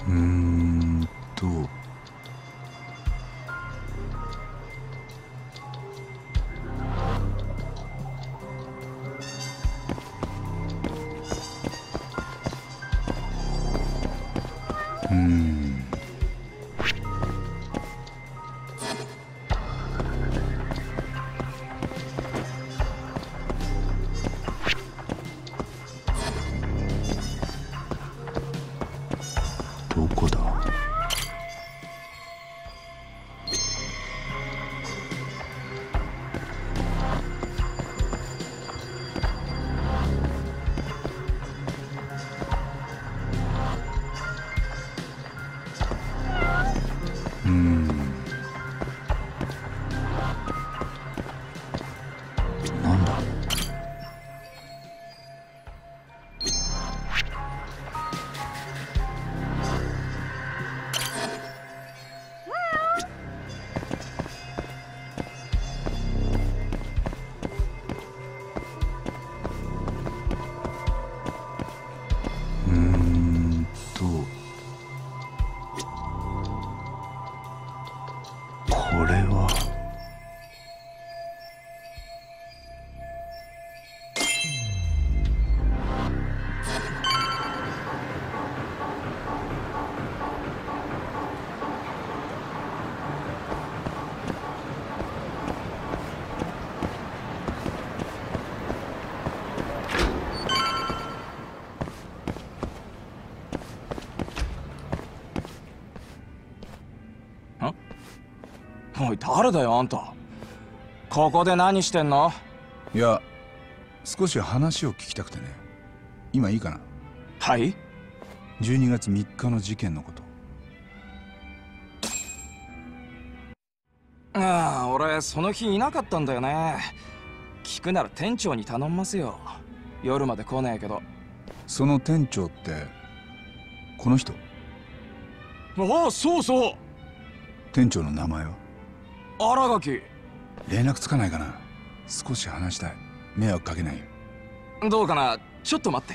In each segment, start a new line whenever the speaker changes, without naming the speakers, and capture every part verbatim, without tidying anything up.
うーんとうーんどこだ。うーんなんだ。うーんとこれは
おい、誰だよあんた。ここで何してんの？
いや少し話を聞きたくてね。今いいかな。
はい。
じゅうにがつみっかの事件のこと。
ああ、俺その日いなかったんだよね。聞くなら店長に頼んますよ。夜まで来ねえけど。
その店長ってこの人？
ああ、そうそう。
店長の名前は？
新垣。
連絡つかないかな。少し話したい。迷惑かけないよ。
どうかな。ちょっと待って。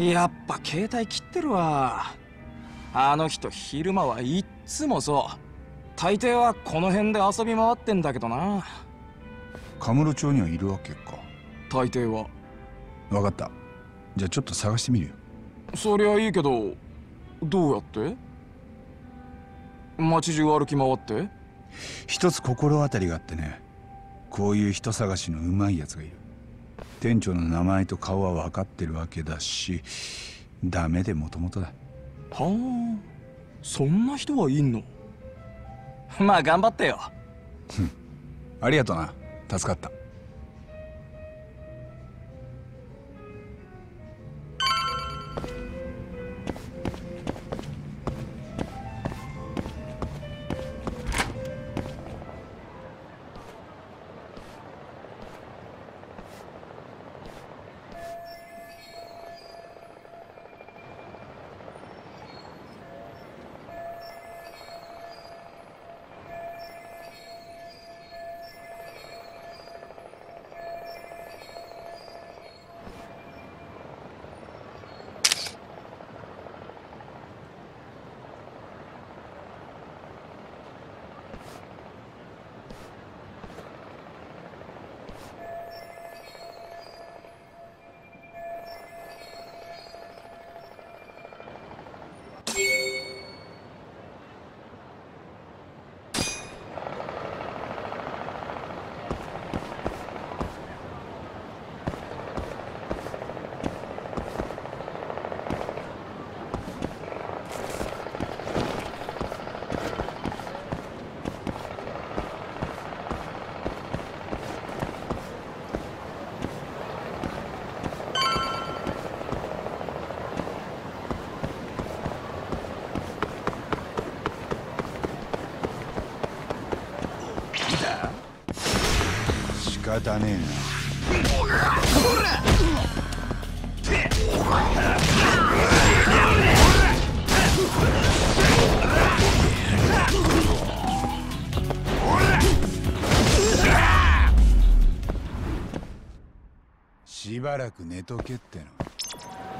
やっぱ携帯切ってるわ。あの人昼間はいっつもそう。大抵はこの辺で遊び回ってんだけどな。
カムロ町にはいるわけか。
大抵は。
分かった。じゃあちょっと探してみるよ。
そりゃいいけど、どうやって？街中歩き回って？
一つ心当たりがあってね。こういう人探しのうまいやつがいる。店長の名前と顔は分かってるわけだし、ダメでもともとだ。
はあ、そんな人はいんの？まあ頑張ってよ。
ありがとな。助かった。仕方ねえな。しばらく寝とけっての。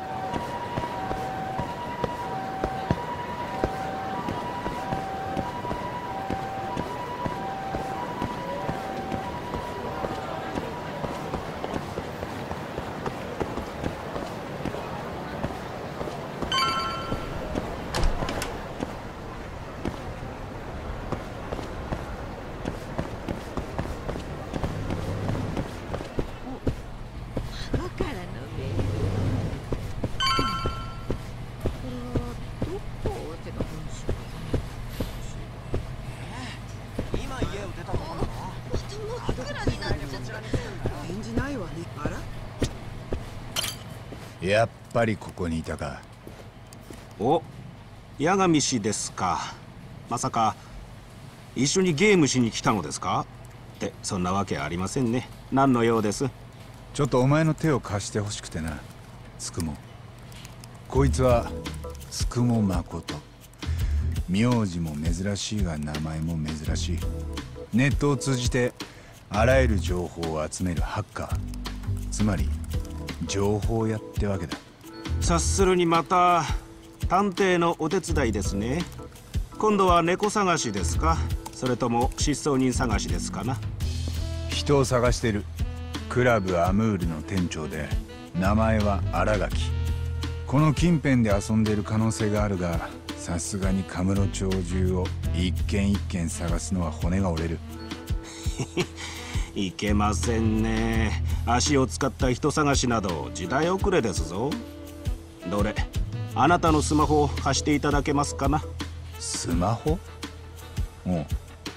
やっぱりここにいたか。
お、八神氏ですか。まさか一緒にゲームしに来たのですか？ってそんなわけありませんね。何のようです？
ちょっとお前の手を貸してほしくてな。つくもこいつはつくも誠。名字も珍しいが名前も珍しい。ネットを通じてあらゆる情報を集めるハッカー、つまり情報屋ってわけだ。
察するにまた探偵のお手伝いですね。今度は猫探しですか？それとも失踪人探しですかな？
人を探してる。クラブアムールの店長で名前は新垣。この近辺で遊んでいる可能性があるが、さすがにカムロ町中を一軒一軒探すのは骨が折れる。
いけませんね。足を使った人探しなど時代遅れですぞ。どれ、あなたのスマホを貸していただけますかな？
スマホ？おう。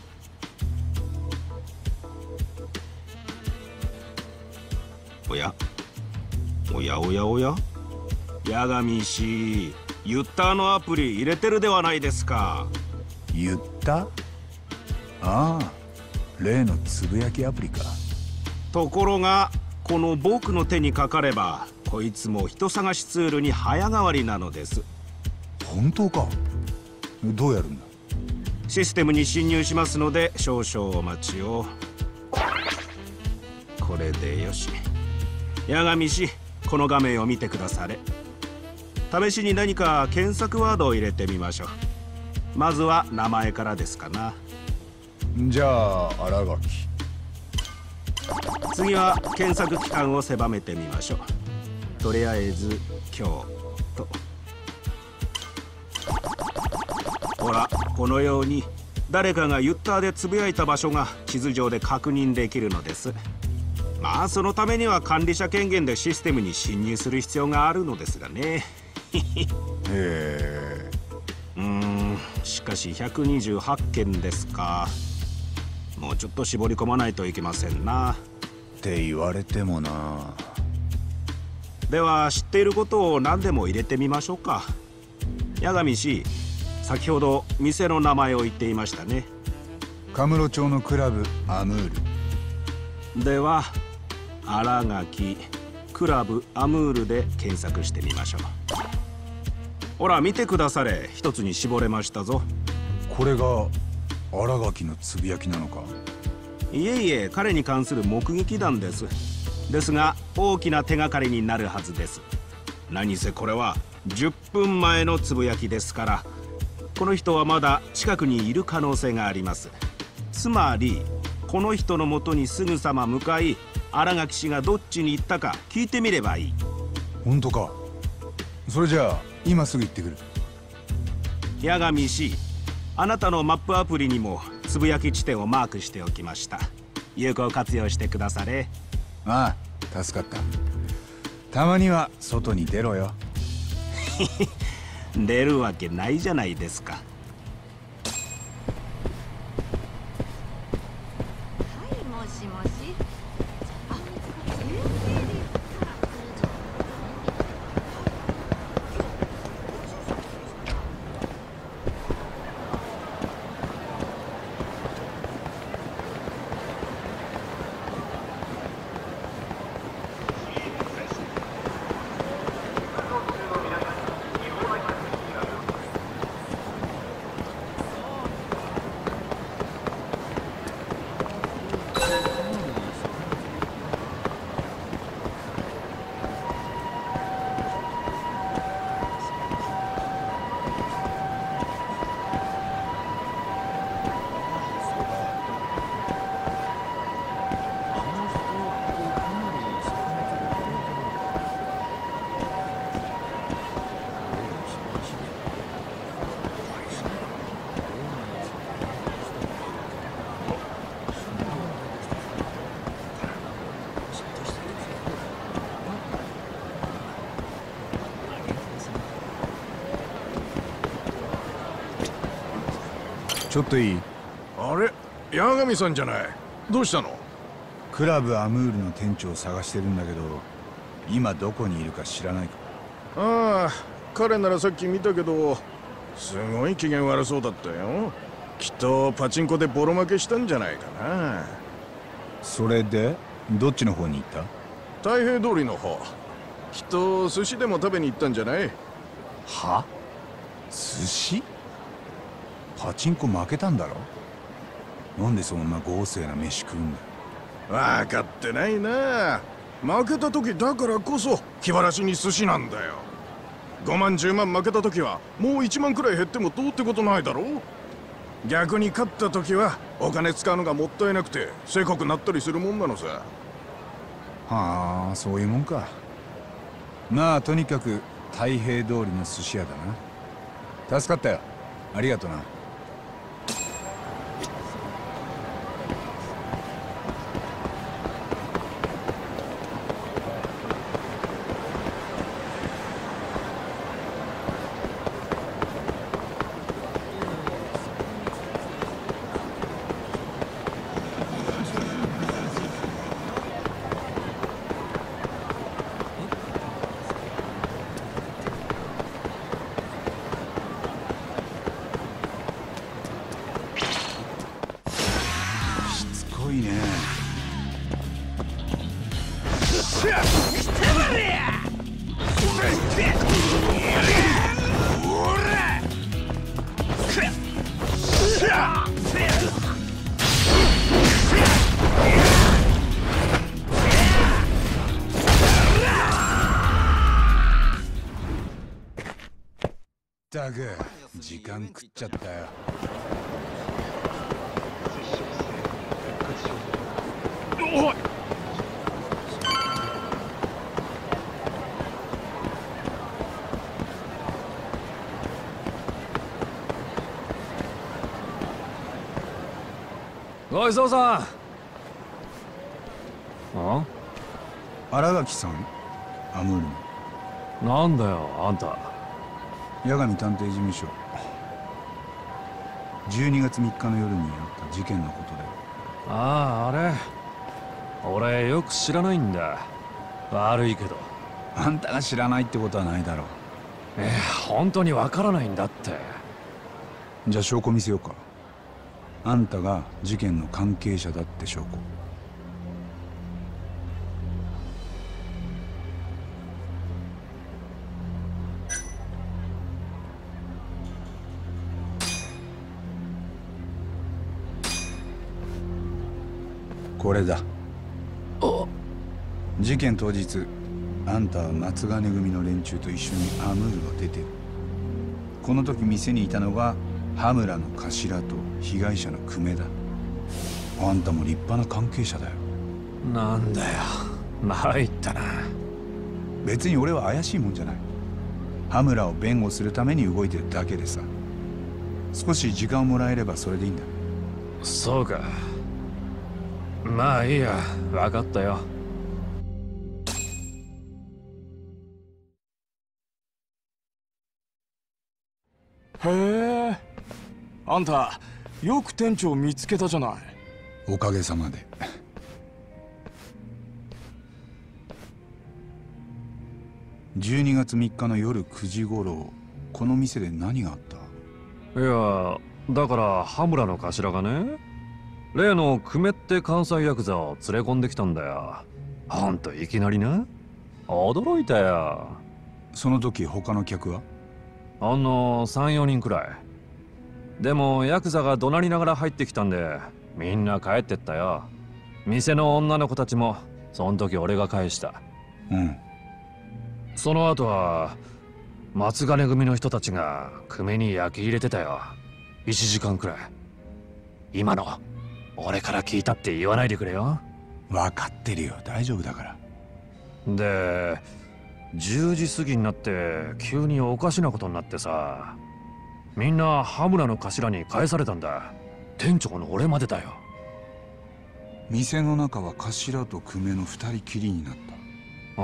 おやおやおやおや、八神氏、ユッターのアプリ入れてるではないですか。
言った？ああ、例のつぶやきアプリか。
ところがこの僕の手にかかれば、こいつも人探しツールに早変わりなのです。
本当か？どうやるんだ？
システムに侵入しますので少々お待ちを。これでよし。八神氏、この画面を見てくだされ。試しに何か検索ワードを入れてみましょう。まずは名前からですかな。
じゃあ新垣。
次は検索期間を狭めてみましょう。とりあえず今日と。ほら、このように誰かがユッターでつぶやいた場所が地図上で確認できるのです。まあそのためには管理者権限でシステムに侵入する必要があるのですがね。
へえ。
うーん、しかしひゃくにじゅうはちけんですか。もうちょっと絞り込まないといけませんな。
って言われてもな。
では知っていることを何でも入れてみましょうか。八神氏、先ほど店の名前を言っていましたね。
カムロ町のクラブアムール。
では新垣クラブアムールで検索してみましょう。ほら見てくだされ、一つに絞れましたぞ。
これが新垣のつぶやきなのか？
いえいえ、彼に関する目撃談です。ですが大きな手がかりになるはずです。何せこれはじゅっぷんまえのつぶやきですから、この人はまだ近くにいる可能性があります。つまりこの人のもとにすぐさま向かい、新垣氏がどっちに行ったか聞いてみればいい。
本当か？それじゃあ今すぐ行ってくる。
八神氏、あなたのマップアプリにもつぶやき地点をマークしておきました。有効活用してくだされ。
ああ、助かった。たまには外に出ろよ。
出るわけないじゃないですか。
ちょっといい？
あれ、八神さんじゃない。どうしたの？
クラブアムールの店長を探してるんだけど、 今どこにいるか知らないか？
ああ、彼ならさっき見たけどすごい機嫌悪そうだったよ。きっとパチンコでボロ負けしたんじゃないかな。
それでどっちの方に行った？
太平通りの方。きっと寿司でも食べに行ったんじゃない？
は？寿司？パチンコ負けたんだろ？なんでそんな豪勢な飯食うんだ？
分かってないな。負けた時だからこそ気晴らしに寿司なんだよ。ごまんじゅうまん負けた時はもういちまんくらい減ってもどうってことないだろう。逆に勝った時はお金使うのがもったいなくてせこくなったりするもんなのさ。
はあ、そういうもんか。まあとにかく太平通りの寿司屋だな。助かったよ。ありがとな。いいね。ったく時間食っちゃったよ。おい！
ごちそうさん。
あ？
新垣さん、アムールの。
なんだよあんた。
八神探偵事務所。じゅうにがつみっかの夜にあった事件のことで。
ああ、あれ俺よく知らないんだ。悪いけど。
あんたが知らないってことはないだろう。
え本当にわからないんだって。
じゃあ証拠見せようか。あんたが事件の関係者だって証拠。これだ。事件当日、あんたは松金組の連中と一緒にアムールを出てる。この時店にいたのが羽村の頭と被害者の久米だ。あんたも立派な関係者だよ。
なんだよ参ったな。
別に俺は怪しいもんじゃない。羽村を弁護するために動いてるだけでさ。少し時間をもらえればそれでいいんだ。
そうか。まあいいや、分かったよ。
へえ、あんたよく店長見つけたじゃない。
おかげさまで。じゅうにがつみっかの夜くじごろ、この店で何があった？
いや、だから羽村の頭がね、例の久米って関西ヤクザを連れ込んできたんだよ。ほんといきなりな。驚いたよ。
その時他の客は？
ほんのさん、よにんくらい。でもヤクザが怒鳴りながら入ってきたんで、みんな帰ってったよ。店の女の子たちもその時俺が返した。
うん。
その後は松金組の人たちが久米に焼き入れてたよ。いちじかんくらい。今の俺から聞いたって言わないでくれよ。
分かってるよ、大丈夫だから。
でじゅうじ過ぎになって急におかしなことになってさ、みんな羽村の頭に返されたんだ。店長の俺までだよ。
店の中は頭と久米の二人きりになった。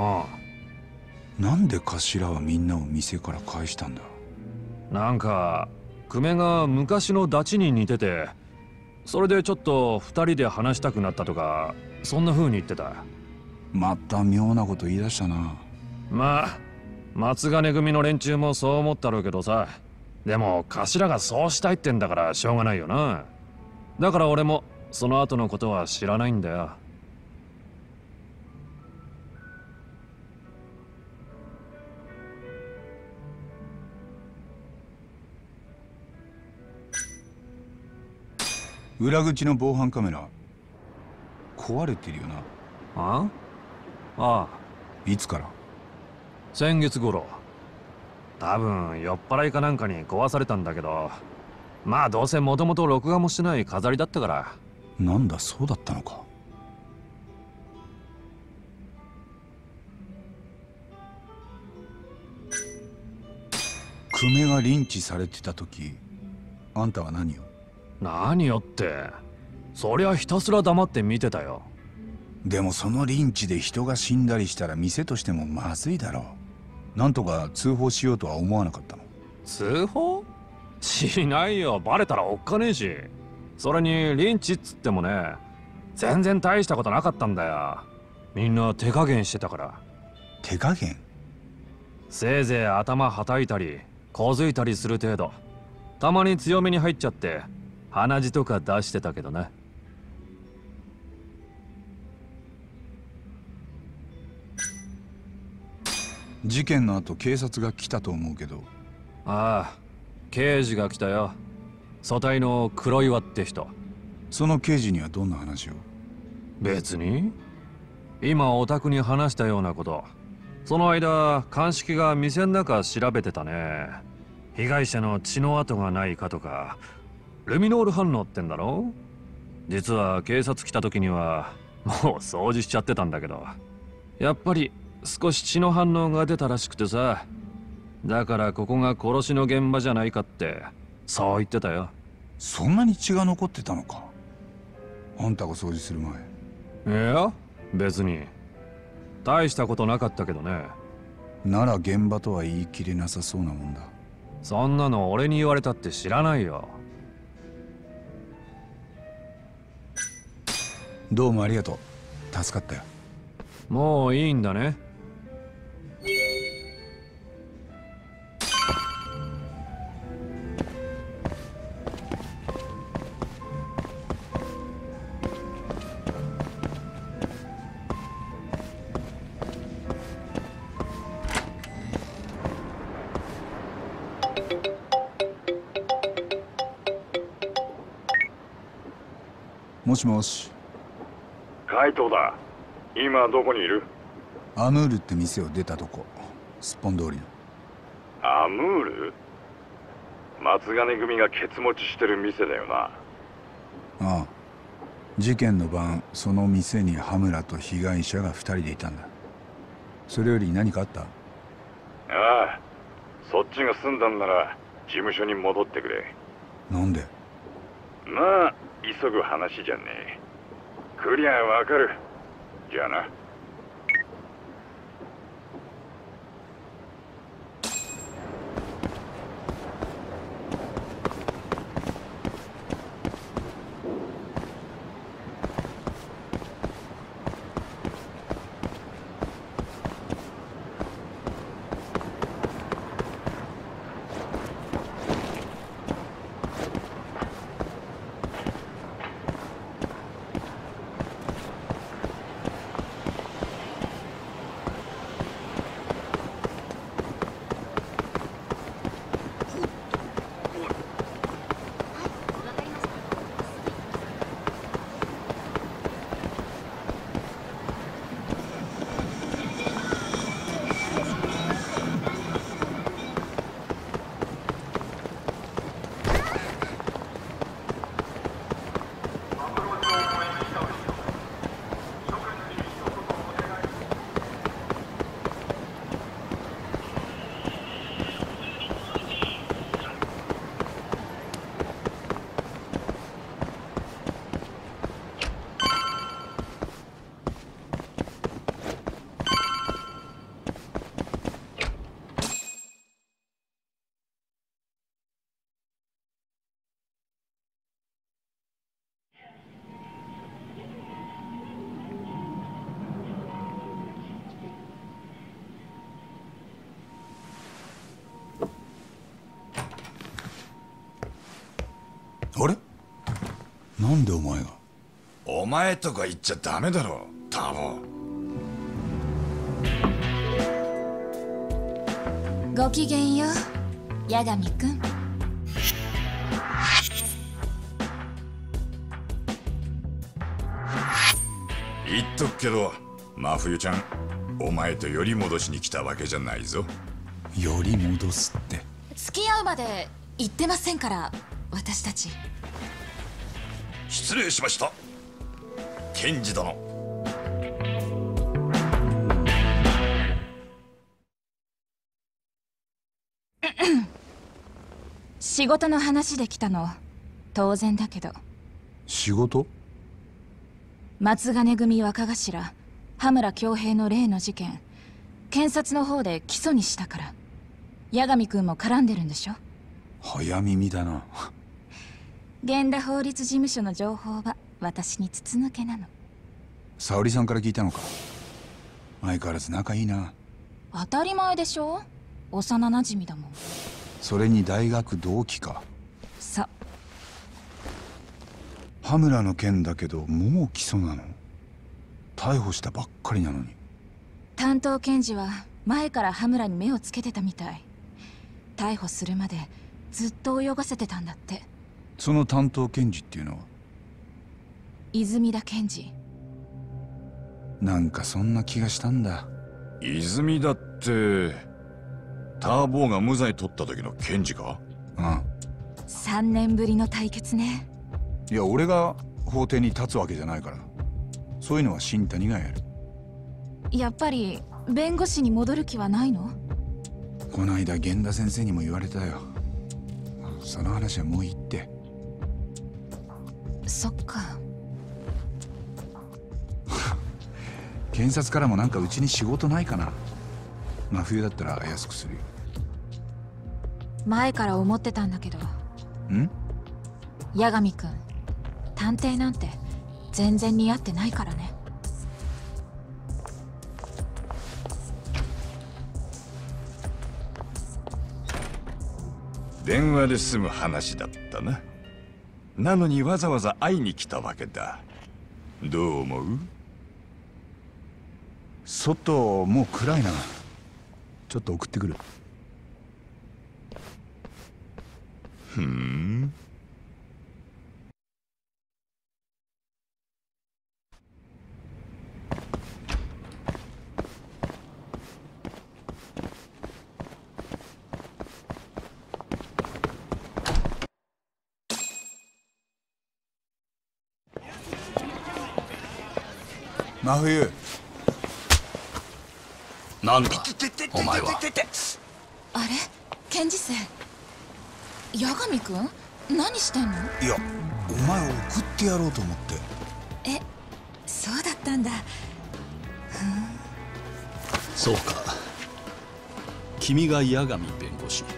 ああ。
なんで頭はみんなを店から返したんだ？
なんか久米が昔のダチに似てて、それでちょっと二人で話したくなったとか、そんな風に言ってた。
また妙なこと言い出したな。
まあ松金組の連中もそう思ったろうけどさ、でも頭がそうしたいってんだからしょうがないよな。だから俺もその後のことは知らないんだよ。
裏口の防犯カメラ壊れてるよな。
あああ
いつから？
先月頃。多分酔っ払いかなんかに壊されたんだけど、まあどうせもともと録画もしてない飾りだったから。
なんだ、そうだったのか。久米がリンチされてた時、あんたは何を？
何よって、そりゃひたすら黙って見てたよ。
でもそのリンチで人が死んだりしたら店としてもまずいだろう。なんとか通報しようとは思わなかったの？
通報しないよ。バレたらおっかねえし。それにリンチっつってもね、全然大したことなかったんだよ。みんな手加減してたから。
手加減？
せいぜい頭はたいたりこづいたりする程度。たまに強めに入っちゃって鼻血とか出してたけどね。
事件の後警察が来たと思うけど。
ああ、刑事が来たよ。組対の黒岩って人。
その刑事にはどんな話を？
別に今お宅に話したようなこと。その間鑑識が店の中調べてたね。被害者の血の跡がないかとか、ルミノール反応ってんだろ。実は警察来た時にはもう掃除しちゃってたんだけど、やっぱり少し血の反応が出たらしくてさ。だからここが殺しの現場じゃないかってそう言ってたよ。
そんなに血が残ってたのか。あんたが掃除する前。
いや別に大したことなかったけどね。
なら現場とは言い切れなさそうなもんだ。
そんなの俺に言われたって知らないよ。
どうもありがとう。助かったよ。
もういいんだね。
もしもし。
海藤だ。今どこにいる？
アムールって店を出たとこ。すっぽん通りの。
アムール？松金組がケツ持ちしてる店だよな。
ああ。事件の晩、その店に羽村と被害者が二人でいたんだ。それより何かあった？
ああ、そっちが済んだんなら事務所に戻ってくれ。
なんで？
まあ急ぐ話じゃねえ。来りゃわかる。じゃあな。
なんでお前が？
お前とか言っちゃダメだろ、タボ。
ごきげんよう、八神くん。
言っとくけど、真冬ちゃん、お前とより戻しに来たわけじゃないぞ。
より戻すって。
付き合うまで言ってませんから、私たち。
失礼しました、検事殿。
仕事の話で来たの当然だけど。
仕事？
松金組若頭羽村恭平の例の事件、検察の方で起訴にしたから。八神君も絡んでるんでしょ。
早耳だな。
源田法律事務所の情報は私に筒抜けなの。
沙織さんから聞いたのか。相変わらず仲いいな。
当たり前でしょ、幼なじみだもん。
それに大学同期か。
そう。
羽村の件だけどもう起訴なの？逮捕したばっかりなのに。
担当検事は前から羽村に目をつけてたみたい。逮捕するまでずっと泳がせてたんだって。
その担当検事っていうのは？
泉田検事。
なんかそんな気がしたんだ。
泉田ってターボーが無罪取った時の検事か？
うん。
さんねんぶりの対決ね。
いや、俺が法廷に立つわけじゃないから。そういうのは新谷がやる。
やっぱり弁護士に戻る気はないの？
この間源田先生にも言われたよ。その話はもういいって。
そっか。
検察からもなんかうちに仕事ないかな。真冬だったら安くするよ。
前から思ってたんだけど。
ん？
八神君、探偵なんて全然似合ってないからね。
電話で済む話だったな。なのにわざわざ会いに来たわけだ。どう思う？
外もう暗いな。ちょっと送ってくる。
ふん。
真冬。
なんだお前は。
あれ、検事生。八神君、何してんの？
いや、お前を送ってやろうと思って。
え、そうだったんだ。
そうか、君が八神弁護士。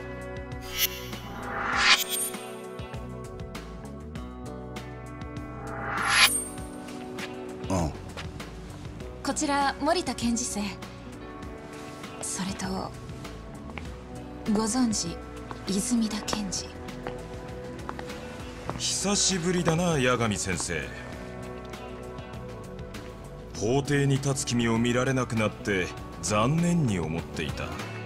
うん。
こちら森田検事生。それとご存知泉田検事。
久しぶりだな、八神先生。法廷に立つ君を見られなくなって残念に思っていた。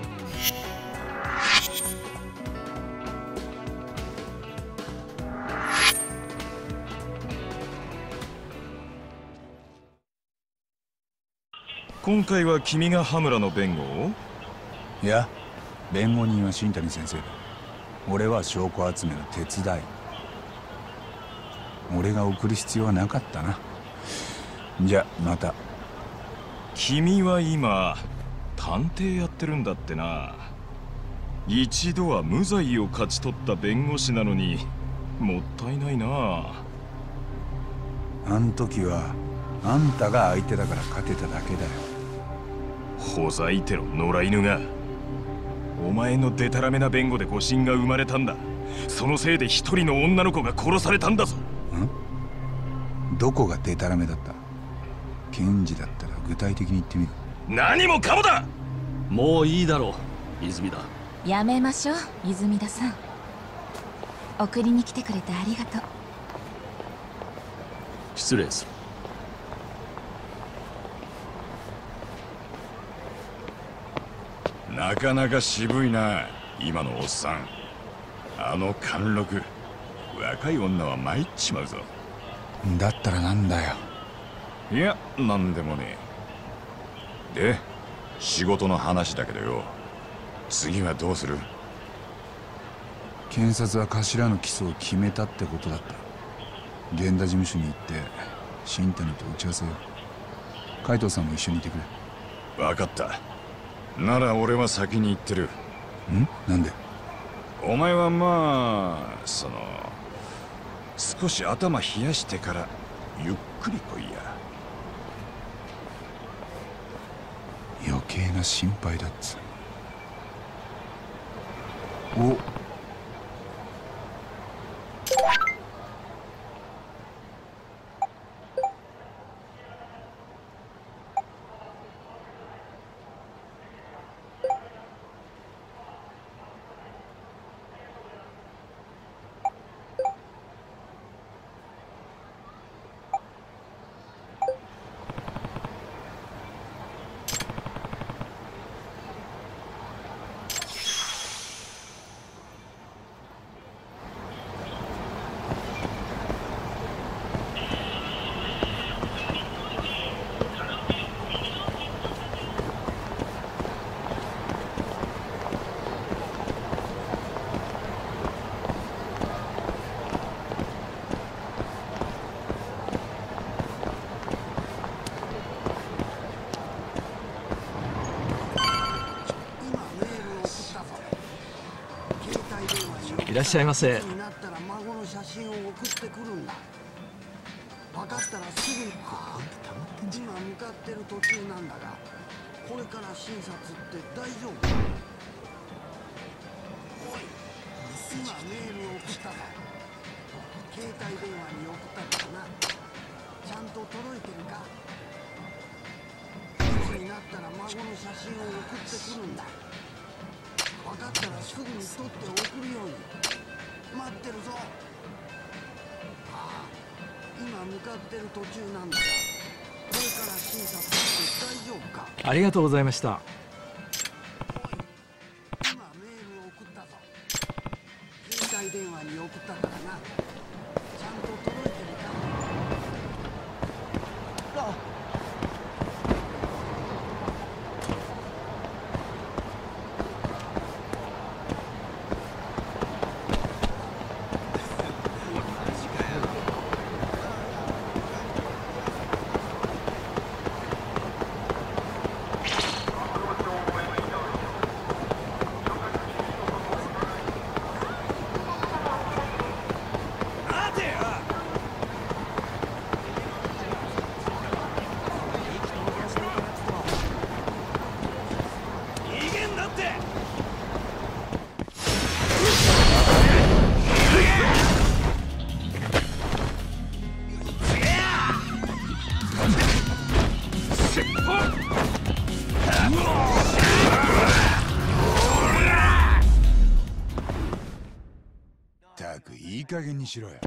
今回は君が羽村の弁護を？
いや、弁護人は新谷先生だ。俺は証拠集めの手伝い。俺が送る必要はなかったな。じゃまた。
君は今探偵やってるんだってな。一度は無罪を勝ち取った弁護士なのにもったいないな。
あん時はあんたが相手だから勝てただけだよ。
ほざいてろ野良犬が。お前のデタラメな弁護で誤審が生まれたんだ。そのせいで一人の女の子が殺されたんだぞ。
ん？どこがデタラメだった？検事だったら具体的に言ってみる。
何もかもだ。
もういいだろう、泉田。
やめましょう、泉田さん。送りに来てくれてありがとう。
失礼す
る。なかなか渋いな、今のおっさん。あの貫禄、若い女は参っちまうぞ。
だったらなんだよ。
いや、なんでもねえ。で、仕事の話だけどよ、次はどうする？
検察は頭の起訴を決めたってことだった。源田事務所に行って新谷と打ち合わせよ。海藤さんも一緒にいてくれ。
分かった。なら俺は先に行ってる。
ん？なんで？
お前はまあその少し頭冷やしてからゆっくり来いや。
余計な心配だっつ。お。
いらっしゃいませ。
になったら孫の写真を送ってくるんだ。分かったらすぐに。ああ、今向かってる途中なんだが、これから診察って大丈夫？おい、今メールを送ったぞ。携帯電話に送ったからな。ちゃんと届いてるか？いつになったら孫の写真を送ってくるんだ。分かったらすぐに撮って送るように待ってるぞ。ああ、今向かってる途中なんだが、これから診察して大丈夫か？
ありがとうございました。
今メールを送ったぞ。携帯電話に送ったからな。ちゃんと届いてるか？ああ、
ったくいい加減にしろよ。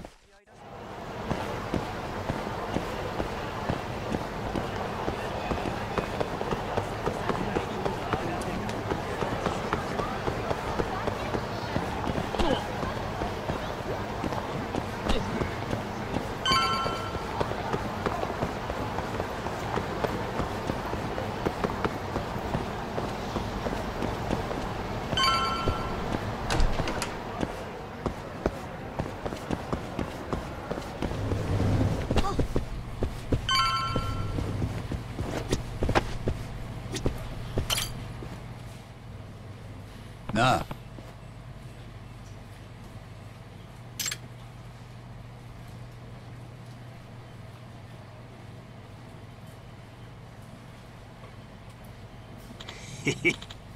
なあ。
へへ。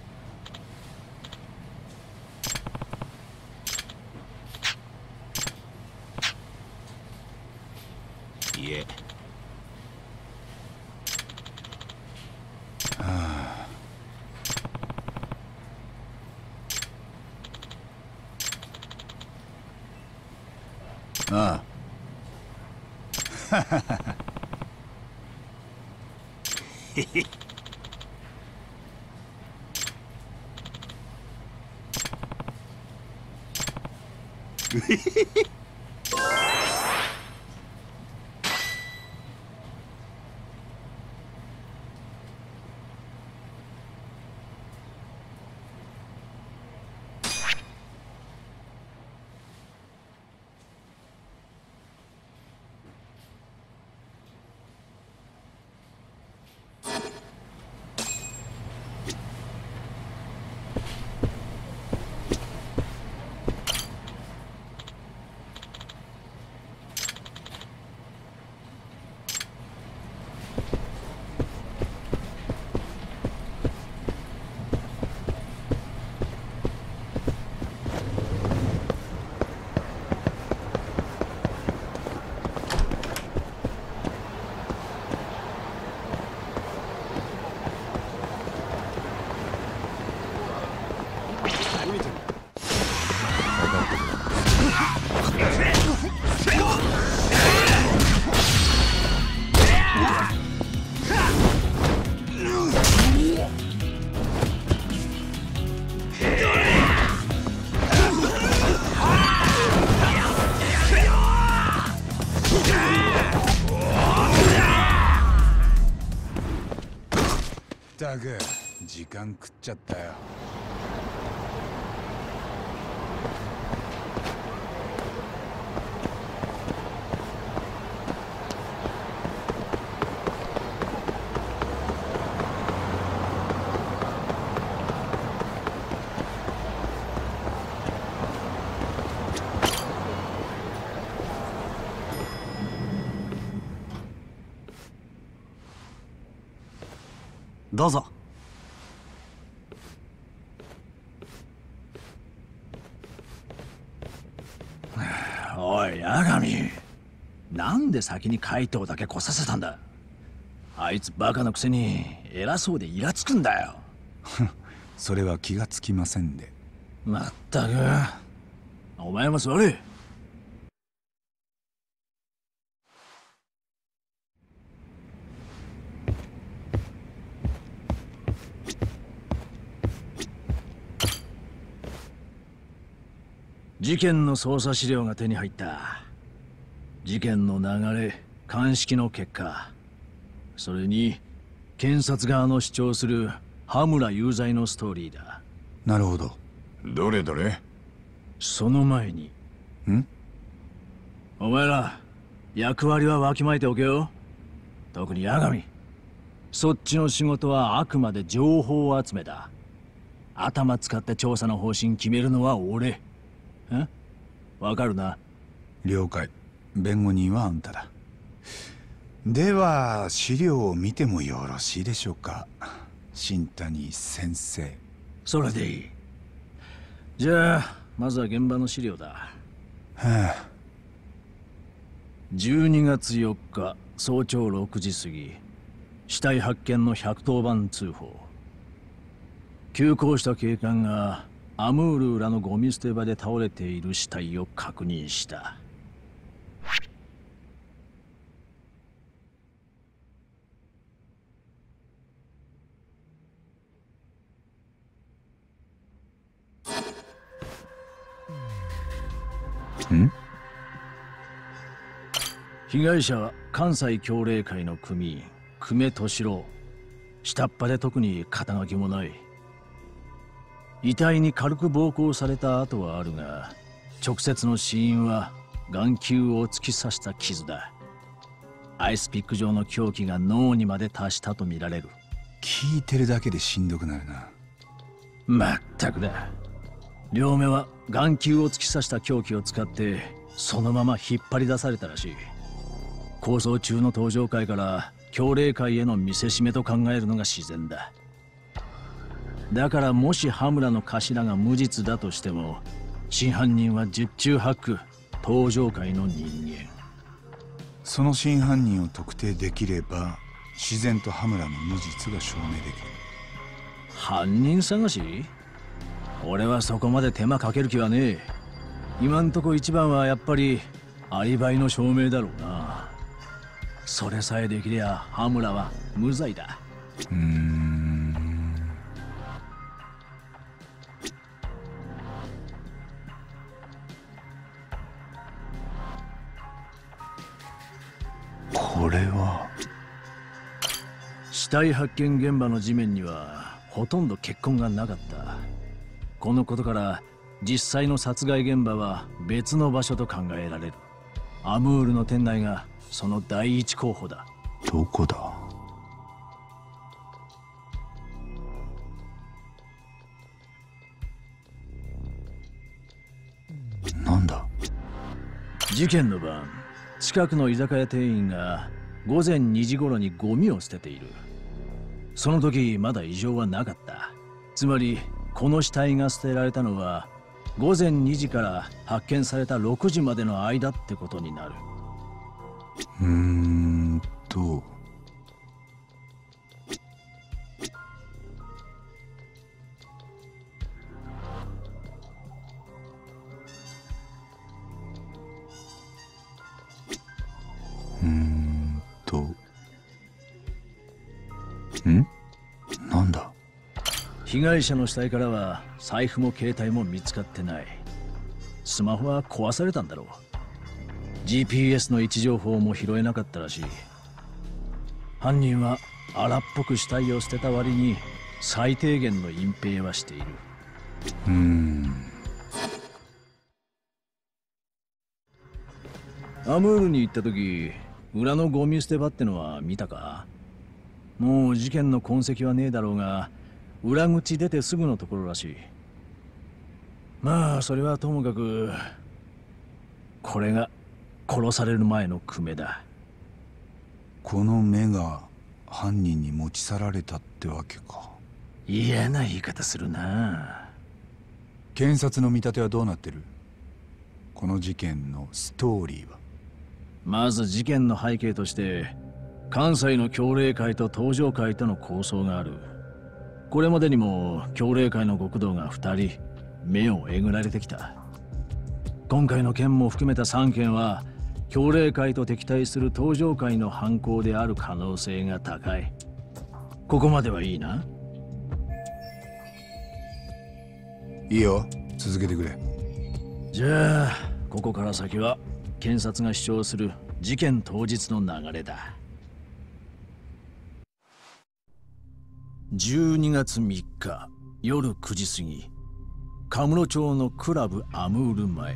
いえ。
ああ。 ったく時間食っちゃったよ。
どうぞ。
おい八神、なんで先に怪盗だけ来させたんだ。あいつバカのくせに偉そうでイラつくんだよ。
それは気がつきませんで。
まったくお前も座れ。事件の捜査資料が手に入った。事件の流れ、鑑識の結果、それに検察側の主張する羽村有罪のストーリーだ。
なるほど。
どれどれ。
その前に
ん
お前ら役割はわきまえておけよ。特に八神、そっちの仕事はあくまで情報集めだ。頭使って調査の方針決めるのは俺。ん？わかるな？
了解。弁護人はあんただ。では資料を見てもよろしいでしょうか、新谷先生。
それでいい。じゃあまずは現場の資料だ。
はあ、
じゅうにがつよっか早朝ろくじ過ぎ、死体発見のひゃくとおばん通報。急行した警官がアムール裏のゴミ捨て場で倒れている死体を確認した。
ん？
被害者は関西協励会の組員久米俊郎。下っ端で特に肩書きもない。遺体に軽く暴行された跡はあるが、直接の死因は眼球を突き刺した傷だ。アイスピック状の凶器が脳にまで達したとみられる。
聞いてるだけでしんどくなるな。
まったくだ。両目は眼球を突き刺した凶器を使ってそのまま引っ張り出されたらしい。抗争中の登場会から協励会への見せしめと考えるのが自然だ。だからもし羽村の頭が無実だとしても、真犯人は十中八九登場会の人間。
その真犯人を特定できれば自然と羽村の無実が証明できる。
犯人探し？俺はそこまで手間かける気はねえ。今んとこ一番はやっぱりアリバイの証明だろうな。 それさえできりゃ羽村は無罪だ。
うーん。これは
死体発見現場の地面にはほとんど血痕がなかった。このことから実際の殺害現場は別の場所と考えられる。アムールの店内がその第一候補だ。
どこだ？なんだ？
事件の晩、近くの居酒屋店員が午前にじ頃にゴミを捨てている。その時まだ異常はなかった。つまりこの死体が捨てられたのは午前にじから発見されたろくじまでの間ってことになる。
うーんとうーんとんなんだ？
被害者の死体からは財布も携帯も見つかってない。スマホは壊されたんだろう。 ジーピーエス の位置情報も拾えなかったらしい。犯人は荒っぽく死体を捨てた割に最低限の隠蔽はしている。
うーん
アムールに行った時、裏のゴミ捨て場ってのは見たか？もう事件の痕跡はねえだろうが、裏口出てすぐのところらしい。まあそれはともかく、これが殺される前の久米だ。
この目が犯人に持ち去られたってわけか。
嫌な言い方するな。
検察の見立てはどうなってる？この事件のストーリーは。
まず事件の背景として関西の教令会と東上会との抗争がある。これまでにも教令会の極道がふたり目をえぐられてきた。今回の件も含めたさんけんは教令会と敵対する東上会の犯行である可能性が高い。ここまではいいな？
いいよ、続けてくれ。
じゃあここから先は検察が主張する事件当日の流れだ。じゅうにがつみっか夜くじ過ぎ、カムロ町のクラブアムール前、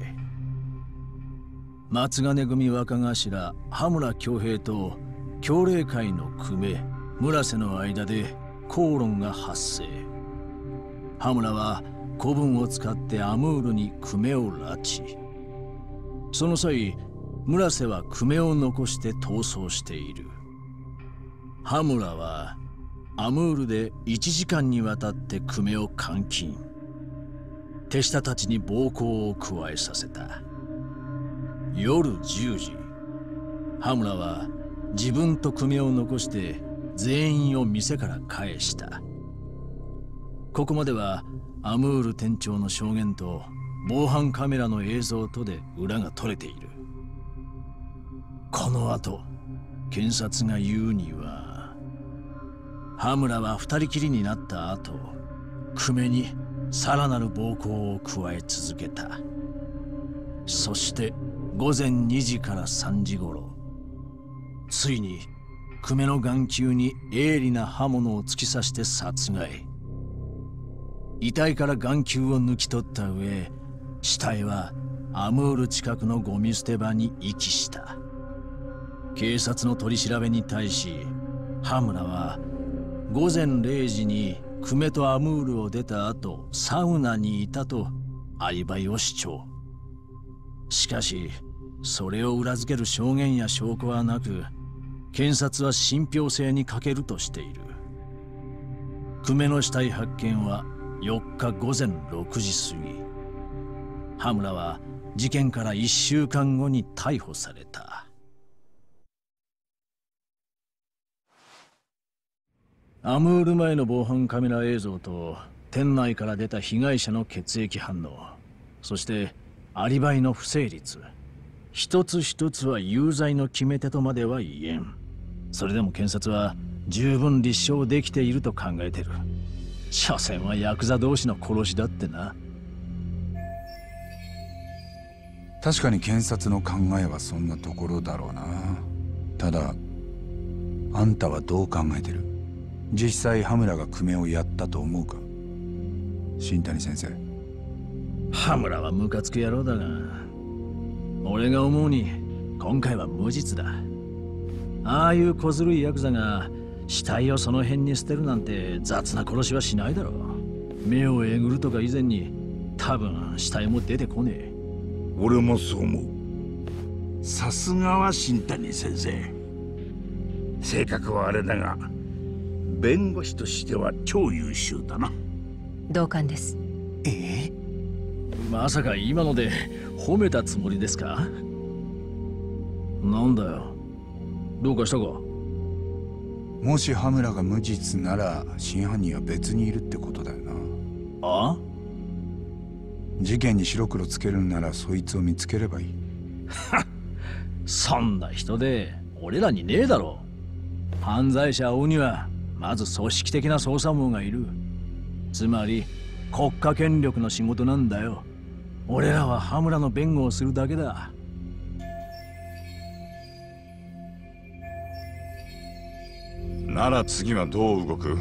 松金組若頭羽村恭平と教令会の久米村瀬の間で口論が発生。羽村は子分を使ってアムールに久米を拉致。その際、村瀬は久米を残して逃走している。羽村はアムールでいちじかんにわたって久米を監禁。手下たちに暴行を加えさせた。夜じゅうじ、羽村は自分と久米を残して全員を店から帰した。ここまではアムール店長の証言と防犯カメラの映像とで裏が取れている。この後、検察が言うには、羽村は二人きりになった後、久米にさらなる暴行を加え続けた。そして午前にじからさんじ頃、ついに久米の眼球に鋭利な刃物を突き刺して殺害。遺体から眼球を抜き取った上、死体はアムール近くのゴミ捨て場に遺棄した。警察の取り調べに対し、羽村は午前れいじに久米とアムールを出た後サウナにいたとアリバイを主張。しかしそれを裏付ける証言や証拠はなく、検察は信憑性に欠けるとしている。久米の死体発見はよっかごぜんろくじ過ぎ。羽村は事件からいっしゅうかんごに逮捕された。アムール前の防犯カメラ映像と店内から出た被害者の血液反応、そしてアリバイの不成立、 一つ一つは有罪の決め手とまでは言えん。それでも検察は十分立証できていると考えてる。所詮はヤクザ同士の殺しだってな。
確かに検察の考えはそんなところだろうな。ただあんたはどう考えてる？実際羽村が久米をやったと思うか？新谷先生。
羽村はムカつく野郎だが、俺が思うに今回は無実だ。ああいう小ずるいヤクザが死体をその辺に捨てるなんて雑な殺しはしないだろう。目をえぐるとか以前に多分死体も出てこねえ。
俺もそう思う。さすがは新谷先生。性格はあれだが弁護士としては超優秀だな。
同感です。
ええ、まさか今ので褒めたつもりですか？なんだよ、どうかしたか？
もし羽村が無実なら真犯人は別にいるってことだよな。
ああ、
事件に白黒つけるんならそいつを見つければいい。
そんな人で俺らにねえだろ。犯罪者を追うにはまず組織的な捜査網がいる。つまり国家権力の仕事なんだよ。俺らは羽村の弁護をするだけだ。
なら次はどう動く？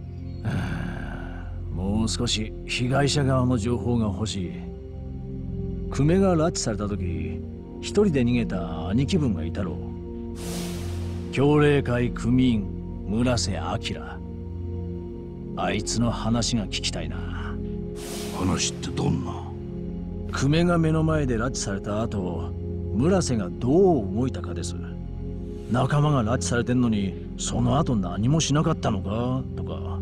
もう少し被害者側の情報が欲しい。久米が拉致された時一人で逃げた兄貴分がいたろう。協励会組員村瀬明。あいつの話が聞きたいな。
話ってどんな？
久米が目の前で拉致された後、村瀬がどう動いたかです。仲間が拉致されてんのにその後何もしなかったのかとか。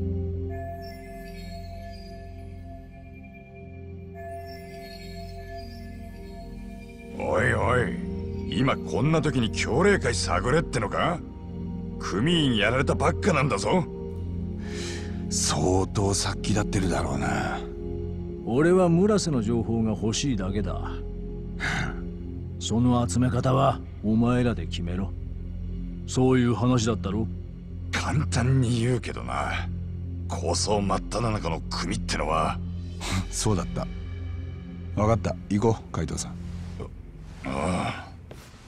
おいおい、今こんな時に協励会探れってのか？組員やられたばっかなんだぞ。
相当殺気立ってるだろうな。
俺は村瀬の情報が欲しいだけだ。その集め方はお前らで決めろ。そういう話だったろ。
簡単に言うけどな、構想真っ只中の組ってのは
そうだった。分かった、行こう海藤さん。
ああ。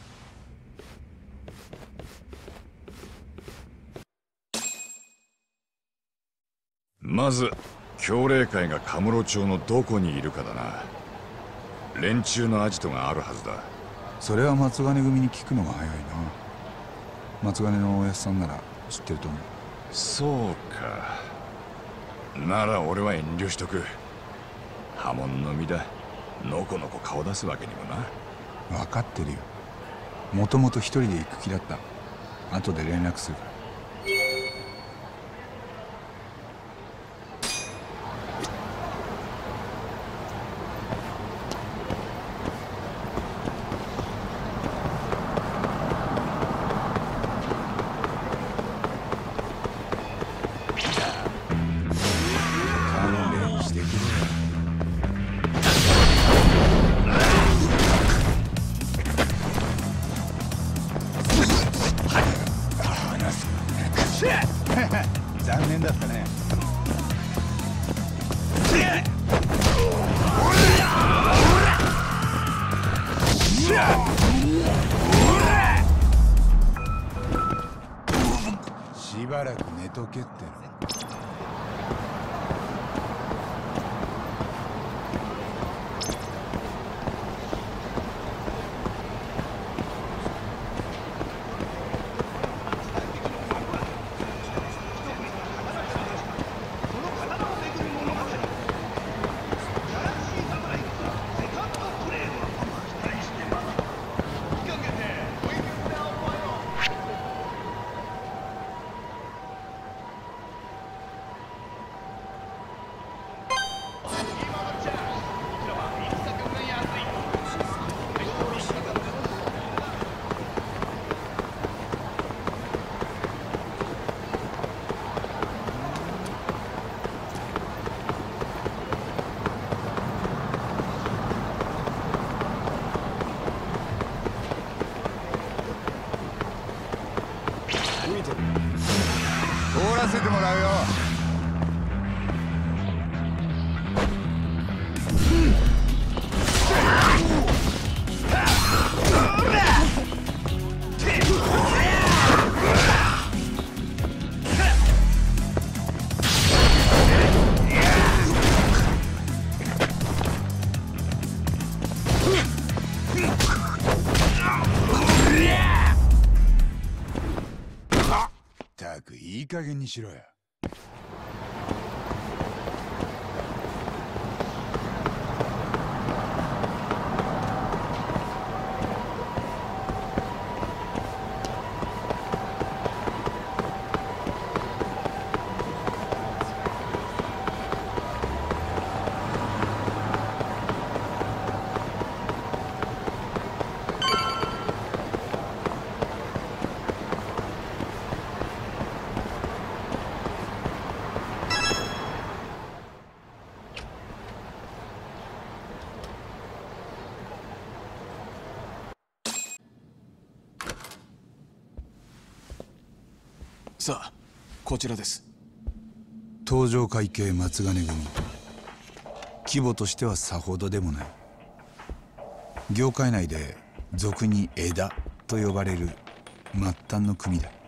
まず協励会がカムロ町のどこにいるかだな。連中のアジトがあるはずだ。
それは松金組に聞くのが早いな。松金のおやっさんなら知ってると思う。
そうか。なら俺は遠慮しとく。波紋の身だ。のこのこ顔出すわけにもな。
分かってるよ。もともと一人で行く気だった。後で連絡するから。残念だったね。しばらく寝とけっての。 加減にしろや。
さあ、こちらです。
東上会系松金組。規模としてはさほどでもない。業界内で俗に枝と呼ばれる末端の組だ。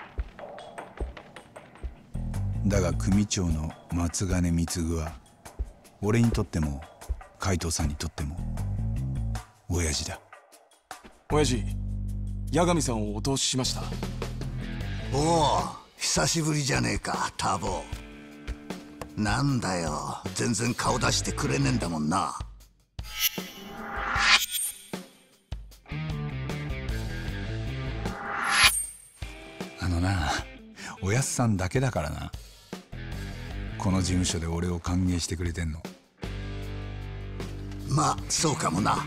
だが組長の松金貢は俺にとっても海藤さんにとっても親父だ。
親父、八神さんをお通ししました。
おお、久しぶりじゃねえか、ターボ。なんだよ、全然顔出してくれねえんだもんな。
あのな、おやっさんだけだからな、この事務所で俺を歓迎してくれてんの。
まあそうかもな。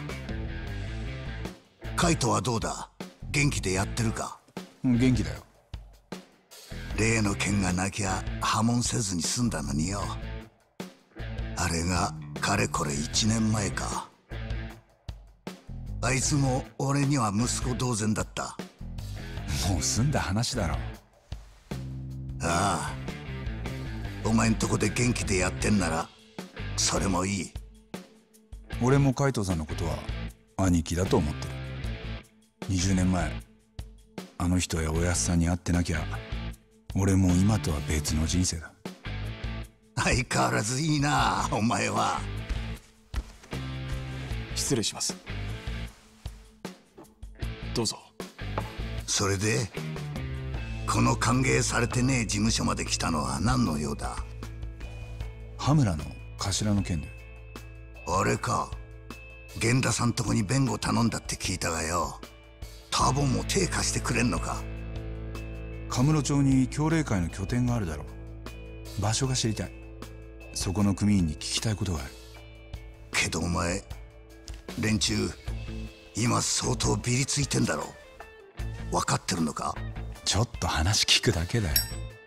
カイトはどうだ、元気でやってるか？
元気だよ。
例の件がなきゃ破門せずに済んだのによ。あれがかれこれいちねんまえか。あいつも俺には息子同然だった。
もう済んだ話だろ。
ああ、お前んとこで元気でやってんならそれもいい。
俺も海藤さんのことは兄貴だと思ってる。にじゅうねんまえあの人やおやっさんに会ってなきゃ俺も今とは別の人生だ。
相変わらずいいな、お前は。
失礼します。どうぞ。
それでこの歓迎されてねえ事務所まで来たのは何の用だ？
羽村の頭の件で。
あれか、源田さんとこに弁護頼んだって聞いたがよ。ターボンも手貸してくれんのか？
カムロ町に協励会の拠点があるだろう。場所が知りたい。そこの組員に聞きたいことがある。
けどお前、連中今相当ビリついてんだろ。分かってるのか？
ちょっと話聞くだけだよ。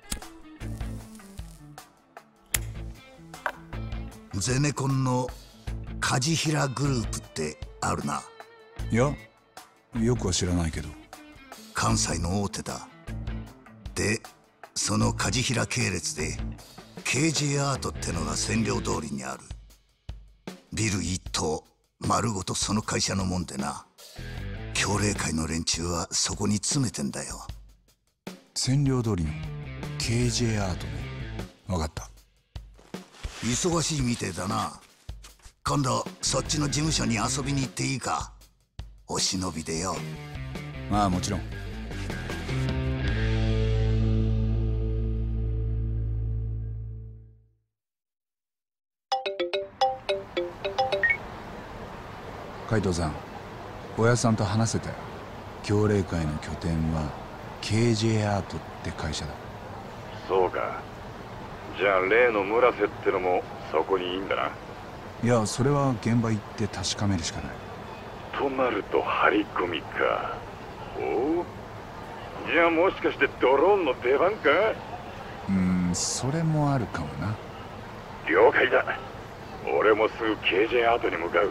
ゼネコンの梶平グループってあるな。
いや、よくは知らないけど。
関西の大手だ。で、その梶平系列で ケージェー アートってのが占領通りにある。ビル一棟丸ごとその会社のもんでな。協励会の連中はそこに詰めてんだよ。
占領通りの ケージェー アートね。分かった。
忙しいみてえだな。今度そっちの事務所に遊びに行っていいか？お忍びでよ。
まあもちろん。海藤さん、おやさんと話せたよ。協励会の拠点は ケージェー アートって会社だ。
そうか。じゃあ例の村瀬ってのもそこにいいんだな。
いや、それは現場行って確かめるしかない。
となると張り込みか。おお、じゃあもしかしてドローンの出番か？
うーん、それもあるかもな。
了解だ。俺もすぐ ケージェー アートに向かう。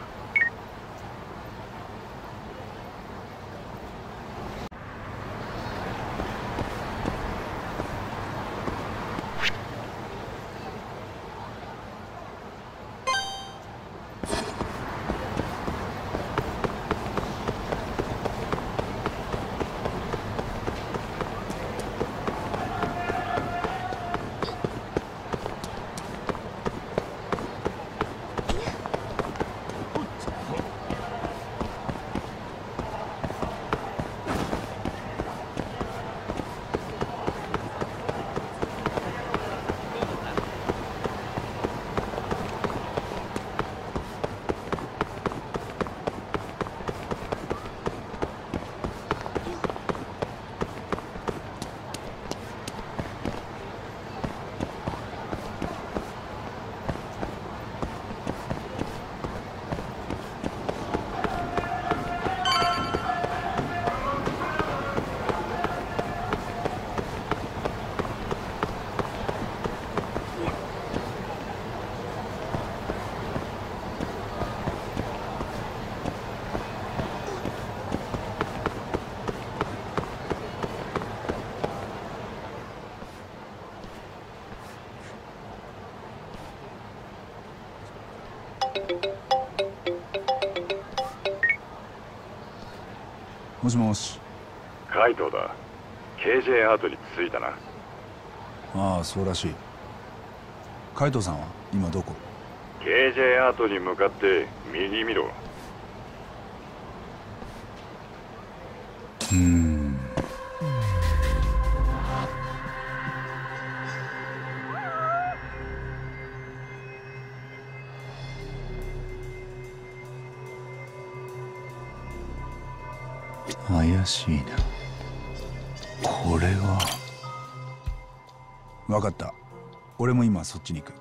もしもし。
カイトだ。 ケージェー アートに着いたな。
ああ、そうらしい。カイトさんは今どこ？
ケージェー アートに向かって右見ろ。
うーん。怪しいな。これは。分かった。俺も今そっちに行く。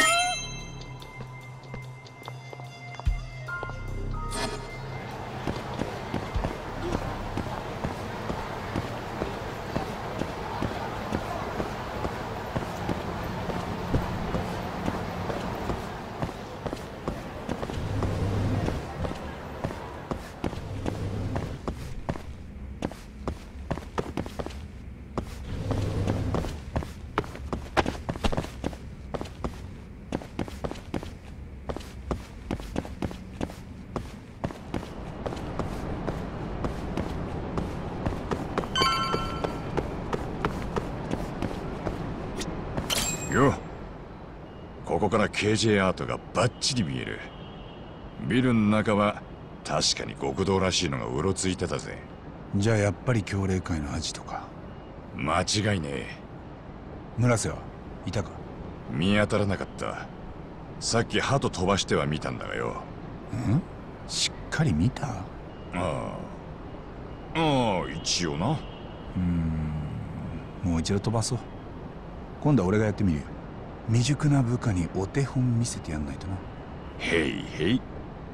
よ、ここから ケージェー アートがバッチリ見える。ビルの中は確かに極道らしいのがうろついてたぜ。
じゃあやっぱり教霊会のアジトか。
間違いねえ。
村瀬はいたか？
見当たらなかった。さっき鳩飛ばしては見たんだがよ。
ん？しっかり見た？あ
あああ、一応な。
うーん、もう一度飛ばそう。今度は俺がやってみるよ。未熟な部下にお手本見せてやんないとな。
へいへい。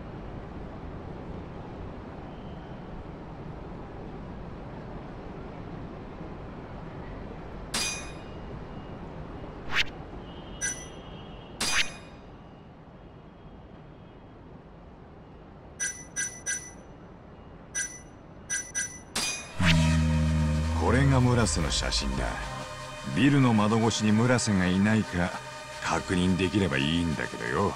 これが村瀬の写真だ。ビルの窓越しに村瀬がいないか確認できればいいんだけどよ。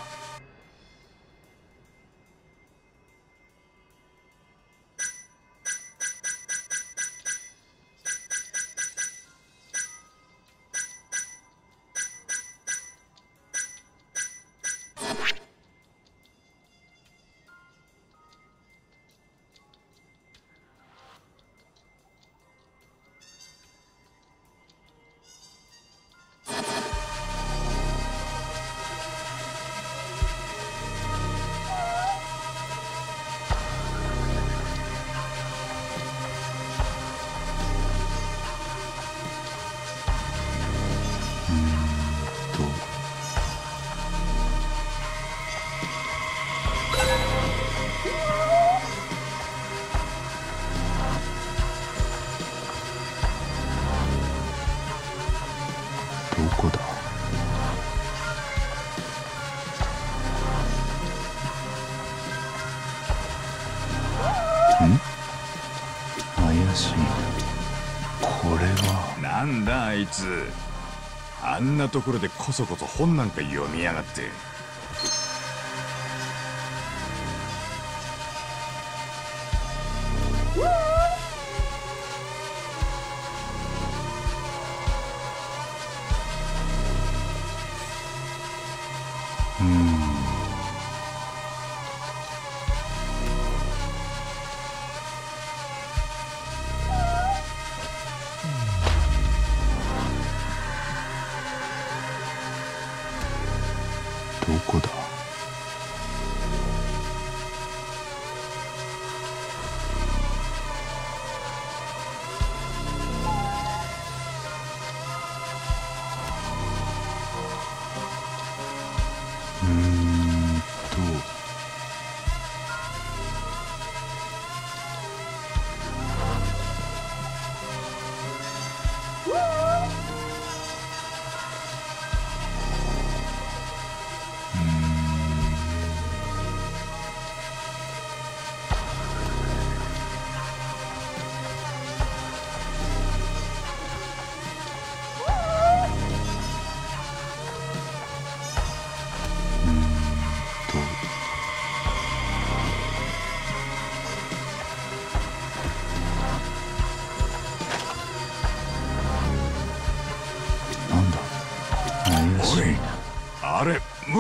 どこだ？ん？怪しいな。これは
なんだあいつ。あんなところでこそこそ本なんか読みやがって。
うーん。どこだ？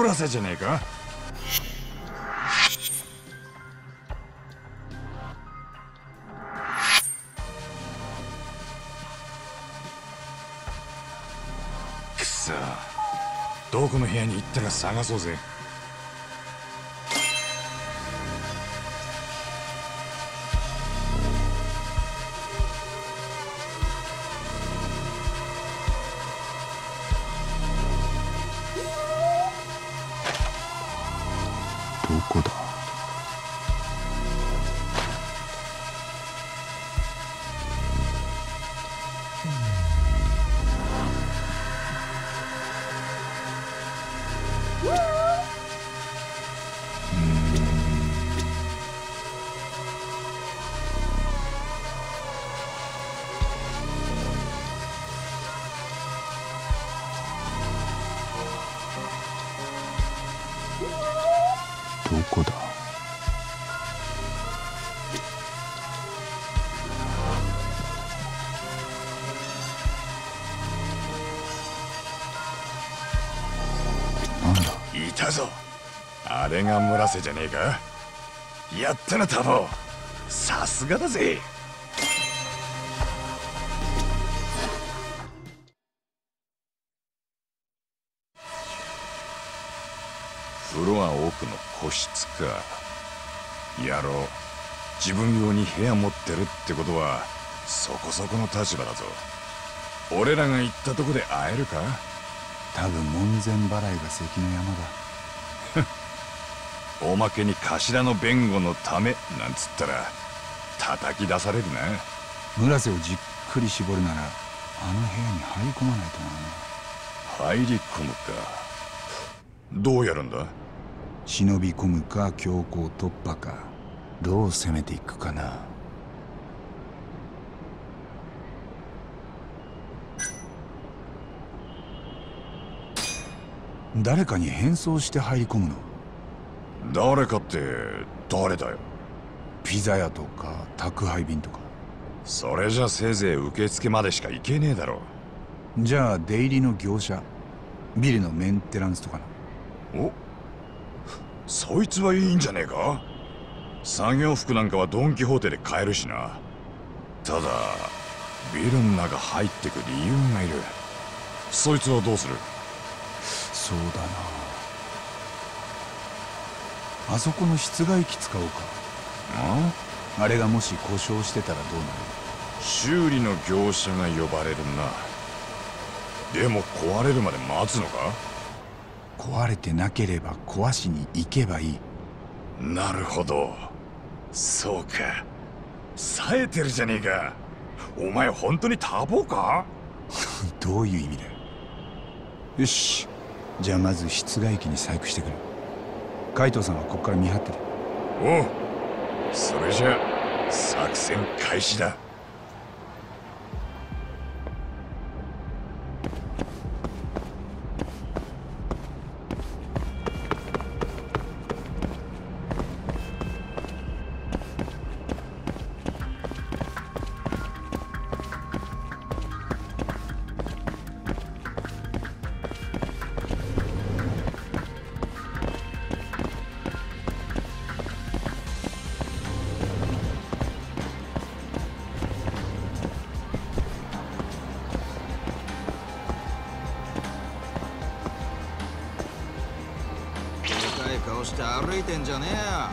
村瀬じゃねえか。くそ、どこの部屋に行ったか探そうぜ。
どこだ。どこだ。なんだ。
いたぞ。あれが村瀬じゃねえか。やったなタボ、さすがだぜ。フロア奥の個室か。野郎、自分用に部屋持ってるってことはそこそこの立場だぞ。俺らが行ったとこで会えるか。
多分門前払いが関の山だ。
おまけに頭の弁護のためなんつったら叩き出されるな。
村瀬をじっくり絞るならあの部屋に入り込まないとな。
入り込むか。どうやるんだ。
忍び込むか強行突破か、どう攻めていくかな。誰かに変装して入り込むの。
誰かって誰だよ。
ピザ屋とか宅配便とか。
それじゃせいぜい受付までしか行けねえだろ。
じゃあ出入りの業者、ビルのメンテナンスとかな。
お、そいつはいいんじゃねえか。作業服なんかはドン・キホーテで買えるしな。ただビルの中入ってく理由がいる。そいつはどうする。
そうだな、あそこの室外機使おうか。ああれがもし故障してたらどうなる。
修理の業者が呼ばれるな。でも壊れるまで待つのか。
壊れてなければ壊しに行けばいい。
なるほど、そうか。冴えてるじゃねえか。お前本当に多忙か。
どういう意味だよ。よし、じゃあまず室外機に細工してくる。海藤さんはここから見張ってる。
おう、それじゃ作戦開始だ。
顔して歩いてんじゃねえや。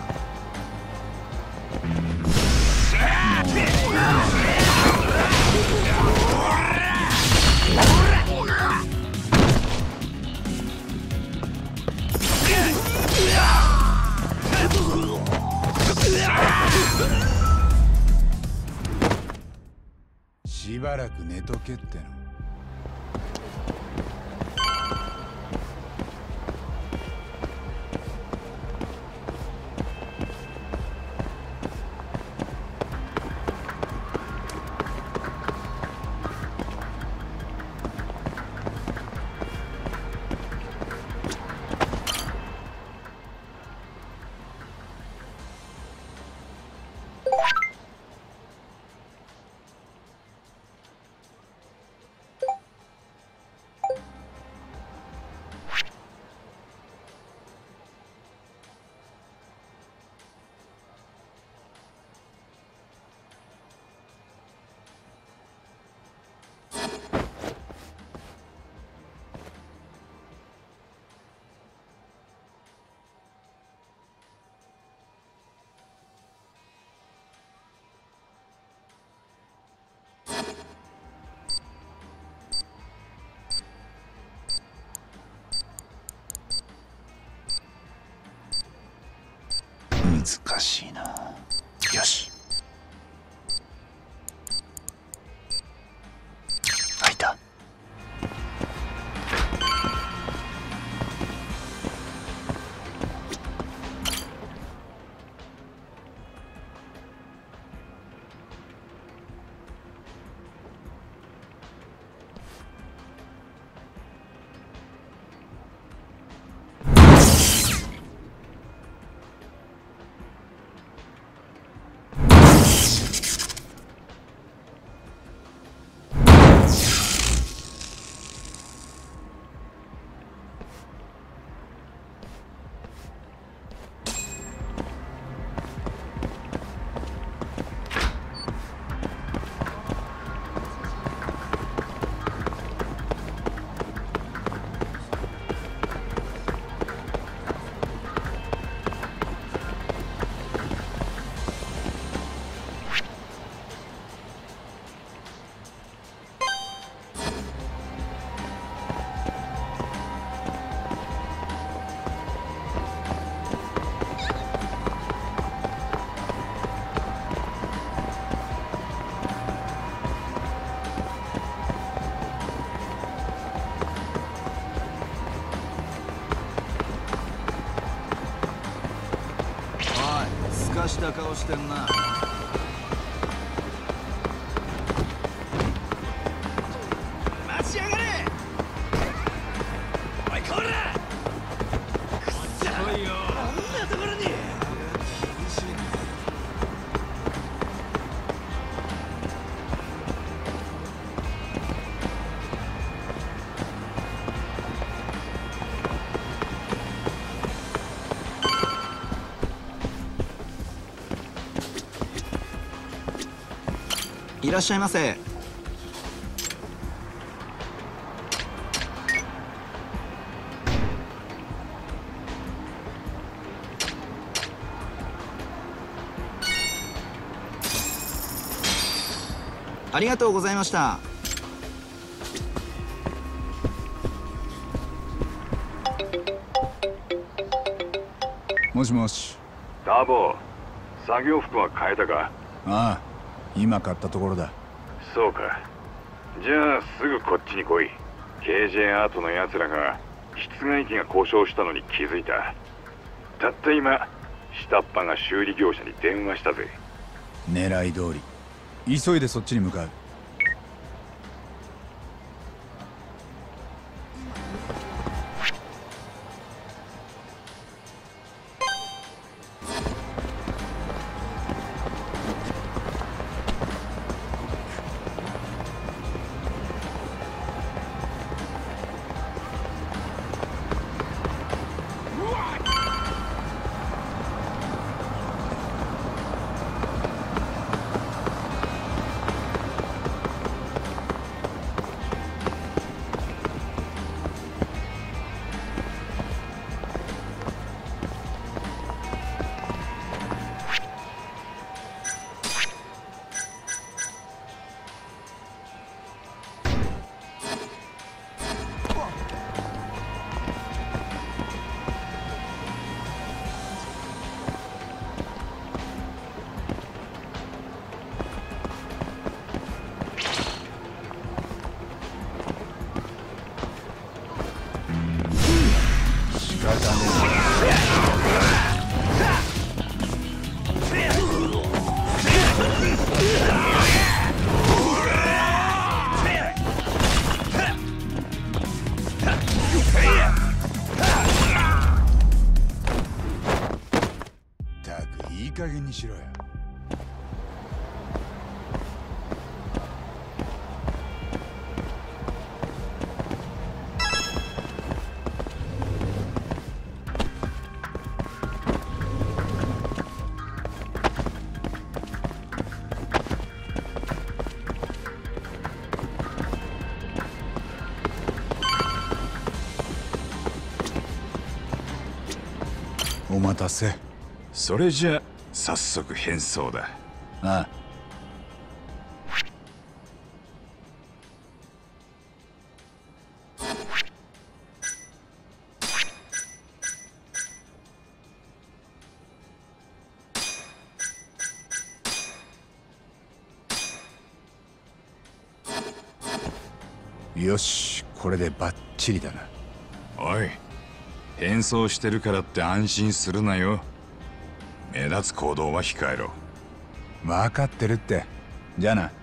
しばらく寝とけっての。 難しいな。よし、開いた。
した顔してんな。待ちやがれ。おいこら、くっそいよ、こんなところに。いらっしゃいませ。ありがとうございました。
もしもし。
ターボ、作業服は変えたか？
ああ、今買ったところだ。
そうか。じゃあすぐこっちに来い。 ケージェー アートのやつらが室外機が故障したのに気づいた。たった今下っ端が修理業者に電話したぜ。
狙い通り。急いでそっちに向かう。いい加減にしろよ。お待たせ。
それじゃ早速変装だ。
ああ。 よし、これでバッチリだな。
おい、変装してるからって安心するなよ。目立つ行動は控えろ。
分かってるって。じゃあな。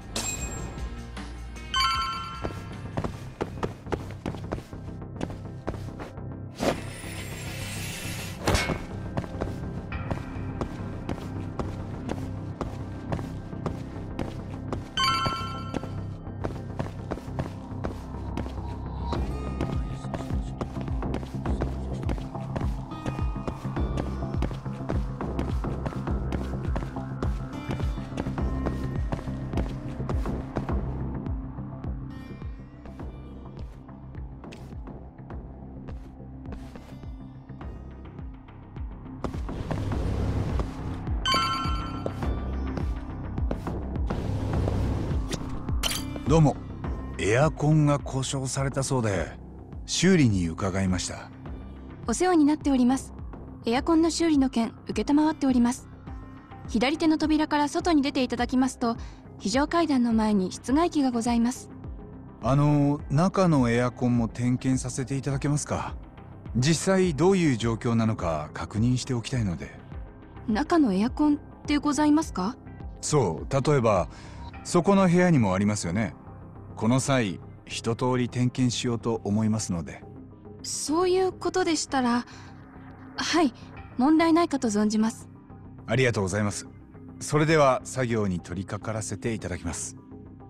どうも。エアコンが故障されたそうで修理に伺いました。
お世話になっております。エアコンの修理の件承っております。左手の扉から外に出ていただきますと、非常階段の前に室外機がございます。
あの中のエアコンも点検させていただけますか。実際どういう状況なのか確認しておきたいので。
中のエアコンってございますか？
そう、例えばそこの部屋にもありますよね。この際一通り点検しようと思いますので。
そういうことでしたら、はい、問題ないかと存じます。
ありがとうございます。それでは作業に取り掛からせていただきます。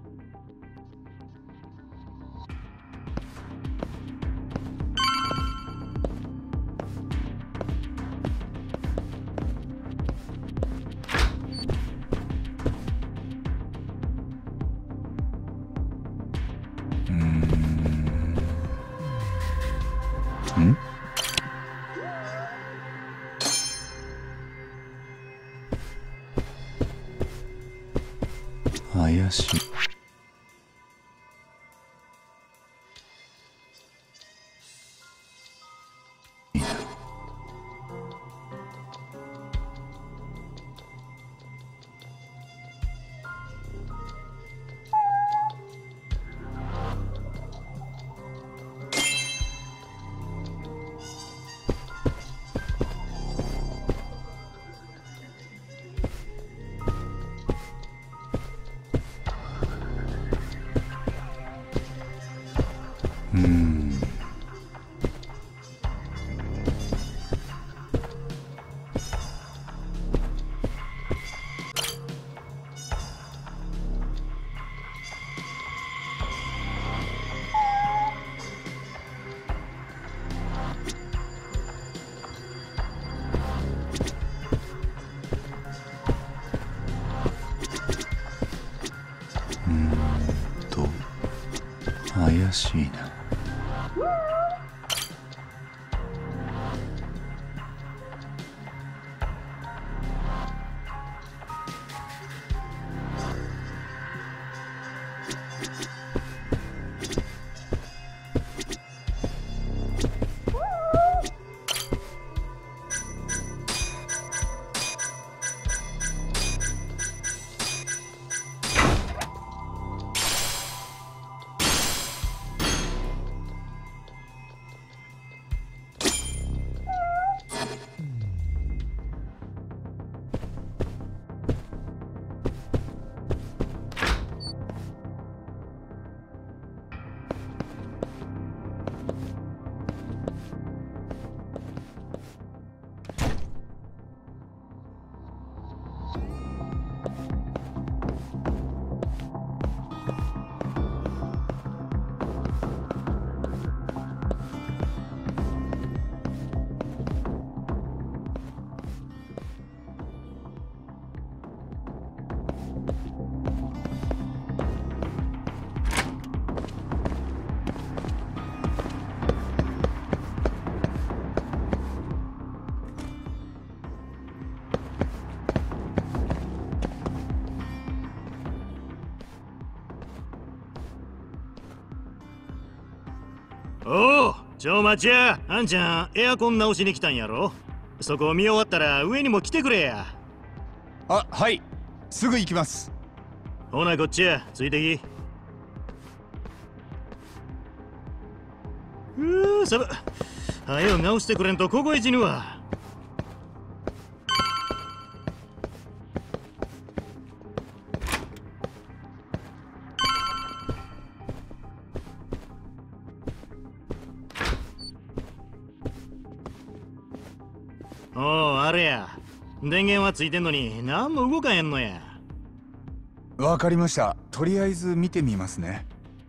ん？怪しい。うーん。うーんと怪しいな。
おう、ちょ待ちや。あんちゃんエアコン直しに来たんやろ。そこ見終わったら上にも来てくれや。
あ、はい、すぐ行きます。
ほなこっちや、ついてき。 うー、サブ。はよ直してくれんとここへ死ぬわ。おお、あれや。電源はついてんのに何も動かへんのや。
わかりました。とりあえず見てみますね。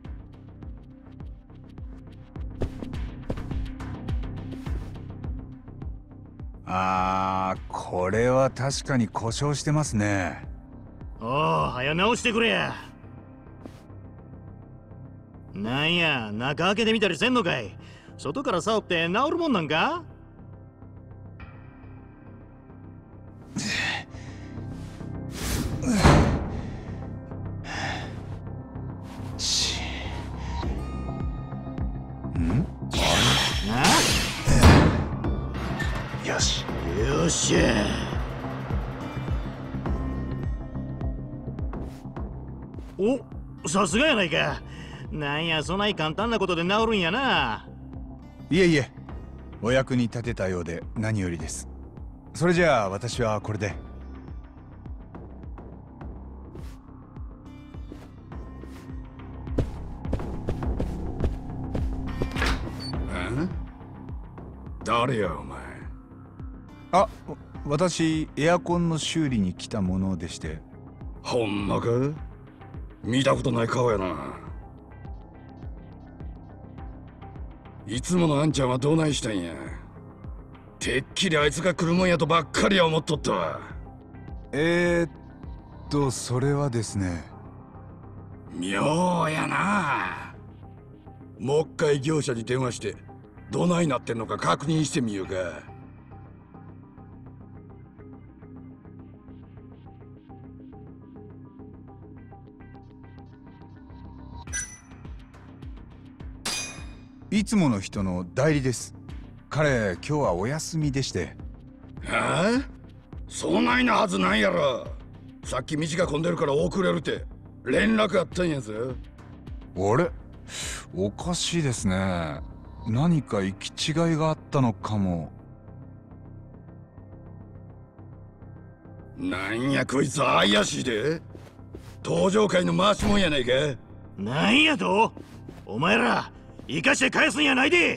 あー、これは確かに故障してますね。
おお、はよ直してくれや。なんや、中開けてみたりせんのかい。外から触って治るもんなんか。
よし
よっしゃ。お、さすがやないか。なんや、そない簡単なことで治るんやな。
いえいえ、お役に立てたようで何よりです。それじゃあ私はこれで。
誰やお前。
あ、私エアコンの修理に来たものでして。
ほんまか？見たことない顔やな。いつものあんちゃんはどないしたんや。てっきりあいつが来るもんやとばっかりは思っとったわ。
えー、っとそれはですね。
妙やな。もう一回業者に電話してどないなってんのか確認してみようか。
いつもの人の代理です。彼今日はお休みでして。
え？そないなはずないやろ。さっき道が混んでるから遅れるって連絡あったんやぞ。
あれ？おかしいですね。何か行き違いがあったのかも。
なんやこいつ怪しいで。登場会の回しもんやないか。
なんやと？お前ら生かして返すんやないで。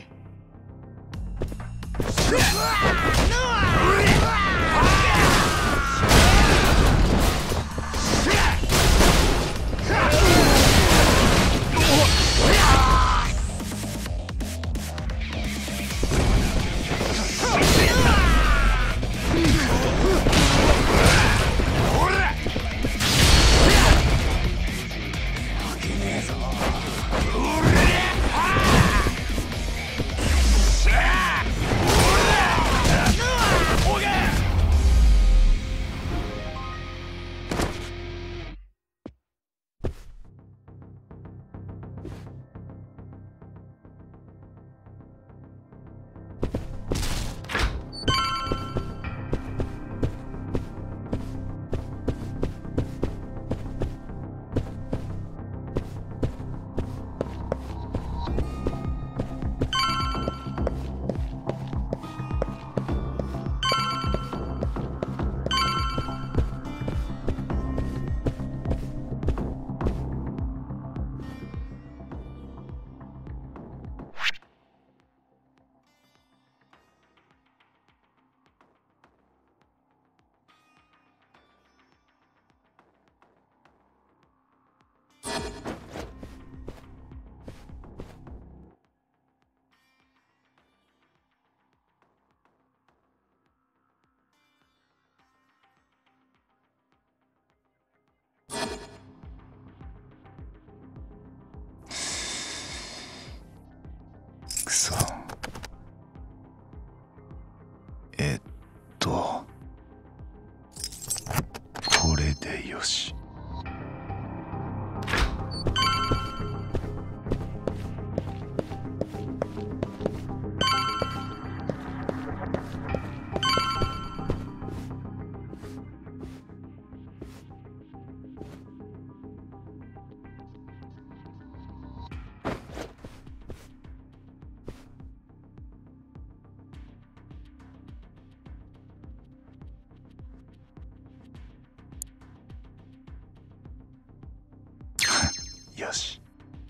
よし。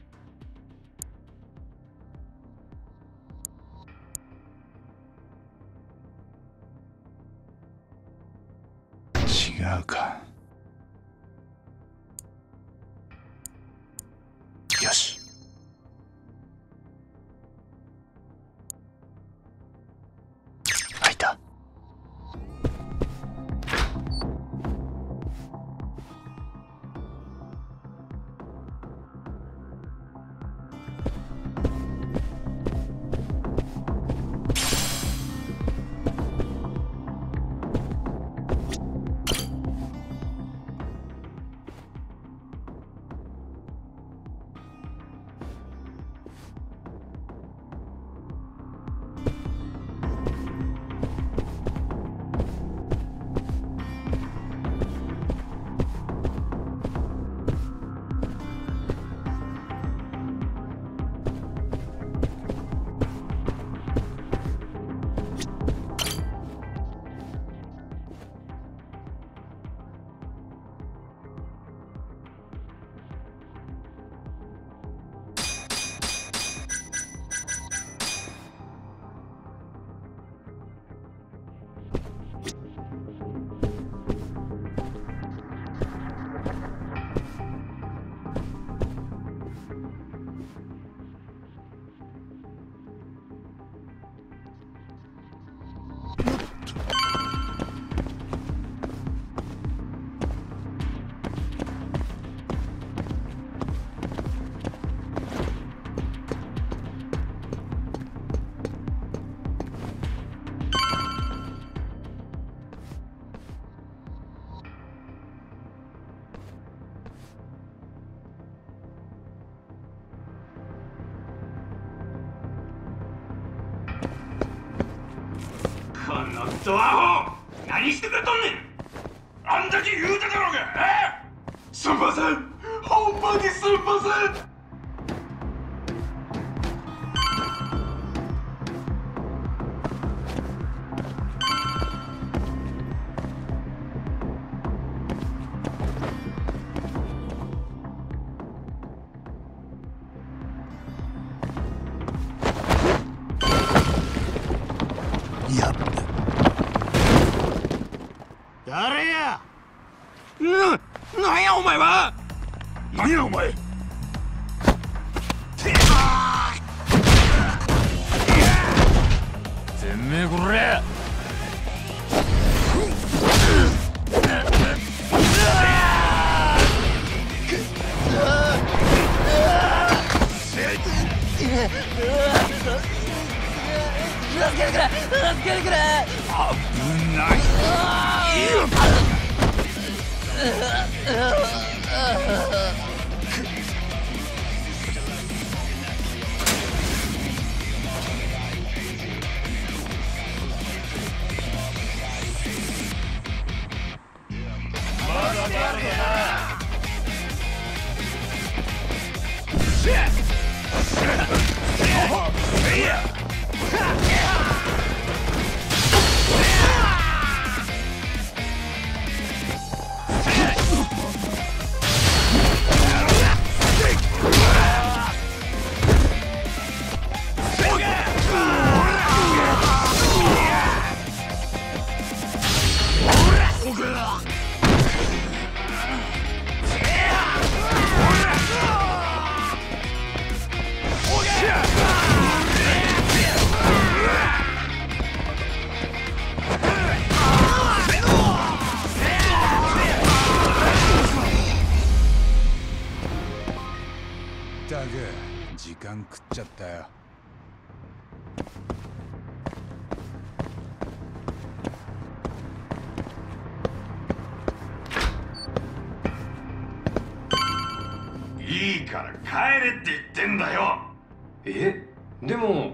違うか。よし。開いた。
このドアホ何してくれとんねん。あんだけ言うただろうが。えすんません、ほんまにすんません。
やっ
誰や。
な、なんやお前は。何やお前。
てめえこれ。
助けてくれ助けてくれ。
危ない。
だが時間食っちゃったよ。
いいから帰れって言ってんだよ。
え、でも。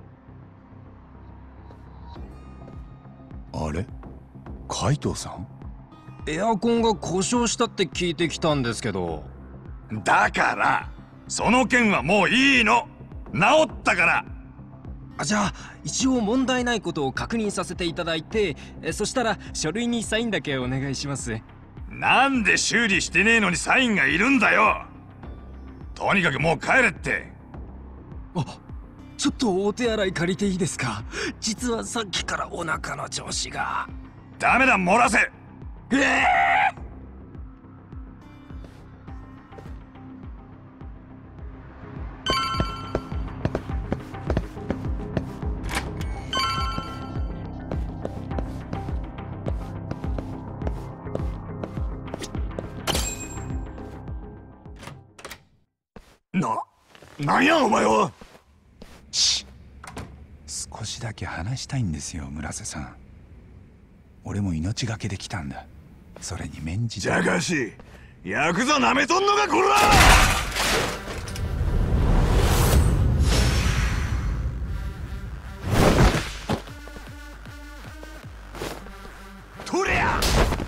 あれ、海藤さん。
エアコンが故障したって聞いてきたんですけど。
だからその件はもういいの。治ったから。
あ、じゃあ一応問題ないことを確認させていただいて、えそしたら書類にサインだけお願いします。
なんで修理してねえのにサインがいるんだよ。
とにかくもう帰れって。
あ、ちょっとお手洗い借りていいですか？実はさっきからお腹の調子が。
ダメだ、漏らせ。
ええー
な、なんやお前は。
し少しだけ話したいんですよ、村瀬さん。俺も命がけで来たんだ。それに免じて。
じゃがしヤクザなめとんのかこら。
取れや。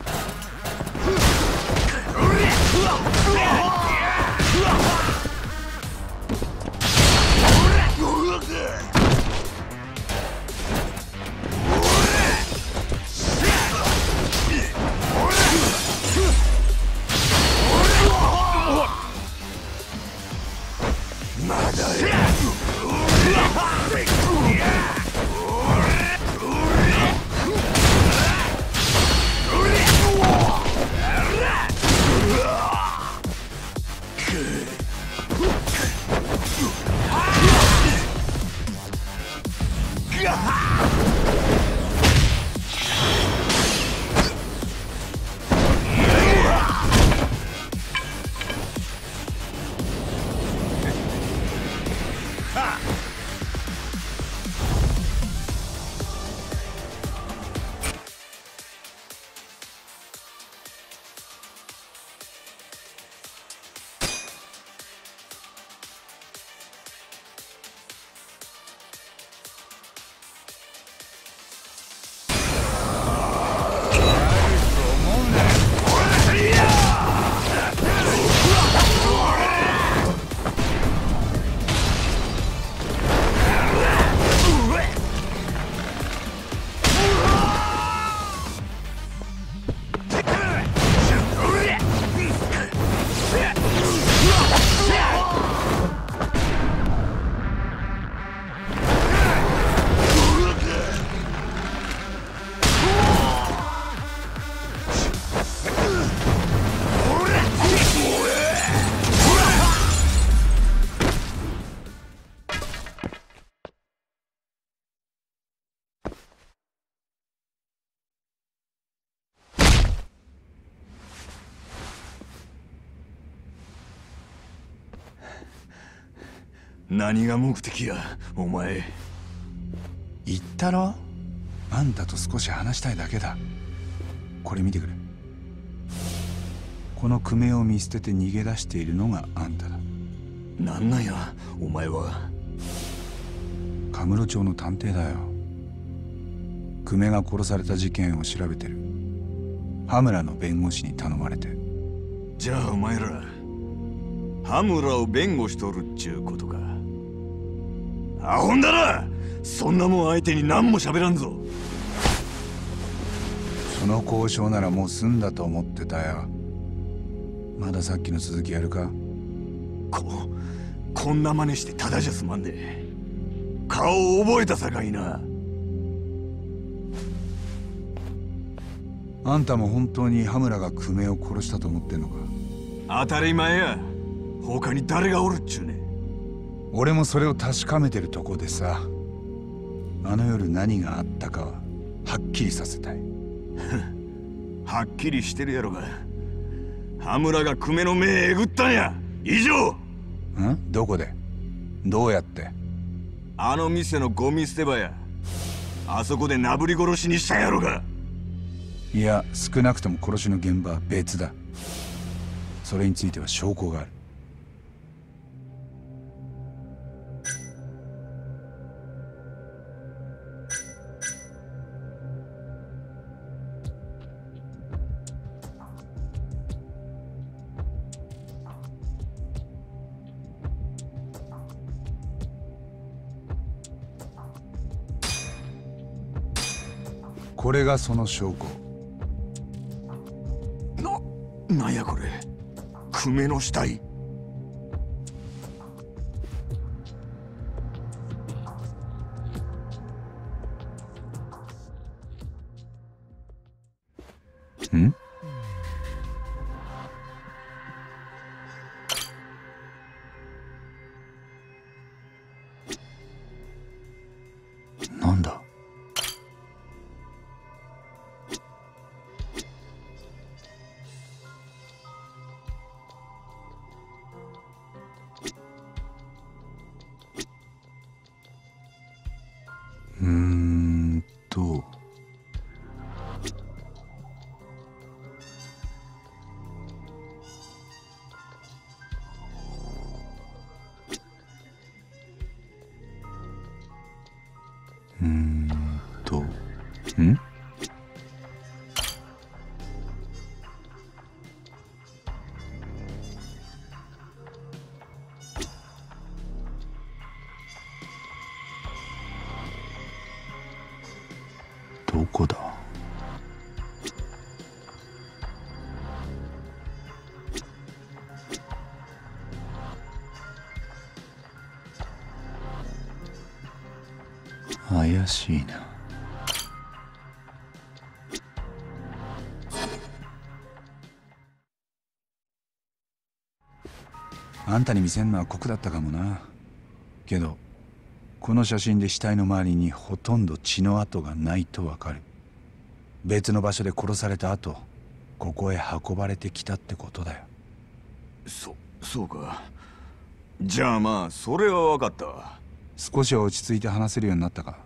何が目的やお前。
言ったろ、あんたと少し話したいだけだ。これ見てくれ。この久米を見捨てて逃げ出しているのがあんただ。
なんなんやお前は。
カムロ町の探偵だよ。久米が殺された事件を調べてる羽村の弁護士に頼まれて。
じゃあお前ら羽村を弁護しとるっちゅうことか。アホんだな。そんなもん相手に何も喋らんぞ。
その交渉ならもう済んだと思ってたよ。まださっきの続きやるか。
ここんな真似してただじゃ済まんで。顔を覚えたさかいな。
あんたも本当に羽村が久米を殺したと思ってんのか。
当たり前や。他に誰がおるっちゅうね。
俺もそれを確かめてるとこでさ。あの夜何があったかははっきりさせたい。
はっきりしてるやろが。羽村が久米の目えぐったんや。以上。
ん？どこで？どうやって？
あの店のゴミ捨て場や。あそこでなぶり殺しにしたんやろが。
いや、少なくとも殺しの現場は別だ。それについては証拠がある。これがその証拠。
な、なんやこれ。久米の死体。
ん？なんだ？うーんとうーんとん？どこだ？怪しいな。あんたに見せんのは酷だったかもな。けどこの写真で死体の周りにほとんど血の跡がないとわかる。別の場所で殺された後、ここへ運ばれてきたってことだよ。
そ、そうか。じゃあまあそれは分かったわ。
少しは落ち着いて話せるようになったか？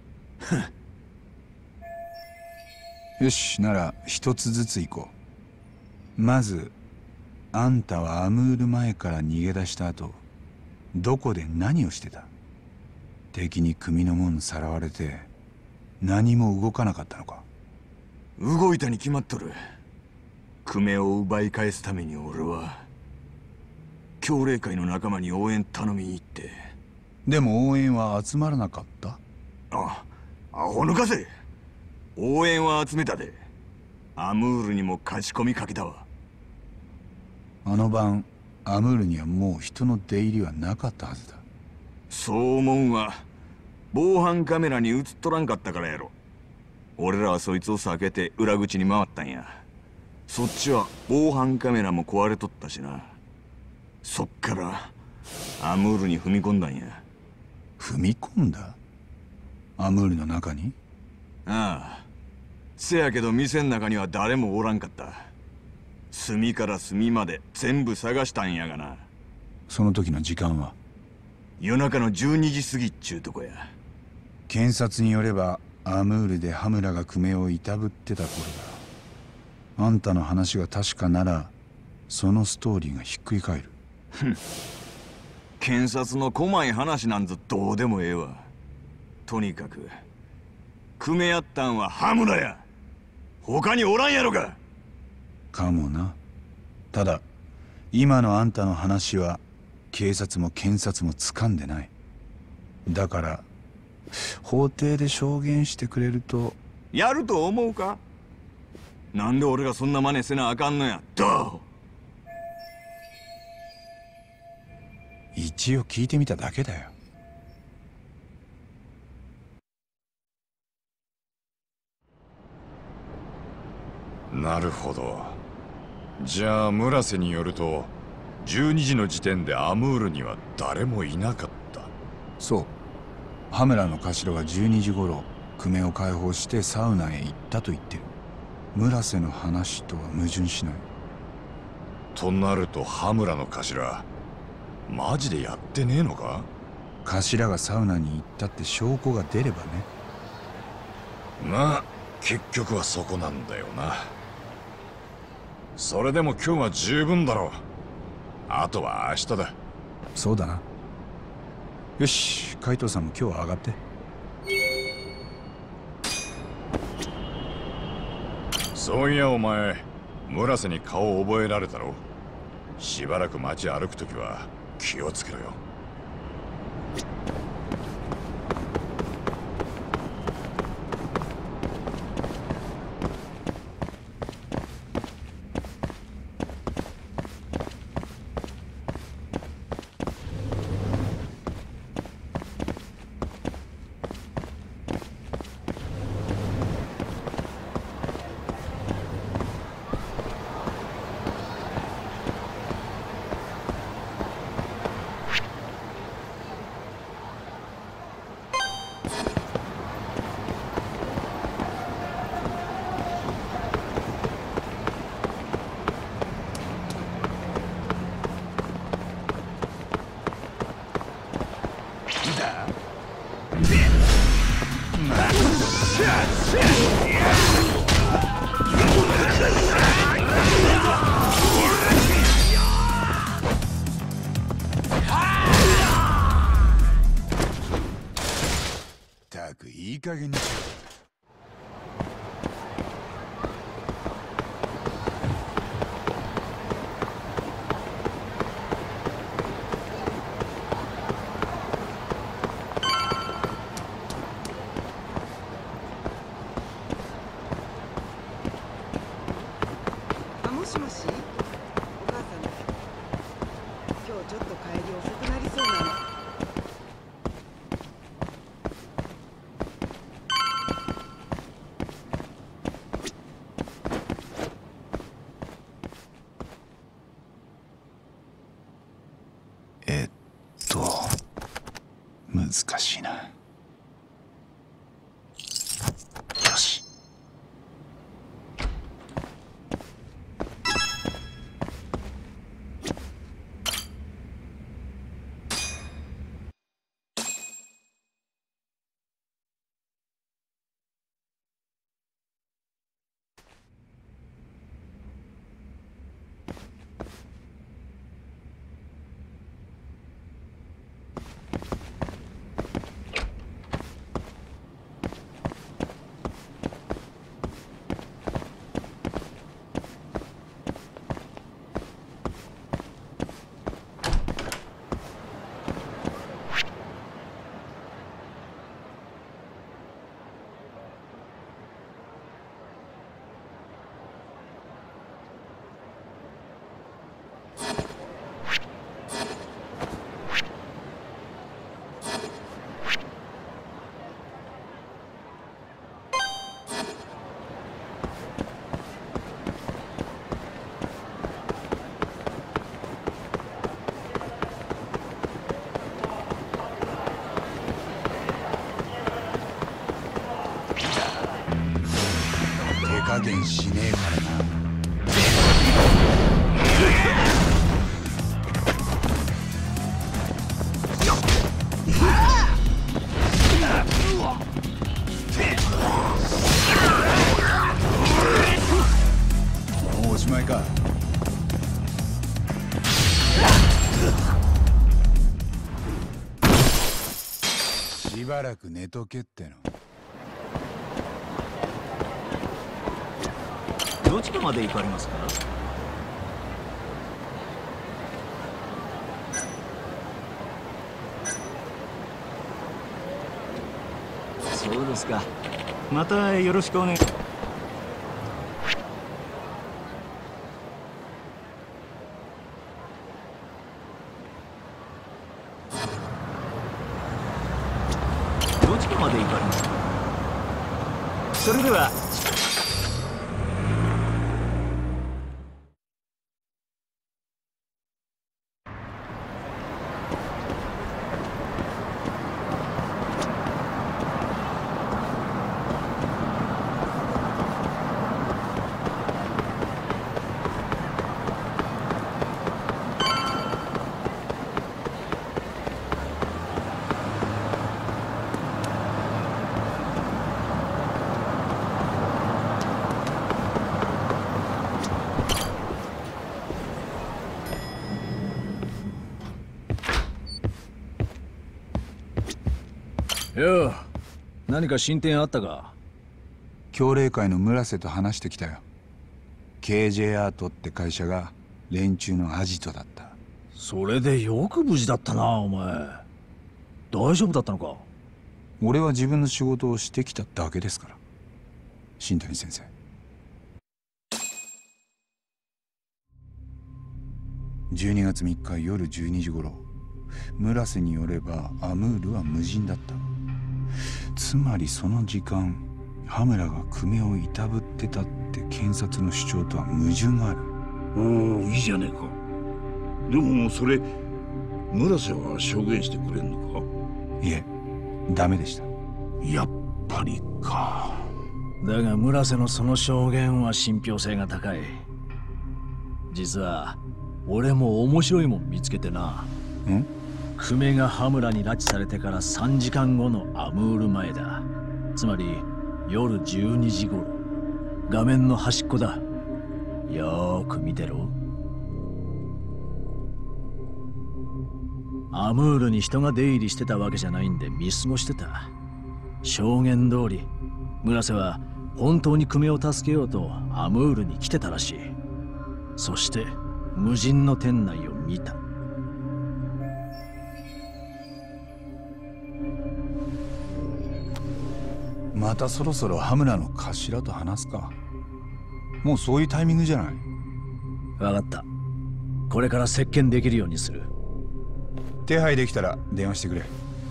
よし、なら一つずつ行こう。まずあんたはアムール前から逃げ出した後、どこで何をしてた？敵に組の門さらわれて何も動かなかったのか？
動いたに決まっとる。クメを奪い返すために俺は教霊会の仲間に応援頼みに行って。
でも応援は集まらなかった？
あ、アホ抜かせ。応援は集めたで。アムールにも勝ち込みかけたわ。
あの晩アムールにはもう人の出入りはなかったはずだ。
そう思うんは防犯カメラに映っとらんかったからやろ。俺らはそいつを避けて裏口に回ったんや。そっちは防犯カメラも壊れとったしな。そっからアムールに踏み込んだんや。
踏み込んだ？アムールの中に？
ああ。せやけど店の中には誰もおらんかった。隅から隅まで全部探したんやがな。
その時の時間は？
夜中のじゅうにじ過ぎっちゅうとこや。
検察によればアムールで羽村がクメをいたぶってた頃だ。あんたの話が確かならそのストーリーがひっくり返る。
ふん。検察の細い話なんぞどうでもええわ。とにかくクメやったんは羽村や。他におらんやろか。
かもな。ただ今のあんたの話は警察も検察も掴んでない。だから法廷で証言してくれると。
やると思うか？なんで俺がそんな真似せなあかんのや。ど
う？一応聞いてみただけだよ。
なるほど。じゃあ村瀬によるとじゅうにじの時点でアムールには誰もいなかった。
そう。羽村の頭はじゅうにじ頃クメを解放してサウナへ行ったと言ってる。村瀬の話とは矛盾しない。
となると羽村の頭マジでやってねえのか？
頭がサウナに行ったって証拠が出ればね。
まあ結局はそこなんだよな。それでも今日は十分だろう。あとは明日だ。
そうだな。よし、海藤さんも今日は上がって。
そういやお前村瀬に顔を覚えられたろ。しばらく街歩くときは気をつけろよ。
しもし、お母さん、今日ちょっと帰り遅くなりそうなの。
えっと難しいな。よし。加減しねえからな。もうおしまいか。しばらく寝とけっての。
どちらまで行かれますか？そうですか。またよろしくお願い。どちらまで行かれますか？それでは。よう、何か進展あったか？
協励会の村瀬と話してきたよ。 ケージェー アートって会社が連中のアジトだった。
それでよく無事だったな。お前大丈夫だったのか？
俺は自分の仕事をしてきただけですから。新谷先生、じゅうにがつみっか夜じゅうにじ頃、村瀬によればアムールは無人だった。つまりその時間、羽村が久米をいたぶってたって検察の主張とは矛盾がある。
おお、いいじゃねえか。でもそれ村瀬は証言してくれんのか？
いえ、ダメでした。
やっぱりか。
だが村瀬のその証言は信憑性が高い。実は俺も面白いもん見つけてな。
ん？
久米が羽村に拉致されてからさんじかんごのアムール前だ。つまり夜じゅうにじ頃。画面の端っこだ。よーく見てろ。アムールに人が出入りしてたわけじゃないんで見過ごしてた。証言通り村瀬は本当に久米を助けようとアムールに来てたらしい。そして無人の店内を見た。
またそろそろ羽村の頭と話すか。もうそういうタイミングじゃない。
分かった。これから接見できるようにする。
手配できたら電話してくれ。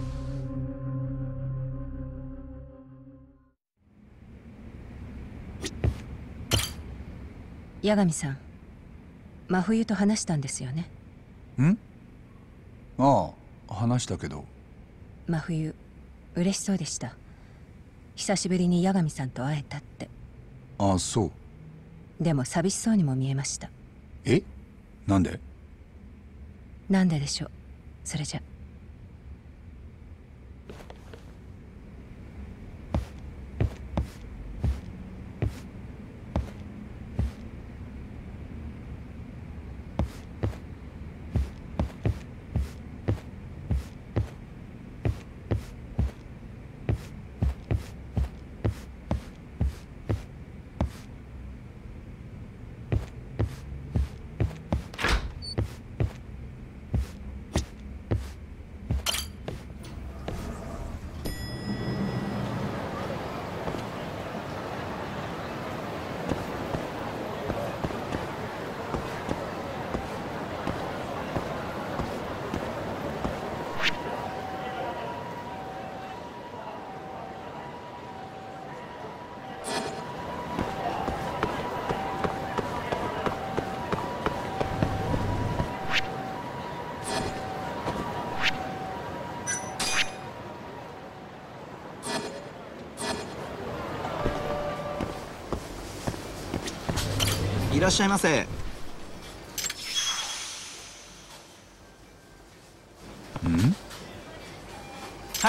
八神さん、真冬と話したんですよね。
ん？ああ、話したけど。
真冬嬉しそうでした。久しぶりに八神さんと会えたって。
ああ、そう。
でも寂しそうにも見えました。
え？なんで？
なんででしょう。それじゃ。
いらっしゃいませ。
ん？
はい。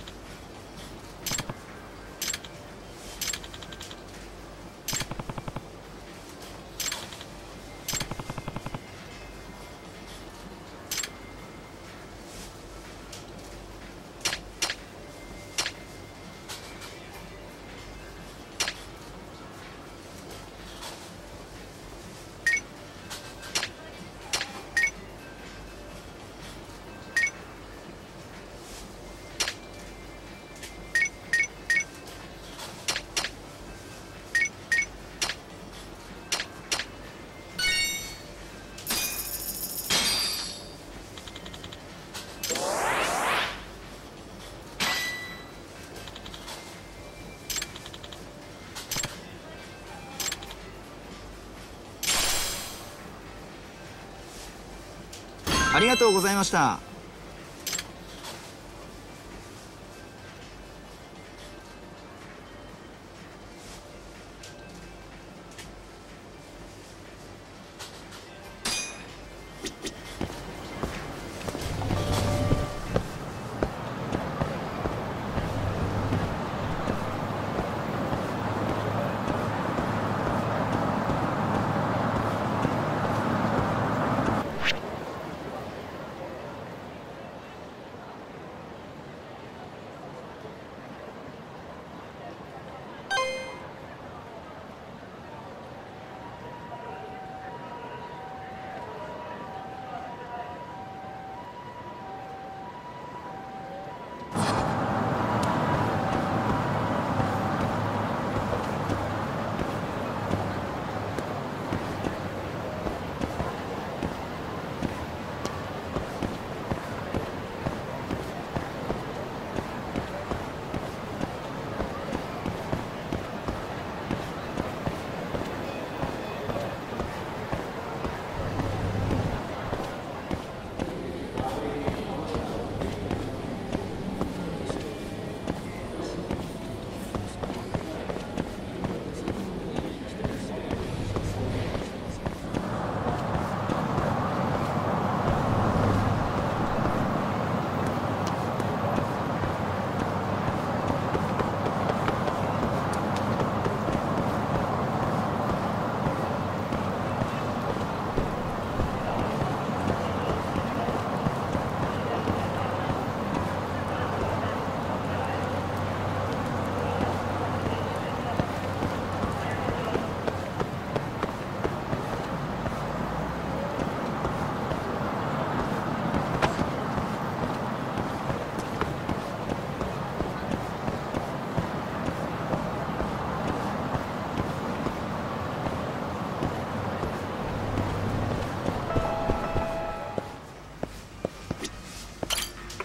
ありがとうございました。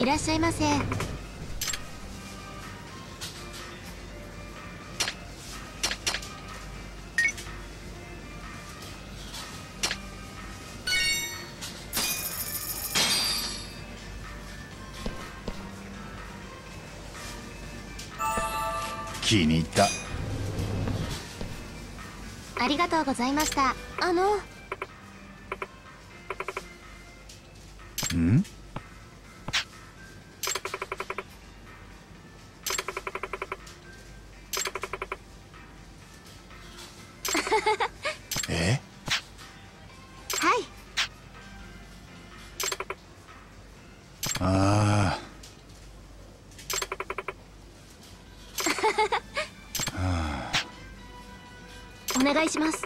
らっしゃいませ。
気に入った。
ありがとうございました。あの
んえ
はい。
ああ
お願いします。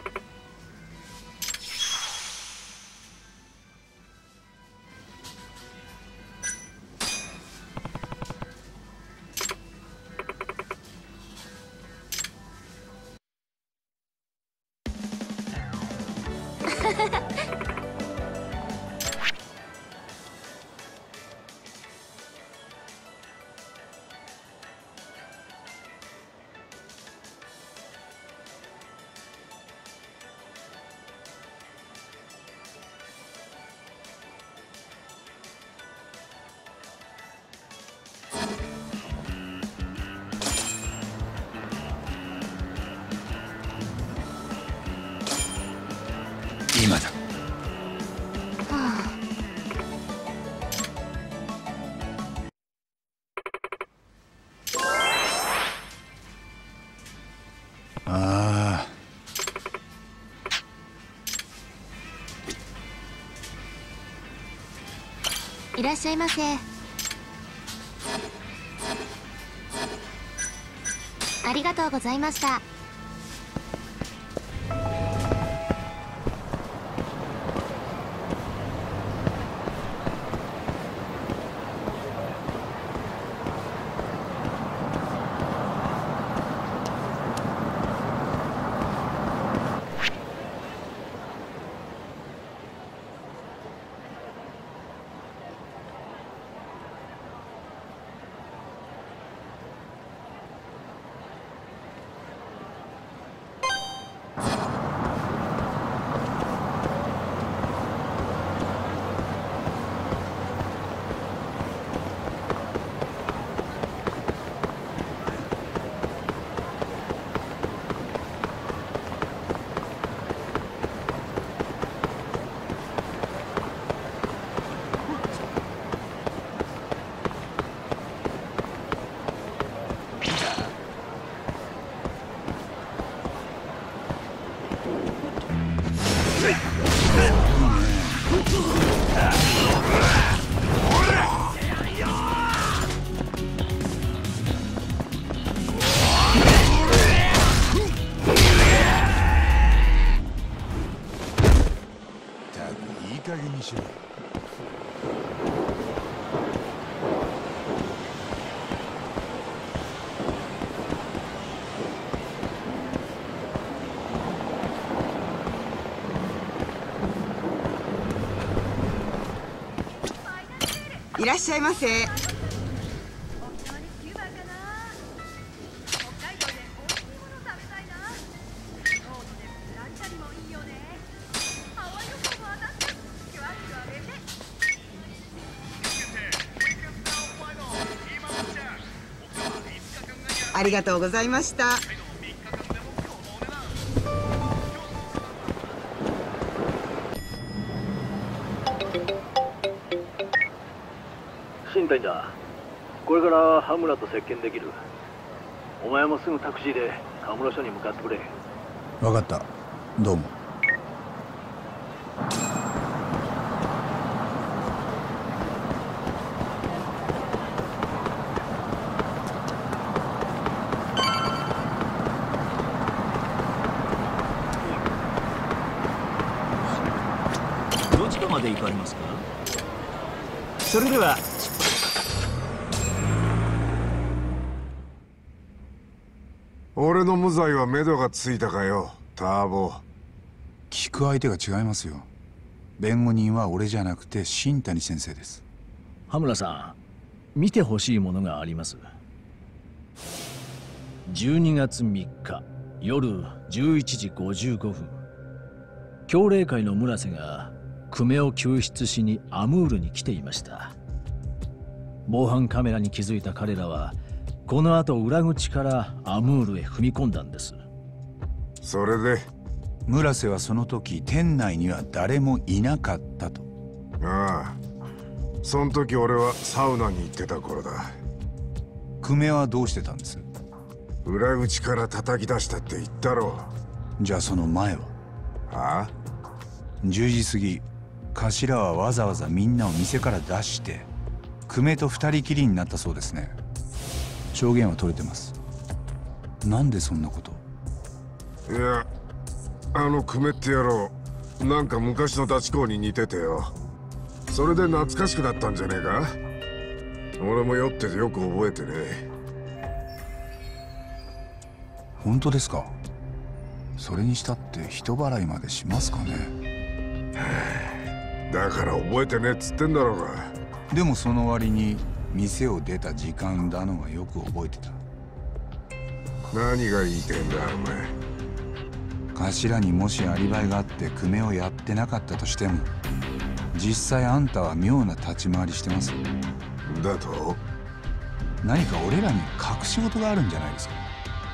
今だ。ああ
いらっしゃいませ。ありがとうございました。
いい加減にしろ。
いらっしゃいませ。ありがとうございました。
新谷だ。これから羽村と接見できる。お前もすぐタクシーで河村署に向かってくれ。
分かった。どうも。
どちらまで行かれますか？
それでは
俺の無罪は目処がついたかよ、ターボ。
聞く相手が違いますよ。弁護人は俺じゃなくて新谷先生です。
羽村さん、 見てほしいものがあります。じゅうにがつみっか夜じゅういちじごじゅうごふん、教令会の村瀬が久米を救出しにアムールに来ていました。防犯カメラに気づいた彼らはこの後裏口からアムールへ踏み込んだんです。
それで
村瀬はその時店内には誰もいなかったと。
ああ、その時俺はサウナに行ってた頃だ。
久米はどうしてたんです？
裏口から叩き出したって言ったろ
う。じゃあその前は？
ああ、
じゅうじ過ぎ、頭はわざわざみんなを店から出して久米と二人きりになったそうですね。証言は取れてます。なんでそんなこと？
いや、あの久米って野郎、なんか昔のダチ公に似ててよ。それで懐かしくなったんじゃねえか。俺も酔っててよく覚えてね。
本当ですか？それにしたって人払いまでしますかね。
だから覚えてねえっつってんだろうが。
でもその割に店を出た時間だのはよく覚えてた。
何が言いてんだお前。
頭にもしアリバイがあって久米をやってなかったとしても、実際あんたは妙な立ち回りしてます。
だと？
何か俺らに隠し事があるんじゃないですか？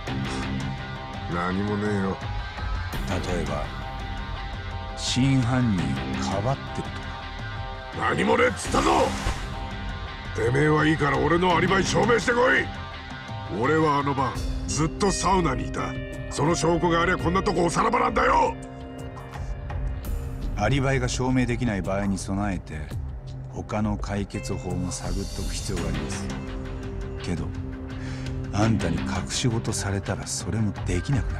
何もねえよ。
例えば真犯人をかばってるとか。
何もねえっつったぞ。てめえはいいから俺のアリバイ証明してこい。俺はあの晩ずっとサウナにいた。その証拠がありゃこんなとこおさらばなんだよ。
アリバイが証明できない場合に備えて他の解決法も探っとく必要があります。けどあんたに隠し事されたらそれもできなくなる。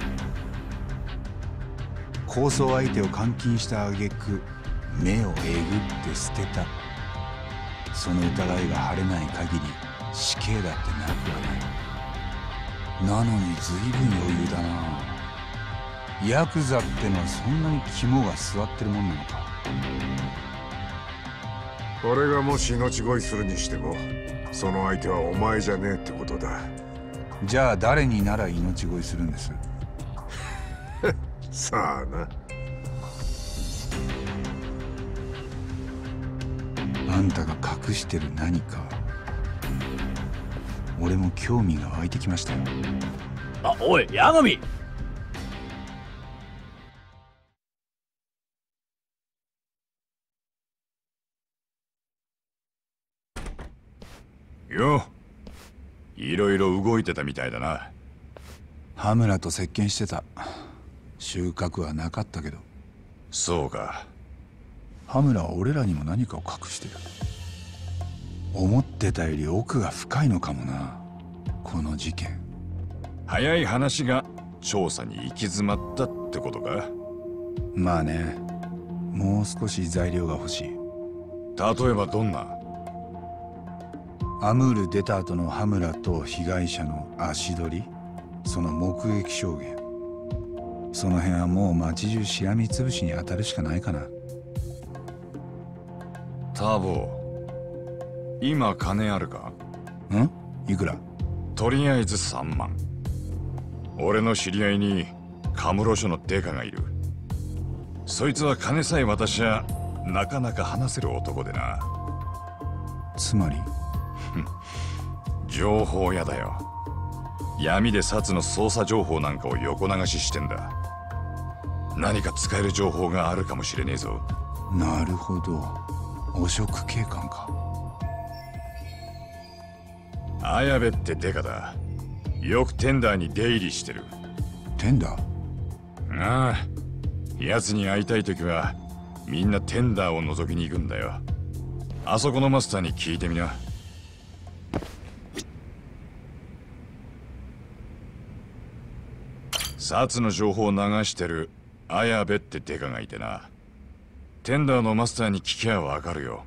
抗争相手を監禁した挙句目をえぐって捨てた。その疑いが晴れない限り死刑だってなくはない。なのに随分余裕だな。ヤクザってのはそんなに肝が据わってるもんなのか。
俺がもし命乞いするにしてもその相手はお前じゃねえってことだ。
じゃあ誰になら命乞いするんです？
さあな。
あんたが隠してる何か、俺も興味が湧いてきましたよ。
あ、おい、八神！
よ、いろいろ動いてたみたいだな。
羽村と接見してた。収穫はなかったけど。
そうか。
羽村は俺らにも何かを隠してる。思ってたより奥が深いのかもな、この事件。
早い話が調査に行き詰まったってことか。
まあね、もう少し材料が欲しい。
例えばどんな？
アムール出た後の羽村と被害者の足取り、その目撃証言、その辺はもう町中しらみつぶしに当たるしかないかな。
ターボ、今金あるか？
ん？いくら？
とりあえずさんまん。俺の知り合いにカムロ署のデカがいる。そいつは金さえ渡しゃなかなか話せる男でな。
つまり
情報屋だよ。闇でサツの捜査情報なんかを横流ししてんだ。何か使える情報があるかもしれねえぞ。
なるほど、汚職警官か。
綾部ってデカだ。よくテンダーに出入りしてる。
テンダー？
ああ、奴に会いたい時はみんなテンダーを覗きに行くんだよ。あそこのマスターに聞いてみな。サツの情報を流してる綾部ってデカがいてな。テンダーのマスターに聞きゃわかるよ。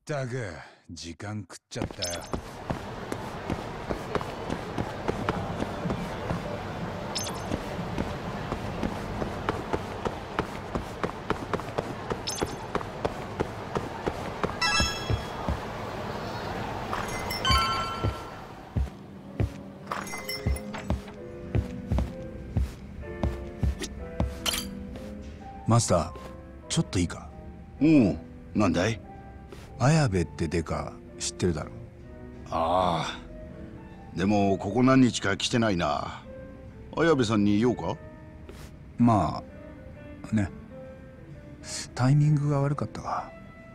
ったく時間食っちゃったよ。マスター、ちょっといいか？
おお、なんだい？
綾部ってデカ知ってるだろ？
ああ、でもここ何日か来てないな。綾部さんに言おうか？
まあね、タイミングが悪かったか。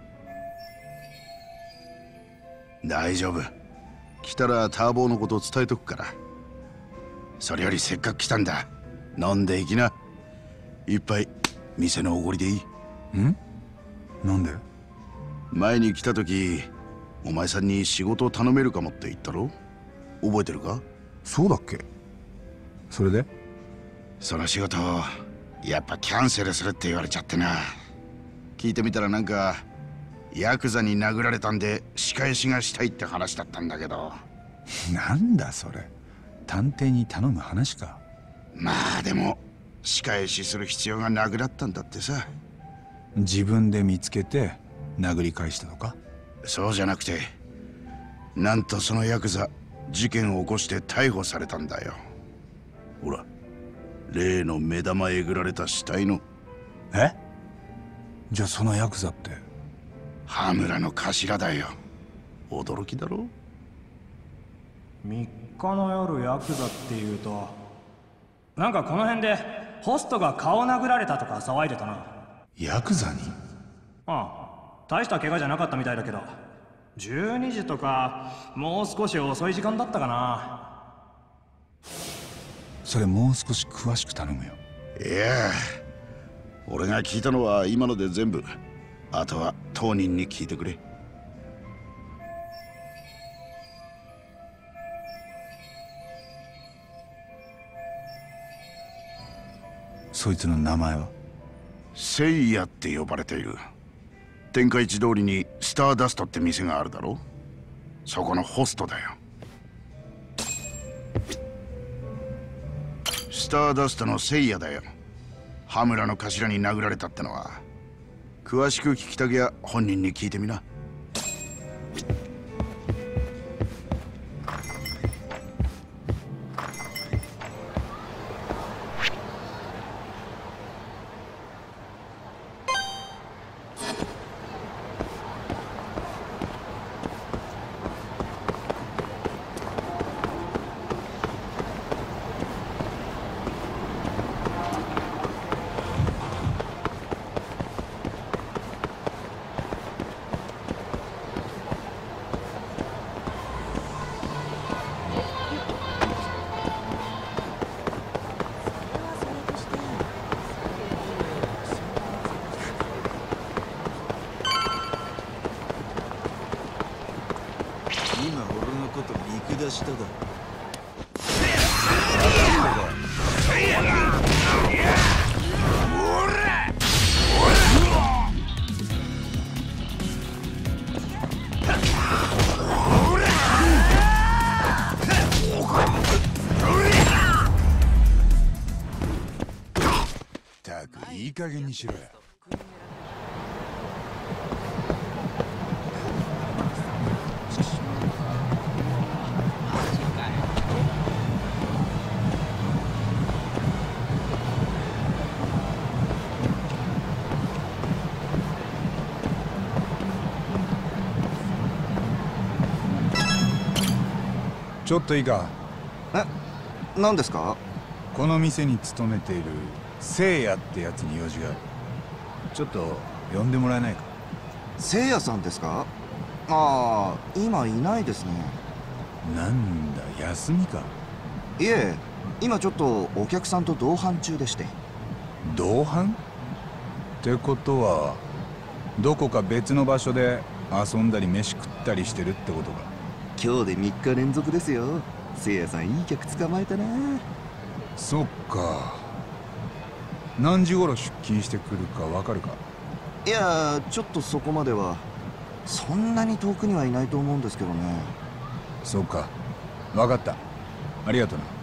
大丈夫、来たらターボーのことを伝えとくから。それよりせっかく来たんだ、飲んでいきな。一杯店のおごりでいい？
ん？なんで？
前に来た時お前さんに仕事を頼めるかもって言ったろ？覚えてるか？
そうだっけ？それで？
その仕事やっぱキャンセルするって言われちゃってな。聞いてみたらなんかヤクザに殴られたんで仕返しがしたいって話だったんだけど。
なんだそれ、探偵に頼む話か。
まあでも仕返しする必要がなくなったんだってさ。
自分で見つけて殴り返したのか？
そうじゃなくて、なんとそのヤクザ事件を起こして逮捕されたんだよ。ほら、例の目玉えぐられた死体の。
え？じゃあそのヤクザって
羽村の頭だよ。驚きだろ？
みっかの夜ヤクザっていうと、なんかこの辺でホストが顔殴られたとか騒いでたな。
ヤクザに？
ああ、大した怪我じゃなかったみたいだけど、じゅうにじとかもう少し遅い時間だったかな。
それもう少し詳しく頼むよ。
いや、俺が聞いたのは今ので全部。あとは当人に聞いてくれ。
そいつの名前は？
セイヤって呼ばれている。天下一通りにスターダストって店があるだろ？そこのホストだよ。スターダストのセイヤだよ。羽村の頭に殴られたってのは。詳しく聞きたきゃ本人に聞いてみな。
しただ。
ったくいい加減にしろよ。ちょっといいか？
え、何ですか？
この店に勤めている聖夜ってやつに用事がある。ちょっと呼んでもらえないか？
聖夜さんですか？ああ、今いないですね。
なんだ、休みか？
いえ、今ちょっとお客さんと同伴中でして。
同伴？ってことはどこか別の場所で遊んだり飯食ったりしてるってことか？
今日でみっか連続ですよ。聖夜さんいい客捕まえたな。
そっか。何時頃出勤してくるかわかるか？
いや、ちょっとそこまでは。 そんなに遠くにはいないと思うんですけどね。
そうか、分かった。ありがとな。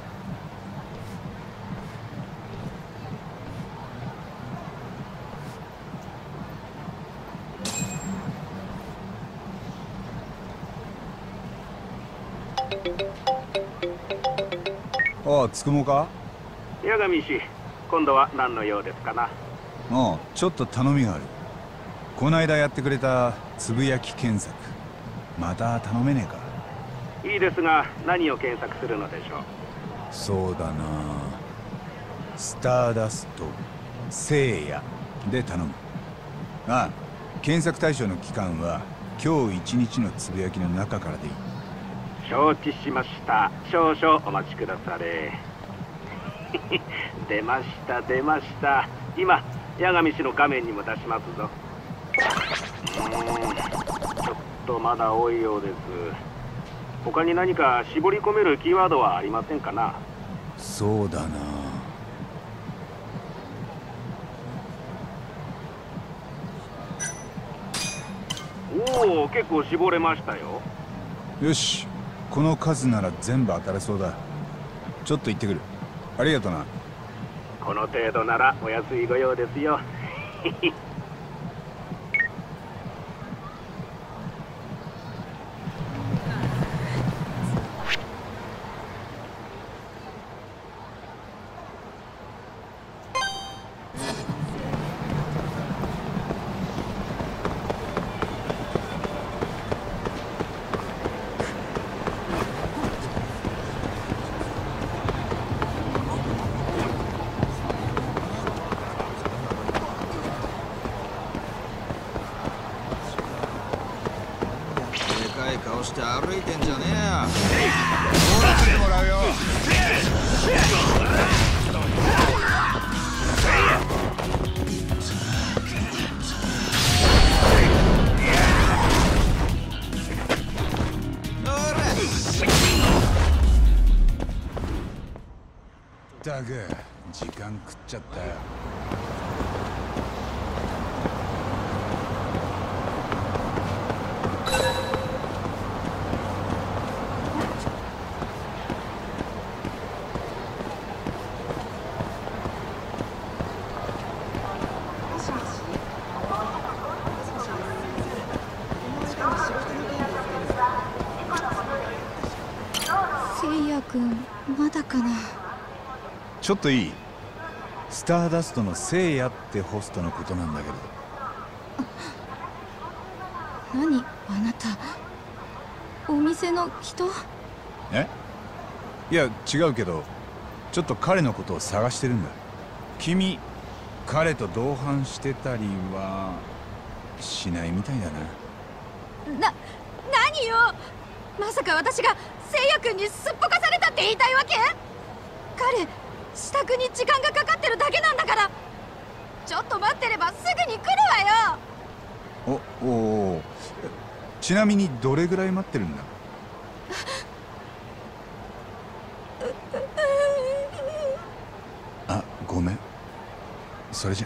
ああ、つくもか？
八神氏、今度は何の用ですかな？
ああ、ちょっと頼みがある。こないだやってくれたつぶやき検索、また頼めねえか？
いいですが、何を検索するのでしょう？
そうだな、スターダスト聖夜で頼む。ああ、検索対象の期間は今日一日のつぶやきの中からでいい。
承知しました。少々お待ちくだされ。出ました出ました。今八神氏の画面にも出しますぞ。うーん、ちょっとまだ多いようです。他に何か絞り込めるキーワードはありませんかな？
そうだな、
おお、結構絞れましたよ。
よし、この数なら全部当たれそうだ。ちょっと行ってくる。ありがとな。
この程度ならお安いご用ですよ。
顔して歩いてんじゃねえよ。
ボールしてもらうよ。ったく時間食っちゃったよ。
まだかな。
ちょっといい？スターダストの聖夜ってホストのことなんだけど。
何あなた、お店の人？
え？いや違うけど、ちょっと彼のことを探してるんだ。君彼と同伴してたりはしないみたいだな。
な、何よ、まさか私が聖夜君にすっぽかされたって言いたいわけ？彼、支度に時間がかかってるだけなんだから。ちょっと待ってればすぐに来るわよ。
お、おお、ちなみにどれぐらい待ってるんだ？あ、ごめん。それじゃ。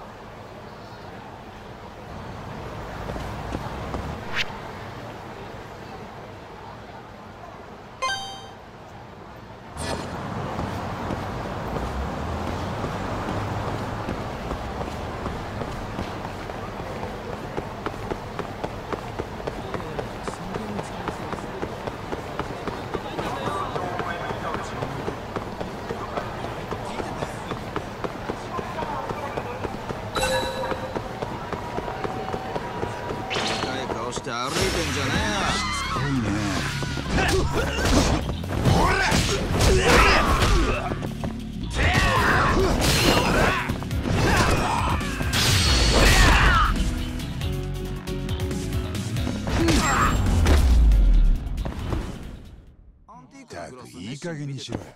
歩いてんじゃね
えよ。しつこいね。ったくいい加減にしろよ。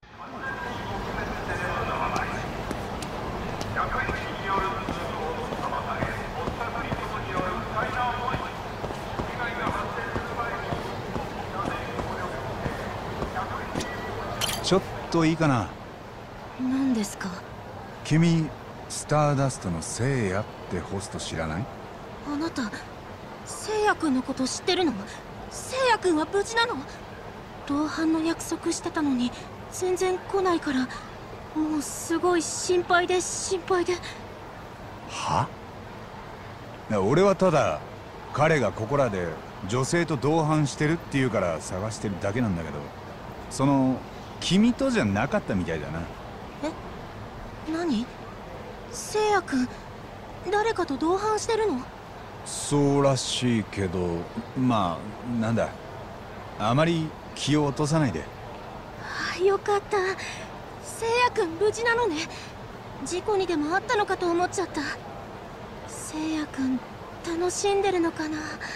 ちょっといいかな。
何ですか？
君スターダストの聖夜ってホスト知らない？
あなた
聖夜君のこと知ってるの？聖夜君は無事なの？同伴の約束してたのに全然来ないから、もうすごい心配で心配で。
は？俺はただ彼がここらで女性と同伴してるっていうから探してるだけなんだけど、その君とじゃなかったみたいだな。
え？何？聖夜君誰かと同伴してるの？
そうらしいけど、まあなんだ、あまり気を落とさないで。
あ、よかった。聖夜君無事なのね。事故にでもあったのかと思っちゃった。聖夜君楽しんでるのかな。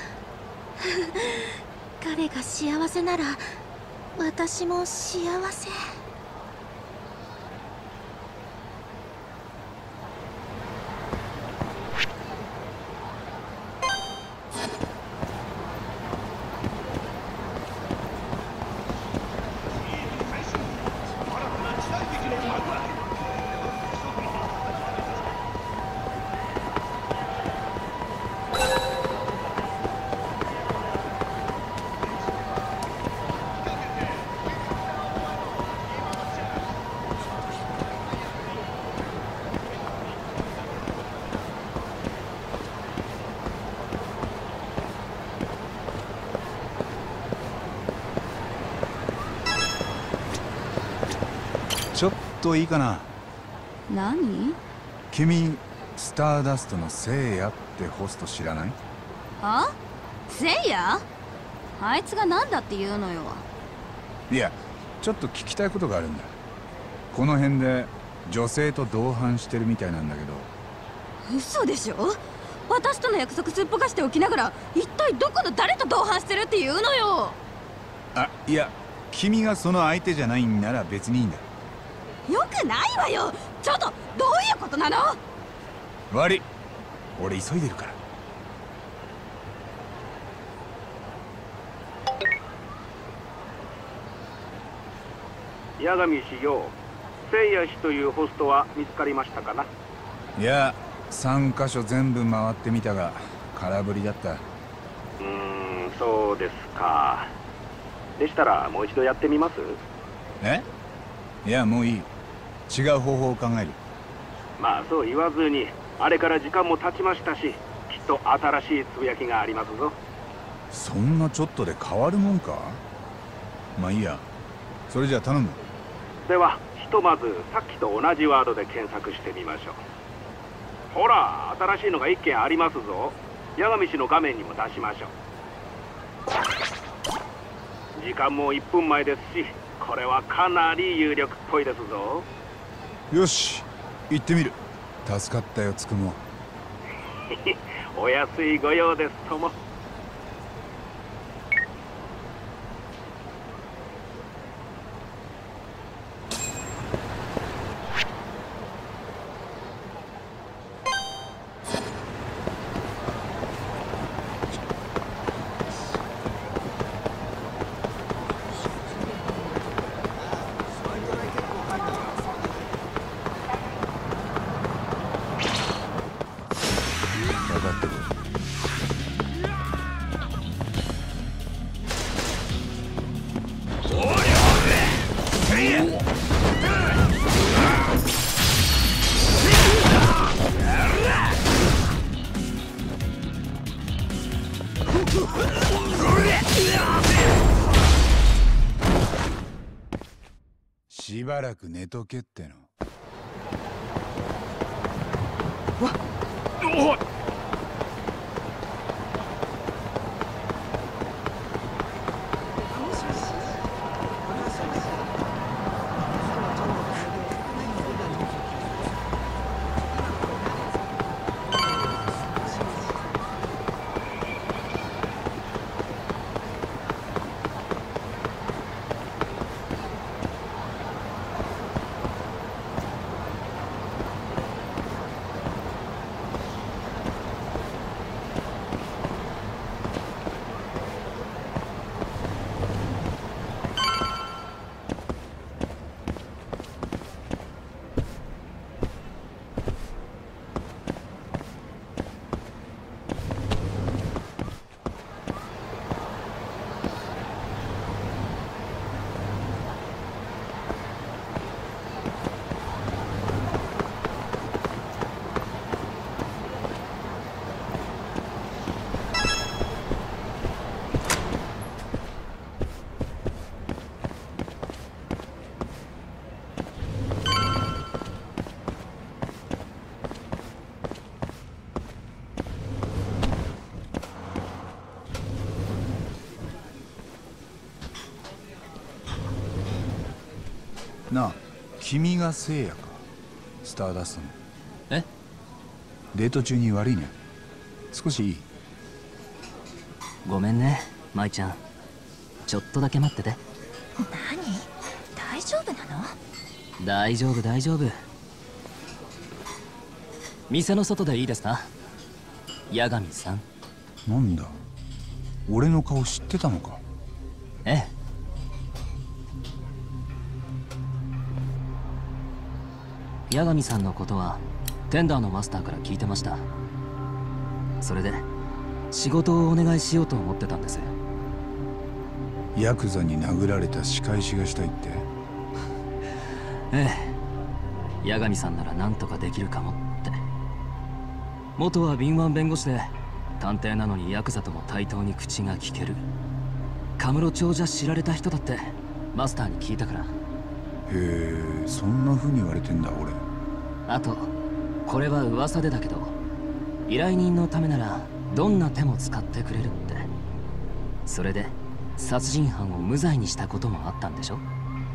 彼が幸せなら私も幸せ。ちょっといいかな。何？
君スターダストの聖夜ってホスト知らない？
あ？聖夜？あいつが何だって言うのよ。
いや、ちょっと聞きたいことがあるんだ。この辺で女性と同伴してるみたいなんだけど。
嘘でしょ？私との約束すっぽかしておきながら一体どこの誰と同伴してるって言うのよ。
あ、いや、君がその相手じゃないんなら別にいいんだ。
よくないわよ。ちょっとどういうことなの？
悪い、俺急いでるから。
八神氏よ、聖夜氏というホストは見つかりましたかな？
いや、三箇所全部回ってみたが空振りだった。
うーん、そうですか。でしたらもう一度やってみます？
え？いや、もういい。違う方法を考える。
まあそう言わずに、あれから時間も経ちましたし、きっと新しいつぶやきがありますぞ。
そんなちょっとで変わるもんか？まあいいや、それじゃあ頼む。
ではひとまずさっきと同じワードで検索してみましょう。ほら、新しいのが一件ありますぞ。八神氏の画面にも出しましょう。時間もいっぷんまえですし、これはかなり有力っぽいですぞ。
よし、行ってみる。助かったよ、つくも。
お安いご用ですとも。
しばらく寝とけっての。
わっ、おい。
なあ、君が聖夜か、スターダストの。
え？
デート中に悪いね。少しいい？
ごめんね、舞ちゃん。ちょっとだけ待ってて。
何？大丈夫なの？
大丈夫大丈夫。店の外でいいですか？八神さん。
なんだ、俺の顔知ってたのか？
ええ。八神さんのことはテンダーのマスターから聞いてました。それで仕事をお願いしようと思ってたんです。
ヤクザに殴られた仕返しがしたいって？
ええ。八神さんなら何とかできるかもって。元は敏腕弁護士で探偵なのにヤクザとも対等に口が利ける。カムロ町じゃ知られた人だってマスターに聞いたから。
へえ、そんな風に言われてんだ俺。
あとこれは噂でだけど、依頼人のためならどんな手も使ってくれるって。それで殺人犯を無罪にしたこともあったんでしょ？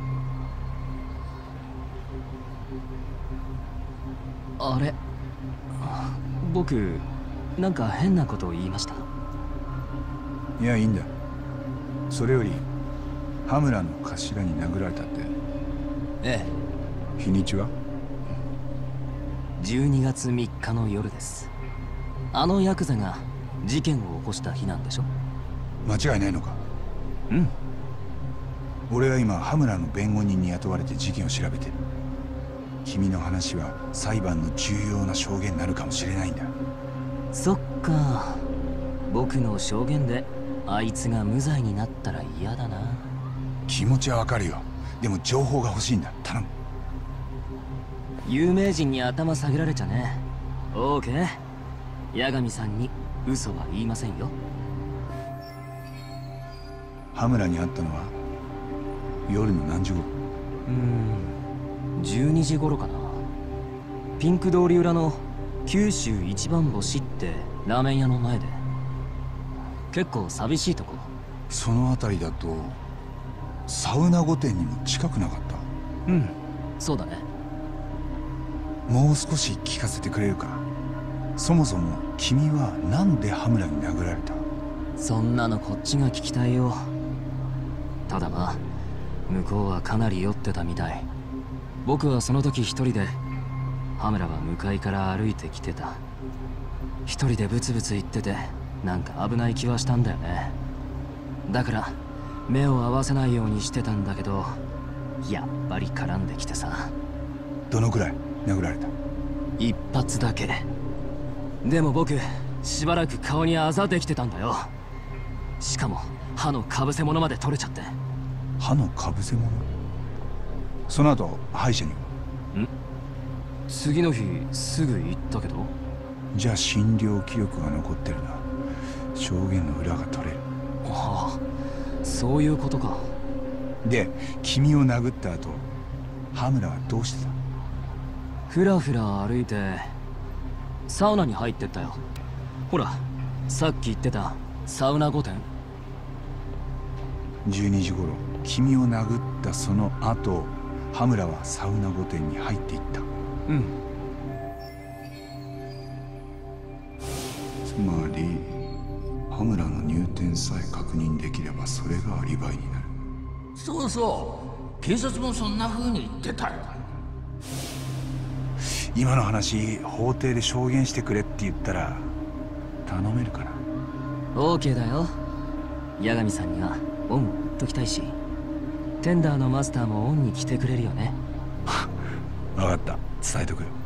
あれ、僕なんか変なことを言いました？
いや、いいんだ。それより羽村の頭に殴られたって。
え
え。日にちは？
じゅうにがつみっかの夜です。あのヤクザが事件を起こした日なんでしょ？
間違いないのか？
うん。
俺は今羽村の弁護人に雇われて事件を調べてる。君の話は裁判の重要な証言になるかもしれないんだ。
そっか。僕の証言であいつが無罪になったら嫌だな。
気持ちはわかるよ。でも情報が欲しいんだ。頼む。
有名人に頭下げられちゃね。オーケー。八神さんに嘘は言いませんよ。
羽村に会ったのは夜の何時頃？
うーん、じゅうにじ頃かな。ピンク通り裏の九州一番星ってラーメン屋の前で。結構寂しいとこ。
その辺りだとサウナ御殿にも近くなかった？
うん、そうだね。
もう少し聞かせてくれるか？そもそも君はなんで羽村に殴られた？
そんなのこっちが聞きたいよ。ただまあ向こうはかなり酔ってたみたい。僕はその時一人で、羽村は向かいから歩いてきてた。一人でブツブツ言ってて、なんか危ない気はしたんだよね。だから目を合わせないようにしてたんだけど、やっぱり絡んできてさ。
どのくらい殴られた？
一発だけ。でも僕しばらく顔にあざできてたんだよ。しかも歯のかぶせ物まで取れちゃって。
歯のかぶせ物？その後歯医者には？
ん？次の日すぐ行ったけど。
じゃあ診療記録が残ってるな。証言の裏が取れる。
ああ、そういうことか。
で、君を殴った後、羽村はどうしてた？
ふらふら歩いてサウナに入ってったよ。ほら、さっき言ってたサウナ御殿。
じゅうにじ頃、君を殴ったその後、羽村はサウナ御殿に入っていった。
うん。
つまり羽村の入店さえ確認できればそれがアリバイになる。
そうそう、警察もそんな風に言ってたよ。
今の話法廷で証言してくれって言ったら頼めるかな？
オーケーだよ。八神さんには恩を売っときたいし、テンダーのマスターも恩に来てくれるよね。
分かった、伝えとくよ。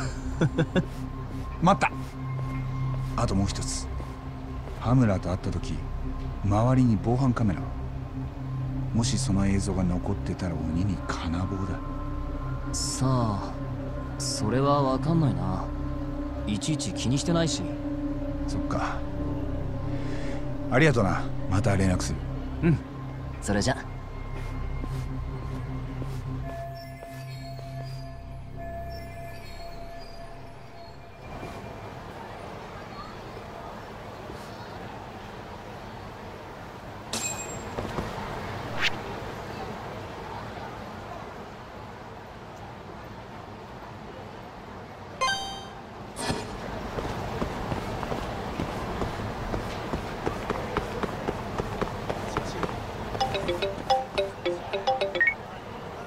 待った。あともう一つ。羽村と会った時、周りに防犯カメラは？もしその映像が残ってたら鬼に金棒だ。
さあ、それは分かんないな。いちいち気にしてないし。
そっか。ありがとな。また連絡する。
うん、それじゃ。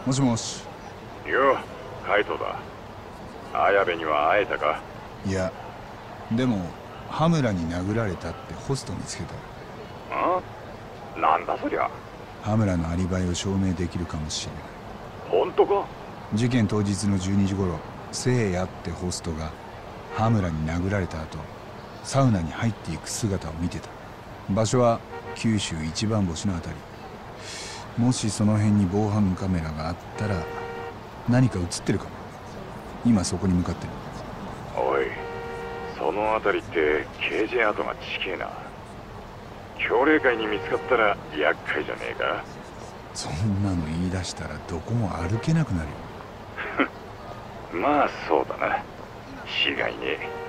もしもし。
よう、カイトだ。綾部には会えたか？
いや、でも羽村に殴られたってホスト見つけた。
ん？なんだそりゃ。
羽村のアリバイを証明できるかもしれない。
本当か？
事件当日のじゅうにじ頃、聖夜ってホストが羽村に殴られた後、サウナに入っていく姿を見てた。場所は九州一番星のあたり。もしその辺に防犯カメラがあったら何か映ってるかも。今そこに向かってる。
おい、その辺りって刑事跡が近えな。協霊会に見つかったら厄介じゃねえか？
そんなの言い出したらどこも歩けなくなるよ。
まあそうだな。違いねえ。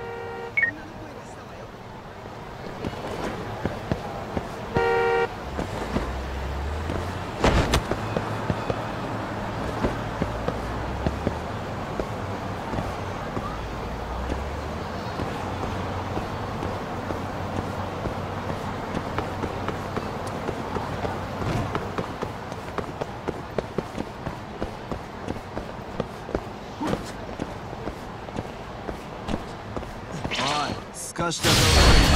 すかしたぞ。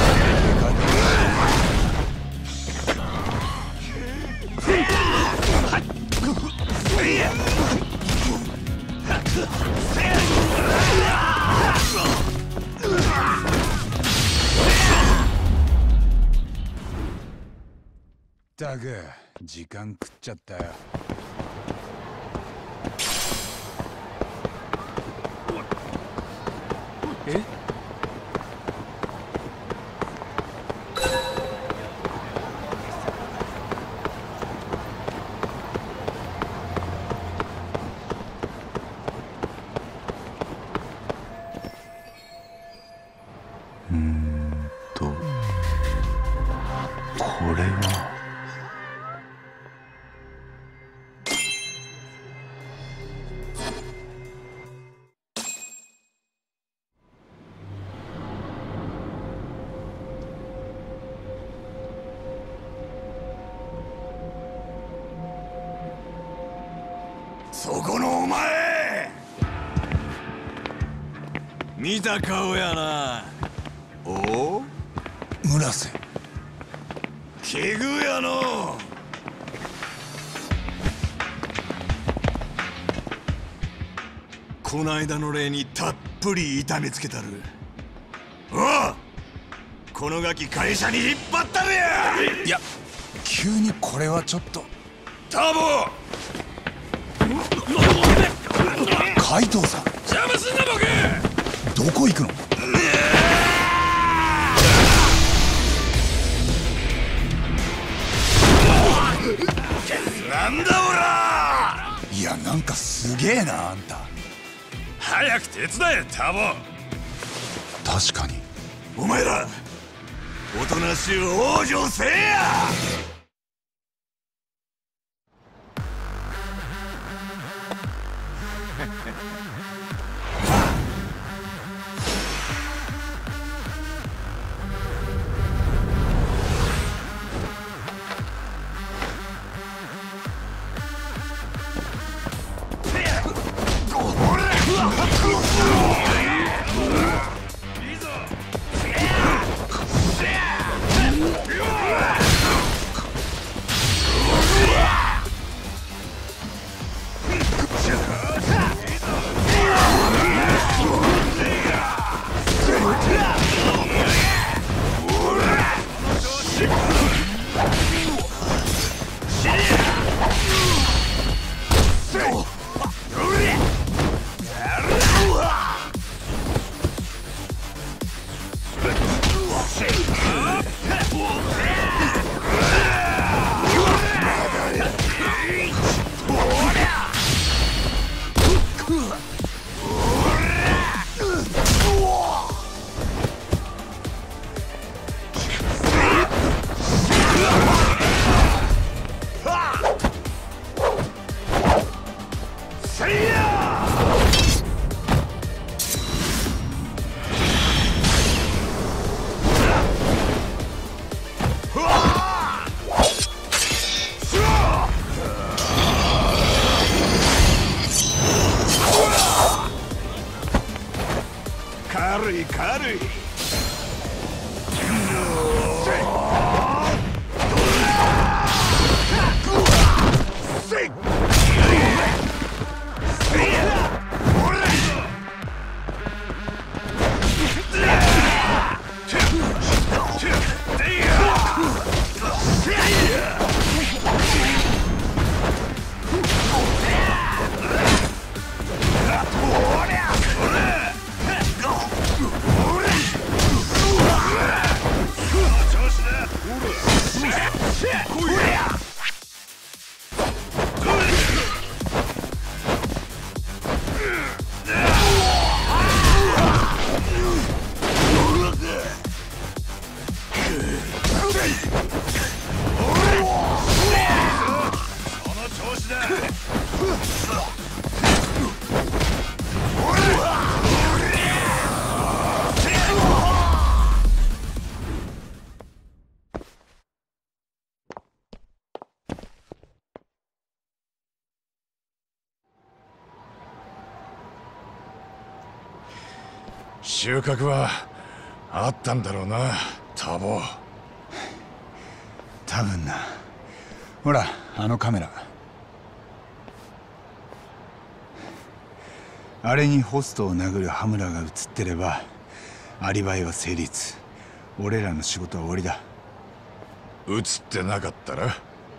ったく時間食っちゃったよ。
え？
うーんとこれは。
そこのお前、見た顔やな。おお、
村瀬。
奇遇やの。こないだの例にたっぷり痛めつけたる。おう、このガキ会社に引っ張ったるや。
いや、急にこれはちょっと。
タボ、
海藤さん、
邪魔すんなボケ。
どこ行くの？
なんだおら。
いや、なんかすげえなあんた。
早く手伝えタボ。
確かに。
お前らおとなしい往生せえや。
収穫はあったんだろうな、タボ。
多分な。ほらあのカメラ、あれにホストを殴る羽村が映ってればアリバイは成立。俺らの仕事は終わりだ。
映ってなかったら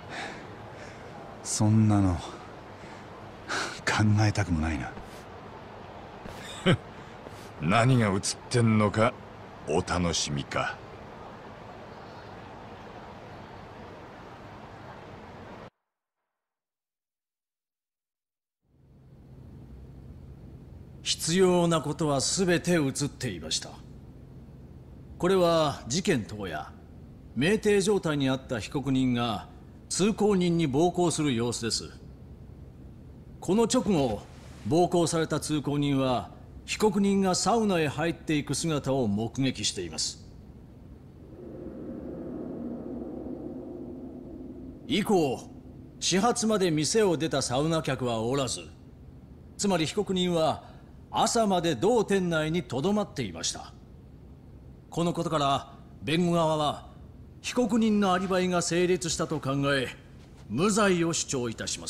そんなの考えたくもないな。
何が映ってんのかお楽しみか。
必要なことは全て映っていました。これは事件当夜酩酊状態にあった被告人が通行人に暴行する様子です。この直後暴行された通行人は被告人がサウナへ入っていく姿を目撃しています。以降始発まで店を出たサウナ客はおらず、つまり被告人は朝まで同店内にとどまっていました。このことから弁護側は被告人のアリバイが成立したと考え無罪を主張いたします。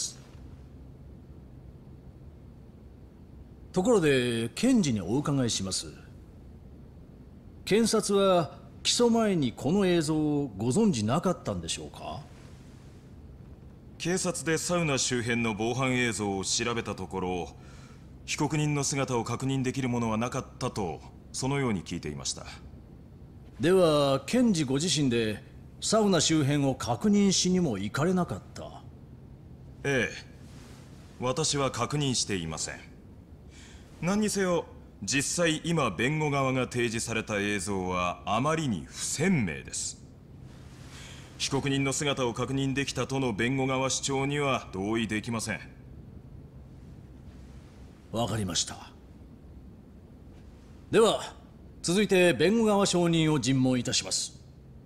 ところで検事にお伺いします。検察は起訴前にこの映像をご存じなかったんでしょうか？
警察でサウナ周辺の防犯映像を調べたところ、被告人の姿を確認できるものはなかったとそのように聞いていました。
では検事ご自身でサウナ周辺を確認しにも行かれなかった？
ええ、私は確認していません。何にせよ実際今弁護側が提示された映像はあまりに不鮮明です。被告人の姿を確認できたとの弁護側主張には同意できません。
わかりました。では続いて弁護側証人を尋問いたします。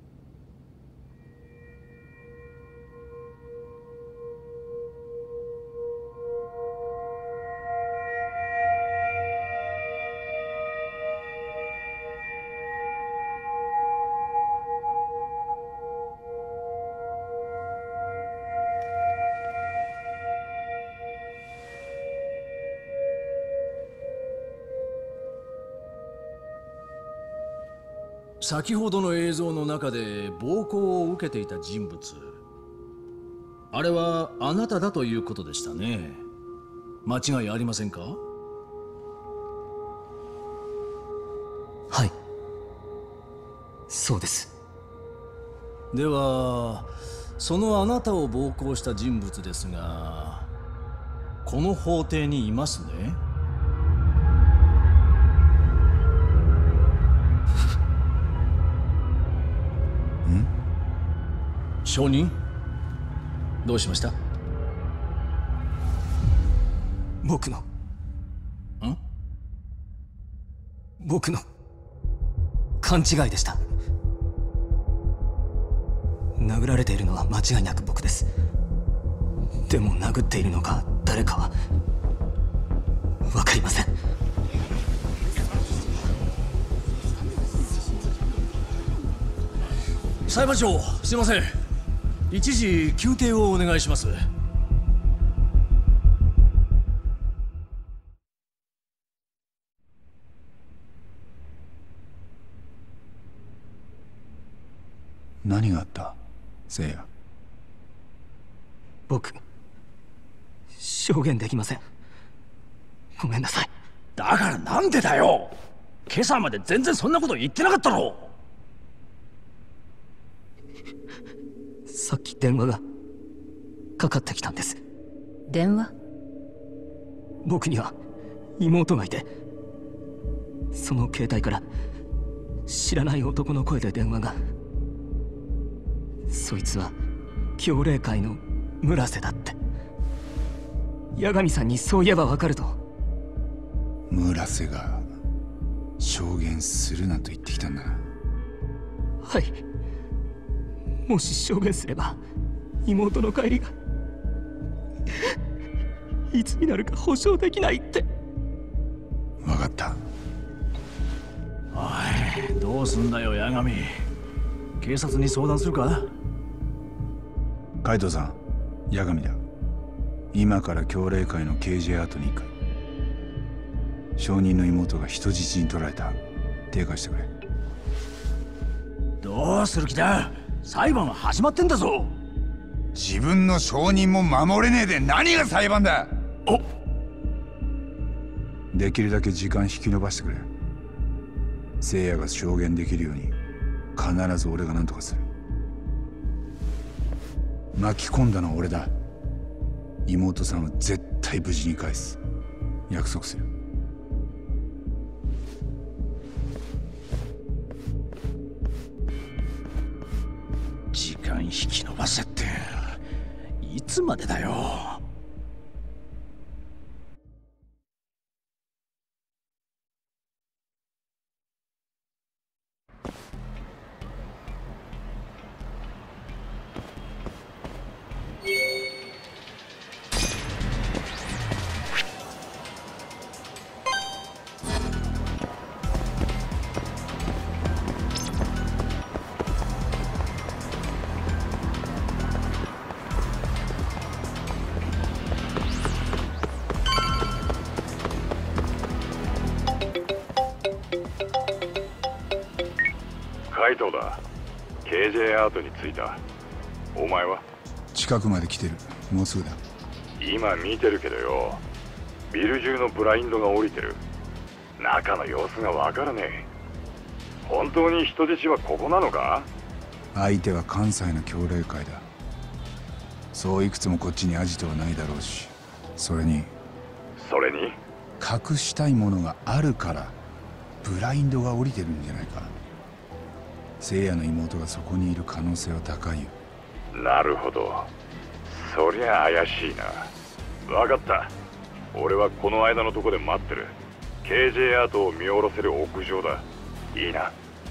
先ほどの映像の中で暴行を受けていた人物、あれはあなただということでしたね。間違いありませんか？
はい、そうです。
ではそのあなたを暴行した人物ですが、この法廷にいますね？証人、どうしました？
僕の
ん
僕の勘違いでした。殴られているのは間違いなく僕です。でも殴っているのが誰かは分かりません。
裁判長、すいません。一時休廷をお願いします。
何があった、せいや？
僕証言できません。ごめんなさい。
だからなんでだよ。今朝まで全然そんなこと言ってなかったろ。
さっき電話がかかってきたんです。
電話？
僕には妹がいて、その携帯から知らない男の声で電話が。そいつは教霊会の村瀬だって。八神さんにそう言えばわかると。
村瀬が証言するなと言ってきたんだな。
はい。もし証言すれば妹の帰りがいつになるか保証できないって。
分かった。
おい、どうすんだよ八神。警察に相談するか？
海藤さん、八神だ。今から教霊会の ケージェー アートに行く。証人の妹が人質に取られた。手貸してくれ。
どうする気だ？裁判は始まってんだぞ。
自分の証人も守れねえで何が裁判だ。
お
できるだけ時間引き延ばしてくれ。聖夜が証言できるように必ず俺が何とかする。巻き込んだのは俺だ。妹さんは絶対無事に返す。約束する。
時間引き延ばせっていつまでだよ。
海藤だ。ケージェー アートに着いた。お前は？
近くまで来てる。もうすぐだ。
今見てるけどよ、ビル中のブラインドが降りてる。中の様子がわからねえ。本当に人質はここなのか？
相手は関西の教霊会だ。そういくつもこっちにアジトはないだろうし、それに
それに
隠したいものがあるからブラインドが降りてるんじゃないか。聖夜の妹がそこにいる可能性は高いよ。
なるほど。そりゃ怪しいな。わかった。俺はこの間のとこで待ってる。ケージェー アートを見下ろせる屋上だ。いいな。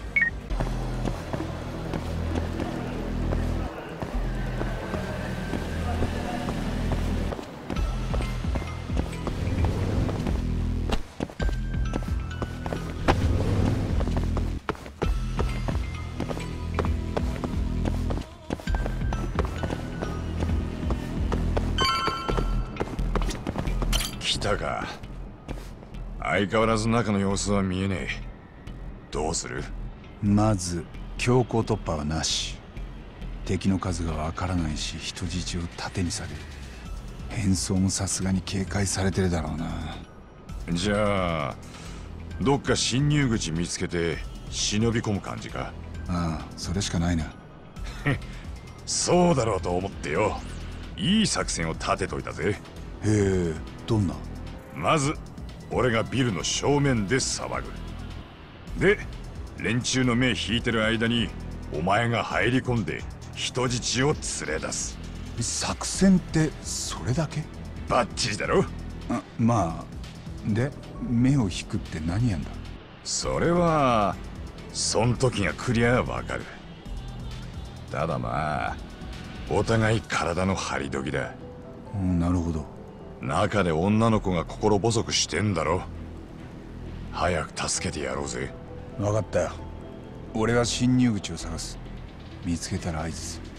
来たか。相変わらず中の様子は見えねえ。どうする？
まず強行突破はなし。敵の数がわからないし、人質を盾にされる。変装もさすがに警戒されてるだろうな。
じゃあどっか侵入口見つけて忍び込む感じか？
ああ、それしかないな。
そうだろうと思ってよ。いい作戦を立てといたぜ。
へえ、どんな？
まず俺がビルの正面で騒ぐ。で連中の目引いてる間にお前が入り込んで人質を連れ出す。
作戦ってそれだけ？
バッチリだろ。
あ、まあで目を引くって何やんだ？
それはそん時が来りゃわかる。ただまあお互い体の張り時だ。
うん、なるほど。
中で女の子が心細くしてんだろ。早く助けてやろうぜ。
分かったよ。俺は侵入口を探す。見つけたら合図する。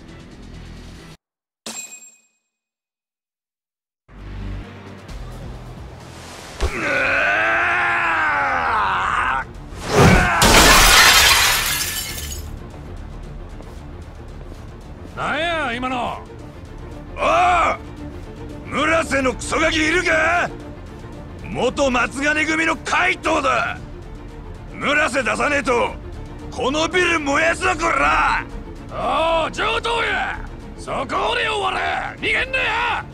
なんや今の。おお、村瀬のクソガキいるか？元松金組の海藤だ。村瀬出さねえとこのビル燃やすぞこら。
ああ、上等や。 そこおれよ俺、逃げんなよ。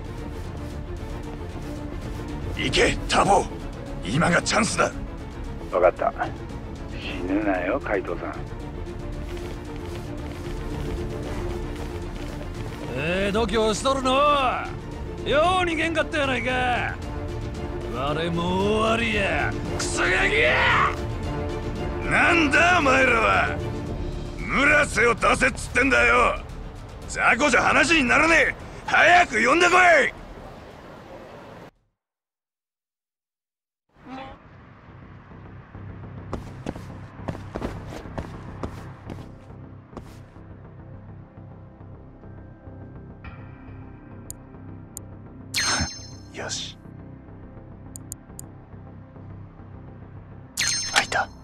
行けタボ、今がチャンスだ。
分かった、死ぬなよ海藤さん。
ええ度胸しとるの。よう逃げんかったやないか。我も終わりやクソガキや。
なんだお前らは。村瀬を出せっつってんだよ。雑魚じゃ話にならねえ。早く呼んでこい。
よし、開いた。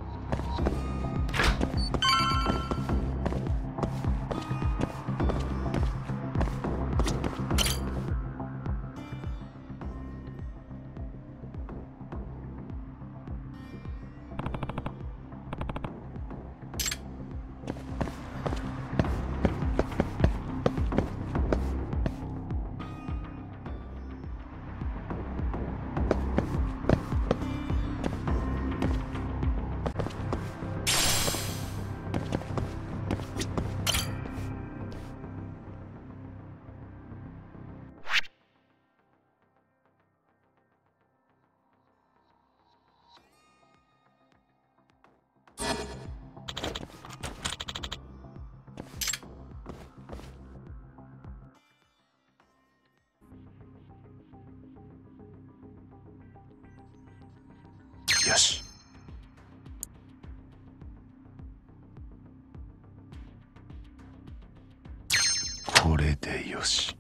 よし、これでよし。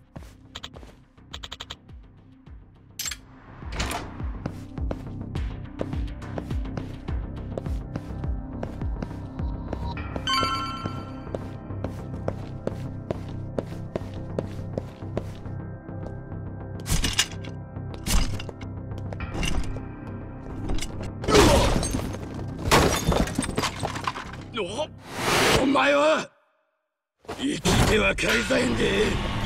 お、お前は生きては帰さへんで。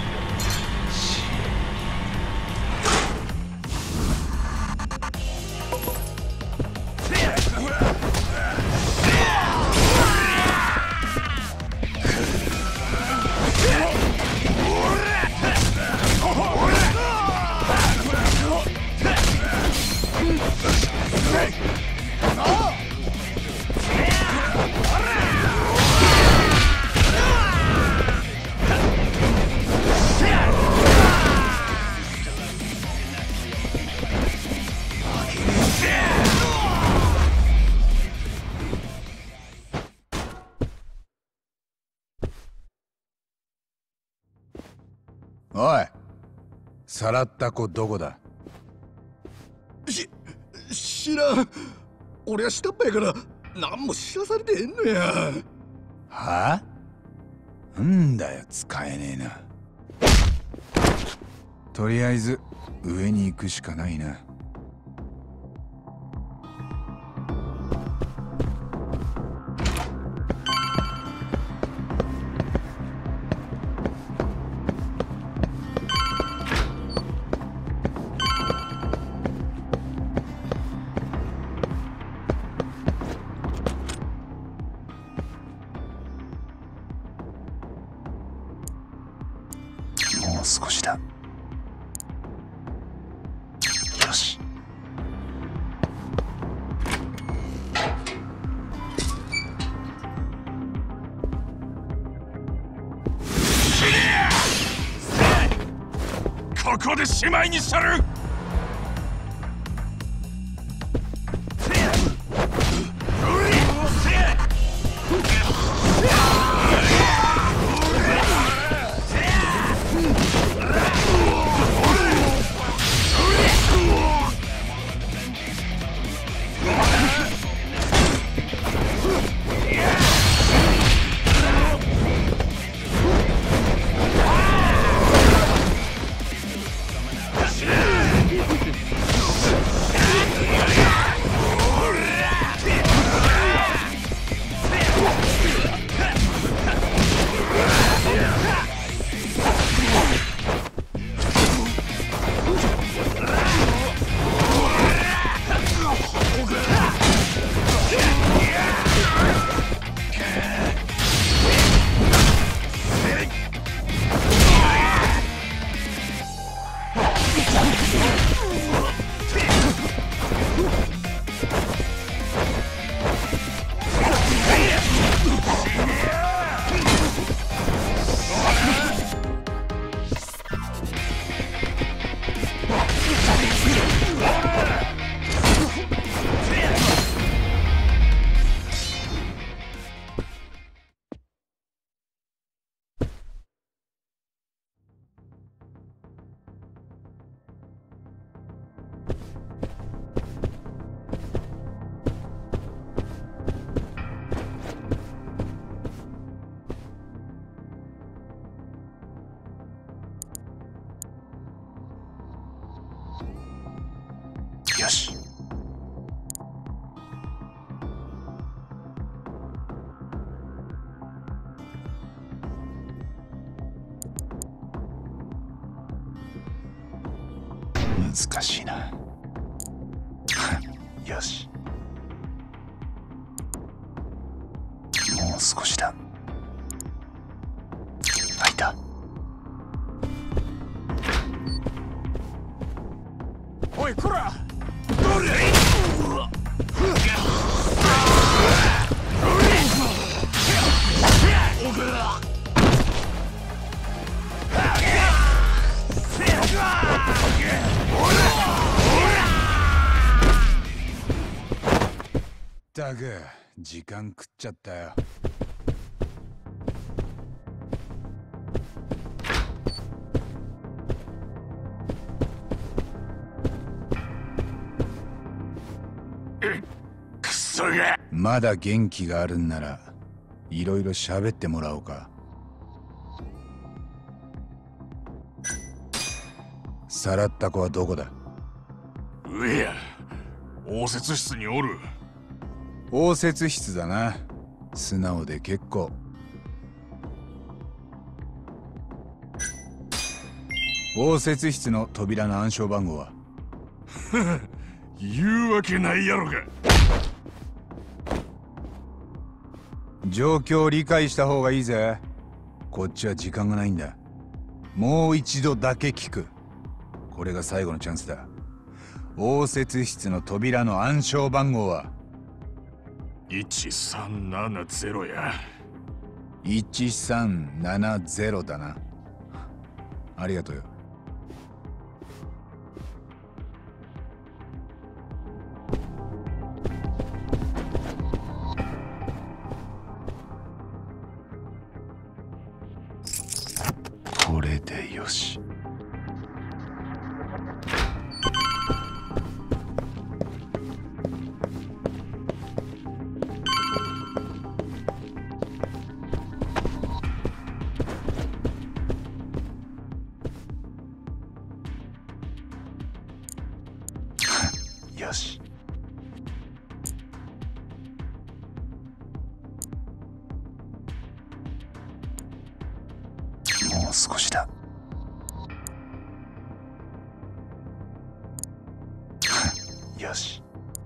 おい、さらった子どこだ。
し、知らん。俺は下っ端やから何も知らされてへんのや。
はあ？んだよ使えねえな。とりあえず上に行くしかないな。もう少しだ。よし。
ここでしまいにしたる。
Yeah!
難しいな。よし、もう少しだ。開いた。
おいこら、
どれ
ったく時間食っちゃったよ。
クソが。
まだ元気があるんならいろいろ喋ってもらおうか。さらった子はどこだ？
上や、応接室におる。
応接室だな。素直で結構。応接室の扉の暗証番号は？
言うわけないやろが。
状況を理解した方がいいぜ。こっちは時間がないんだ。もう一度だけ聞く。これが最後のチャンスだ。応接室の扉の暗証番号は？
いちさんななゼロや。
いちさんななゼロだな。ありがとうよ。これでよし。よし。もう少しだ。よし。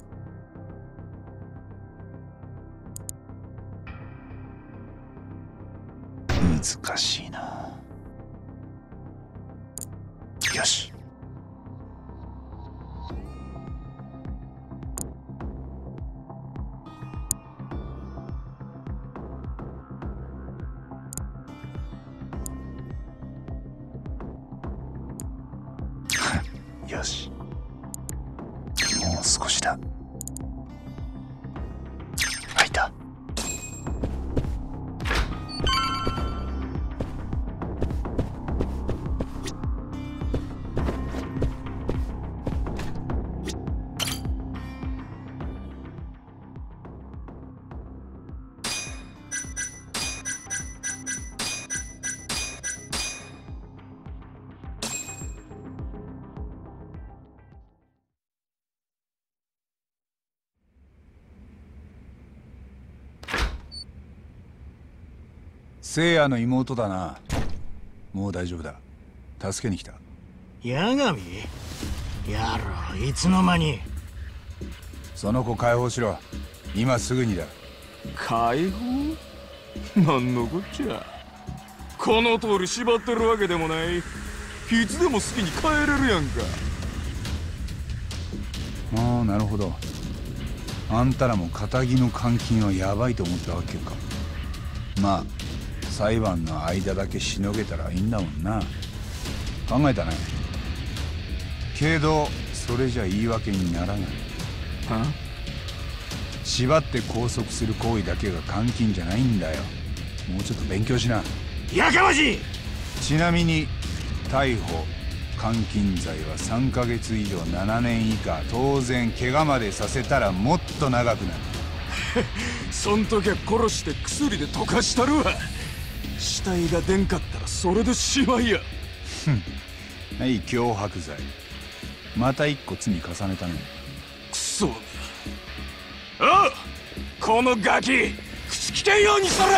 難しいな。よし。よし。もう少しだ。開いた。聖夜の妹だな。もう大丈夫だ。助けに来た。
八神？やろ、いつの間に。
その子解放しろ。今すぐにだ。
解放？なんのこっちゃ。この通り縛ってるわけでもない。いつでも好きに帰れるやんか。
ああ、なるほど。あんたらも堅気の監禁はヤバいと思ったわけか。まあ裁判の間だけしのげたらいいんだもんな。考えたね。けどそれじゃ言い訳にならない。は？縛って拘束する行為だけが監禁じゃないんだよ。もうちょっと勉強しな。
やかましい！
ちなみに逮捕監禁罪はさんかげつ以上ななねん以下。当然怪我までさせたらもっと長くなる。
そん時は殺して薬で溶かしたるわ。死体が出んかったらそれでしまいや。
はい、脅迫罪。また一個罪重ねたね。
くそ。あっ、このガキ口利けんようにそれ。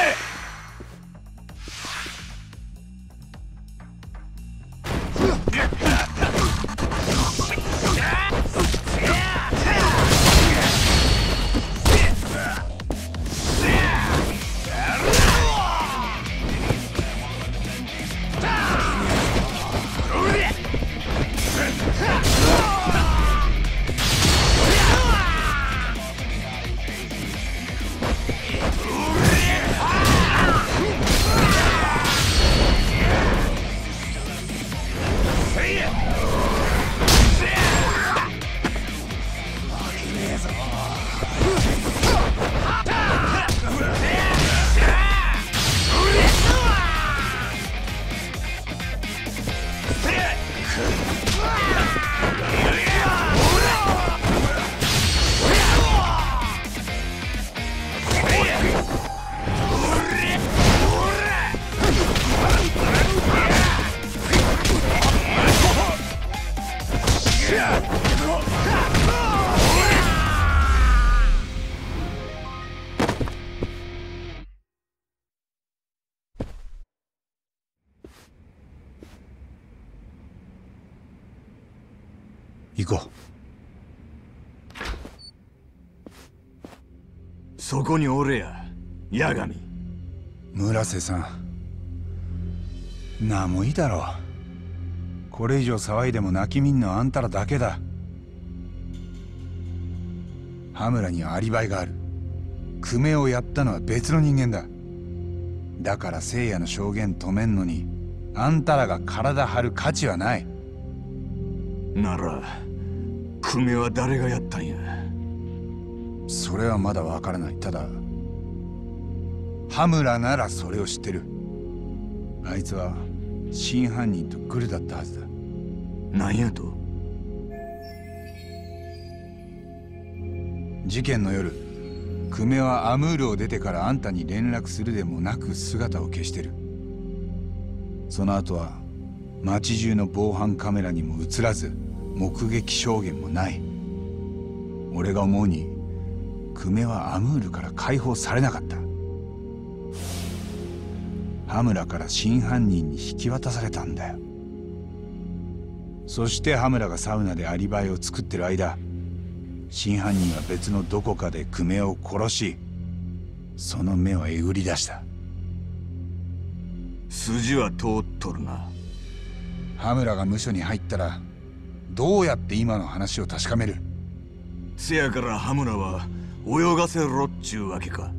行こう。
そこにおれや、八神。
村瀬さん、なんもいいだろう。これ以上騒いでも泣きみんのはあんたらだけだ。羽村にはアリバイがある。久米をやったのは別の人間だ。だから聖夜の証言止めんのにあんたらが体張る価値はない。
なら久米は誰がやったんや。
それはまだわからない。ただ羽村ならそれを知ってる。あいつは真犯人とグルだったはずだ。
なんやと？
事件の夜、久米はアムールを出てからあんたに連絡するでもなく姿を消してる。その後は街中の防犯カメラにも映らず、目撃証言もない。俺が思うに久米はアムールから解放されなかった。羽村から真犯人に引き渡されたんだよ。そして羽村がサウナでアリバイを作ってる間、真犯人は別のどこかで久米を殺し、その目をえぐり出した。
筋は通っとるな。
羽村が無所に入ったらどうやって今の話を確かめる？
せやから羽村は泳がせろっちゅうわけか。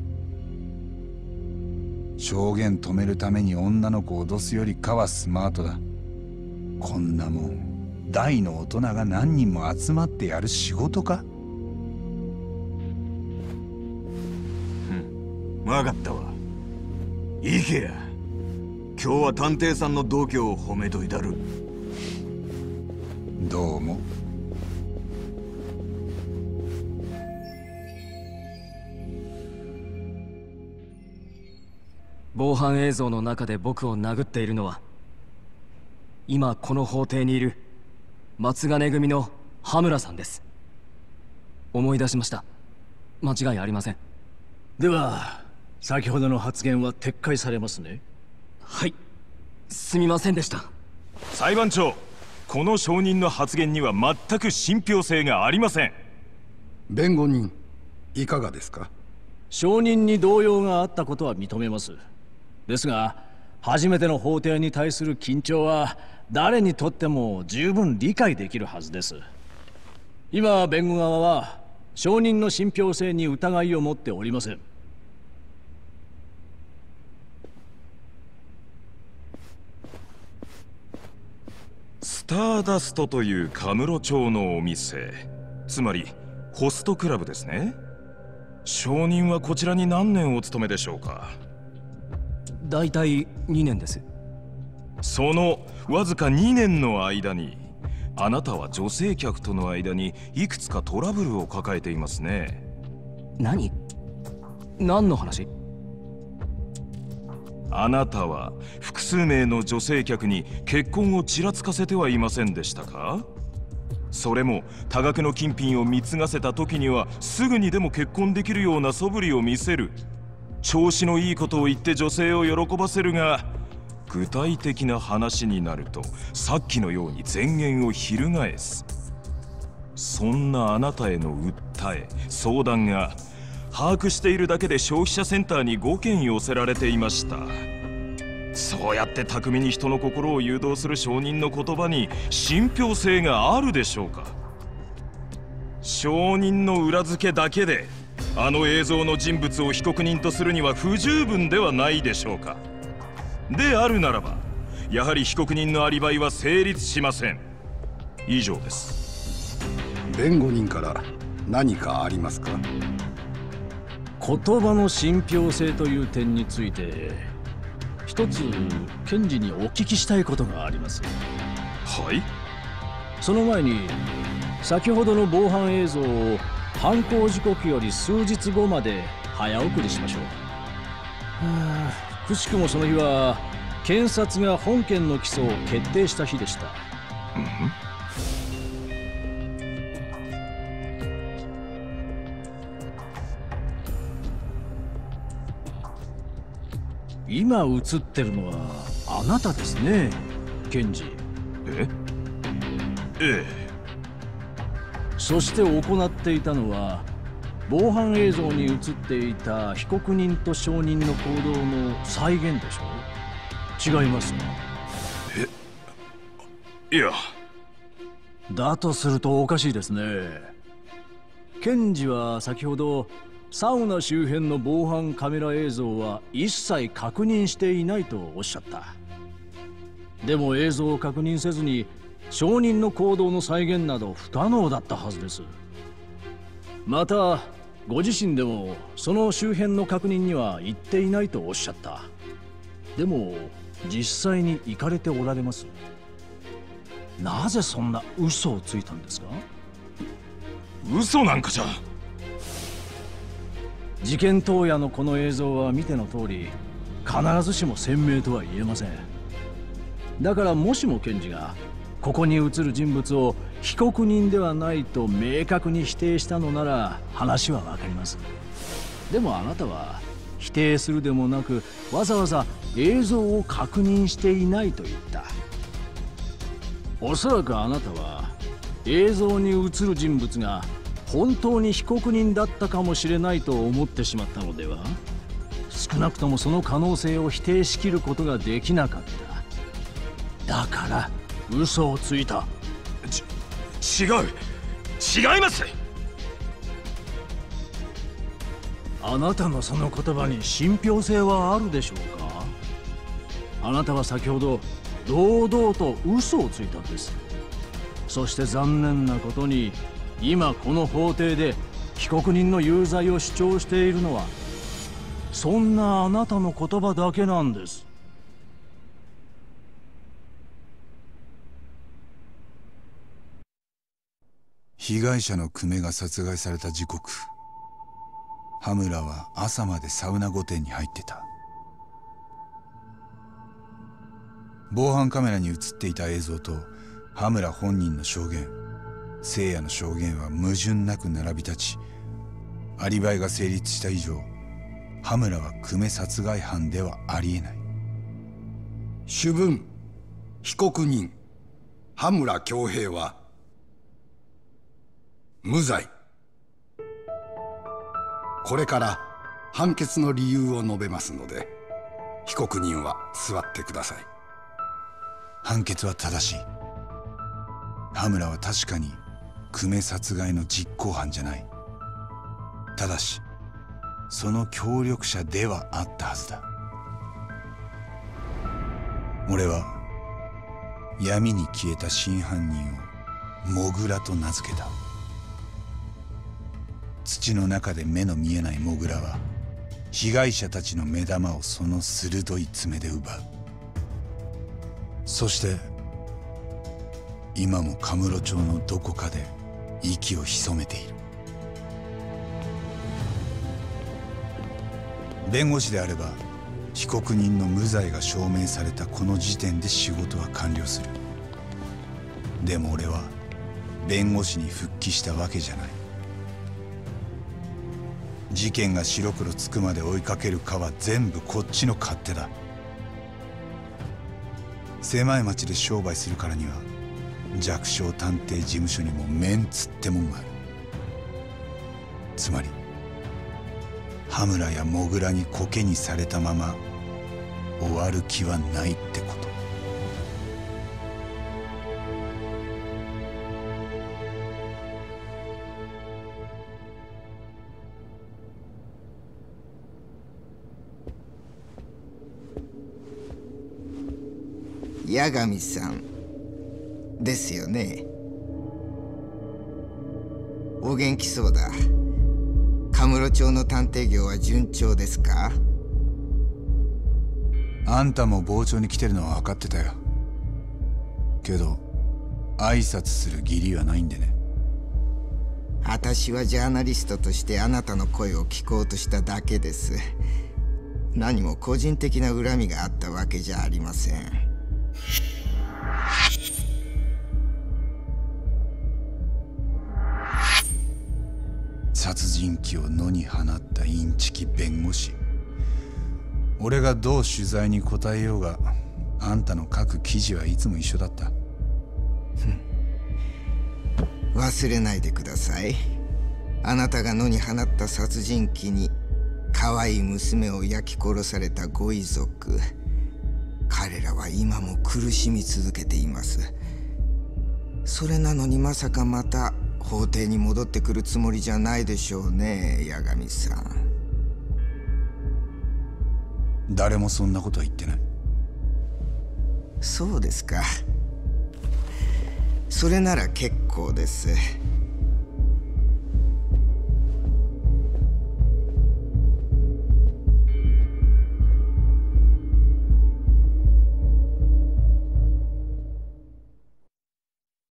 証言止めるために女の子を脅すよりかはスマートだ。こんなもん大の大人が何人も集まってやる仕事か？
分かったわ。行けや。今日は探偵さんの度胸を褒めといたる。
どうも。
防犯映像の中で僕を殴っているのは、今この法廷にいる松金組の羽村さんです。思い出しました。間違いありません。
では先ほどの発言は撤回されますね。
はい、すみませんでした。
裁判長、この証人の発言には全く信憑性がありません。
弁護人、いかがですか？
証人に動揺があったことは認めます。ですが初めての法廷に対する緊張は誰にとっても十分理解できるはずです。今弁護側は証人の信憑性に疑いを持っておりません。
スターダストというカムロ町のお店、つまりホストクラブですね。証人はこちらに何年お勤めでしょうか？
だいたいにねんです。
そのわずかにねんの間にあなたは女性客との間にいくつかトラブルを抱えていますね。
何？何の話？
あなたは複数名の女性客に結婚をちらつかせてはいませんでしたか？それも多額の金品を貢がせた時にはすぐにでも結婚できるような素振りを見せる。調子のいいことを言って女性を喜ばせるが、具体的な話になるとさっきのように前言を翻す。そんなあなたへの訴え相談が把握しているだけで消費者センターにごけん寄せられていました。そうやって巧みに人の心を誘導する証人の言葉に信憑性があるでしょうか？証人の裏付けだけであの映像の人物を被告人とするには不十分ではないでしょうか？であるならばやはり被告人のアリバイは成立しません。以上です。
弁護人から何かありますか？
言葉の信憑性という点について一つ検事にお聞きしたいことがあります。
はい。
その前に先ほどの防犯映像を犯行時刻より数日後まで早送りしましょう。はあ、くしくもその日は検察が本件の起訴を決定した日でした。うん、今映ってるのはあなたですね、検事。
えええ。
そして行っていたのは防犯映像に映っていた被告人と証人の行動の再現でしょう。違いますか？
え、いや。
だとするとおかしいですね。検事は先ほどサウナ周辺の防犯カメラ映像は一切確認していないとおっしゃった。でも映像を確認せずに証人の行動の再現など不可能だったはずです。またご自身でもその周辺の確認には行っていないとおっしゃった。でも実際に行かれておられます。なぜそんな嘘をついたんですか？
嘘なんかじゃ。
事件当夜のこの映像は見ての通り必ずしも鮮明とは言えません。だからもしも検事がここに映る人物を被告人ではないと明確に否定したのなら話はわかります。でもあなたは否定するでもなくわざわざ映像を確認していないと言った。おそらくあなたは映像に映る人物が本当に被告人だったかもしれないと思ってしまったのでは？少なくともその可能性を否定しきることができなかった。だから嘘をついた。
ち、違う。違います。
あなたのその言葉に信憑性はあるでしょうか？あなたは先ほど堂々と嘘をついたんです。そして残念なことに今この法廷で被告人の有罪を主張しているのはそんなあなたの言葉だけなんです。
被害者の久米が殺害された時刻、羽村は朝までサウナ御殿に入ってた。防犯カメラに映っていた映像と羽村本人の証言、聖夜の証言は矛盾なく並び立ち、アリバイが成立した以上羽村は久米殺害犯ではありえない。
主文、被告人羽村恭平は無罪。これから判決の理由を述べますので被告人は座ってください。
判決は正しい。羽村は確かに久米殺害の実行犯じゃない。ただしその協力者ではあったはずだ。俺は闇に消えた真犯人をモグラと名付けた。土の中で目の見えないモグラは被害者たちの目玉をその鋭い爪で奪う。そして今もカムロ町のどこかで息を潜めている。弁護士であれば被告人の無罪が証明されたこの時点で仕事は完了する。でも俺は弁護士に復帰したわけじゃない。事件が白黒つくまで追いかけるかは全部こっちの勝手だ。狭い町で商売するからには弱小探偵事務所にもメンツってもんがある。つまり羽村やモグラにコケにされたまま終わる気はないってこと。
八神さんですよね。お元気そうだ。カムロ町の探偵業は順調ですか？
あんたも傍聴に来てるのは分かってたよ。けど挨拶する義理はないんでね。
私はジャーナリストとしてあなたの声を聞こうとしただけです。何も個人的な恨みがあったわけじゃありません。
殺人鬼を野に放ったインチキ弁護士。俺がどう取材に答えようがあんたの書く記事はいつも一緒だった。
忘れないでください。あなたが野に放った殺人鬼に可愛い娘を焼き殺されたご遺族、彼らは今も苦しみ続けています。それなのにまさかまた法廷に戻ってくるつもりじゃないでしょうね、八神さん。
誰もそんなことは言ってない。
そうですか。それなら結構です。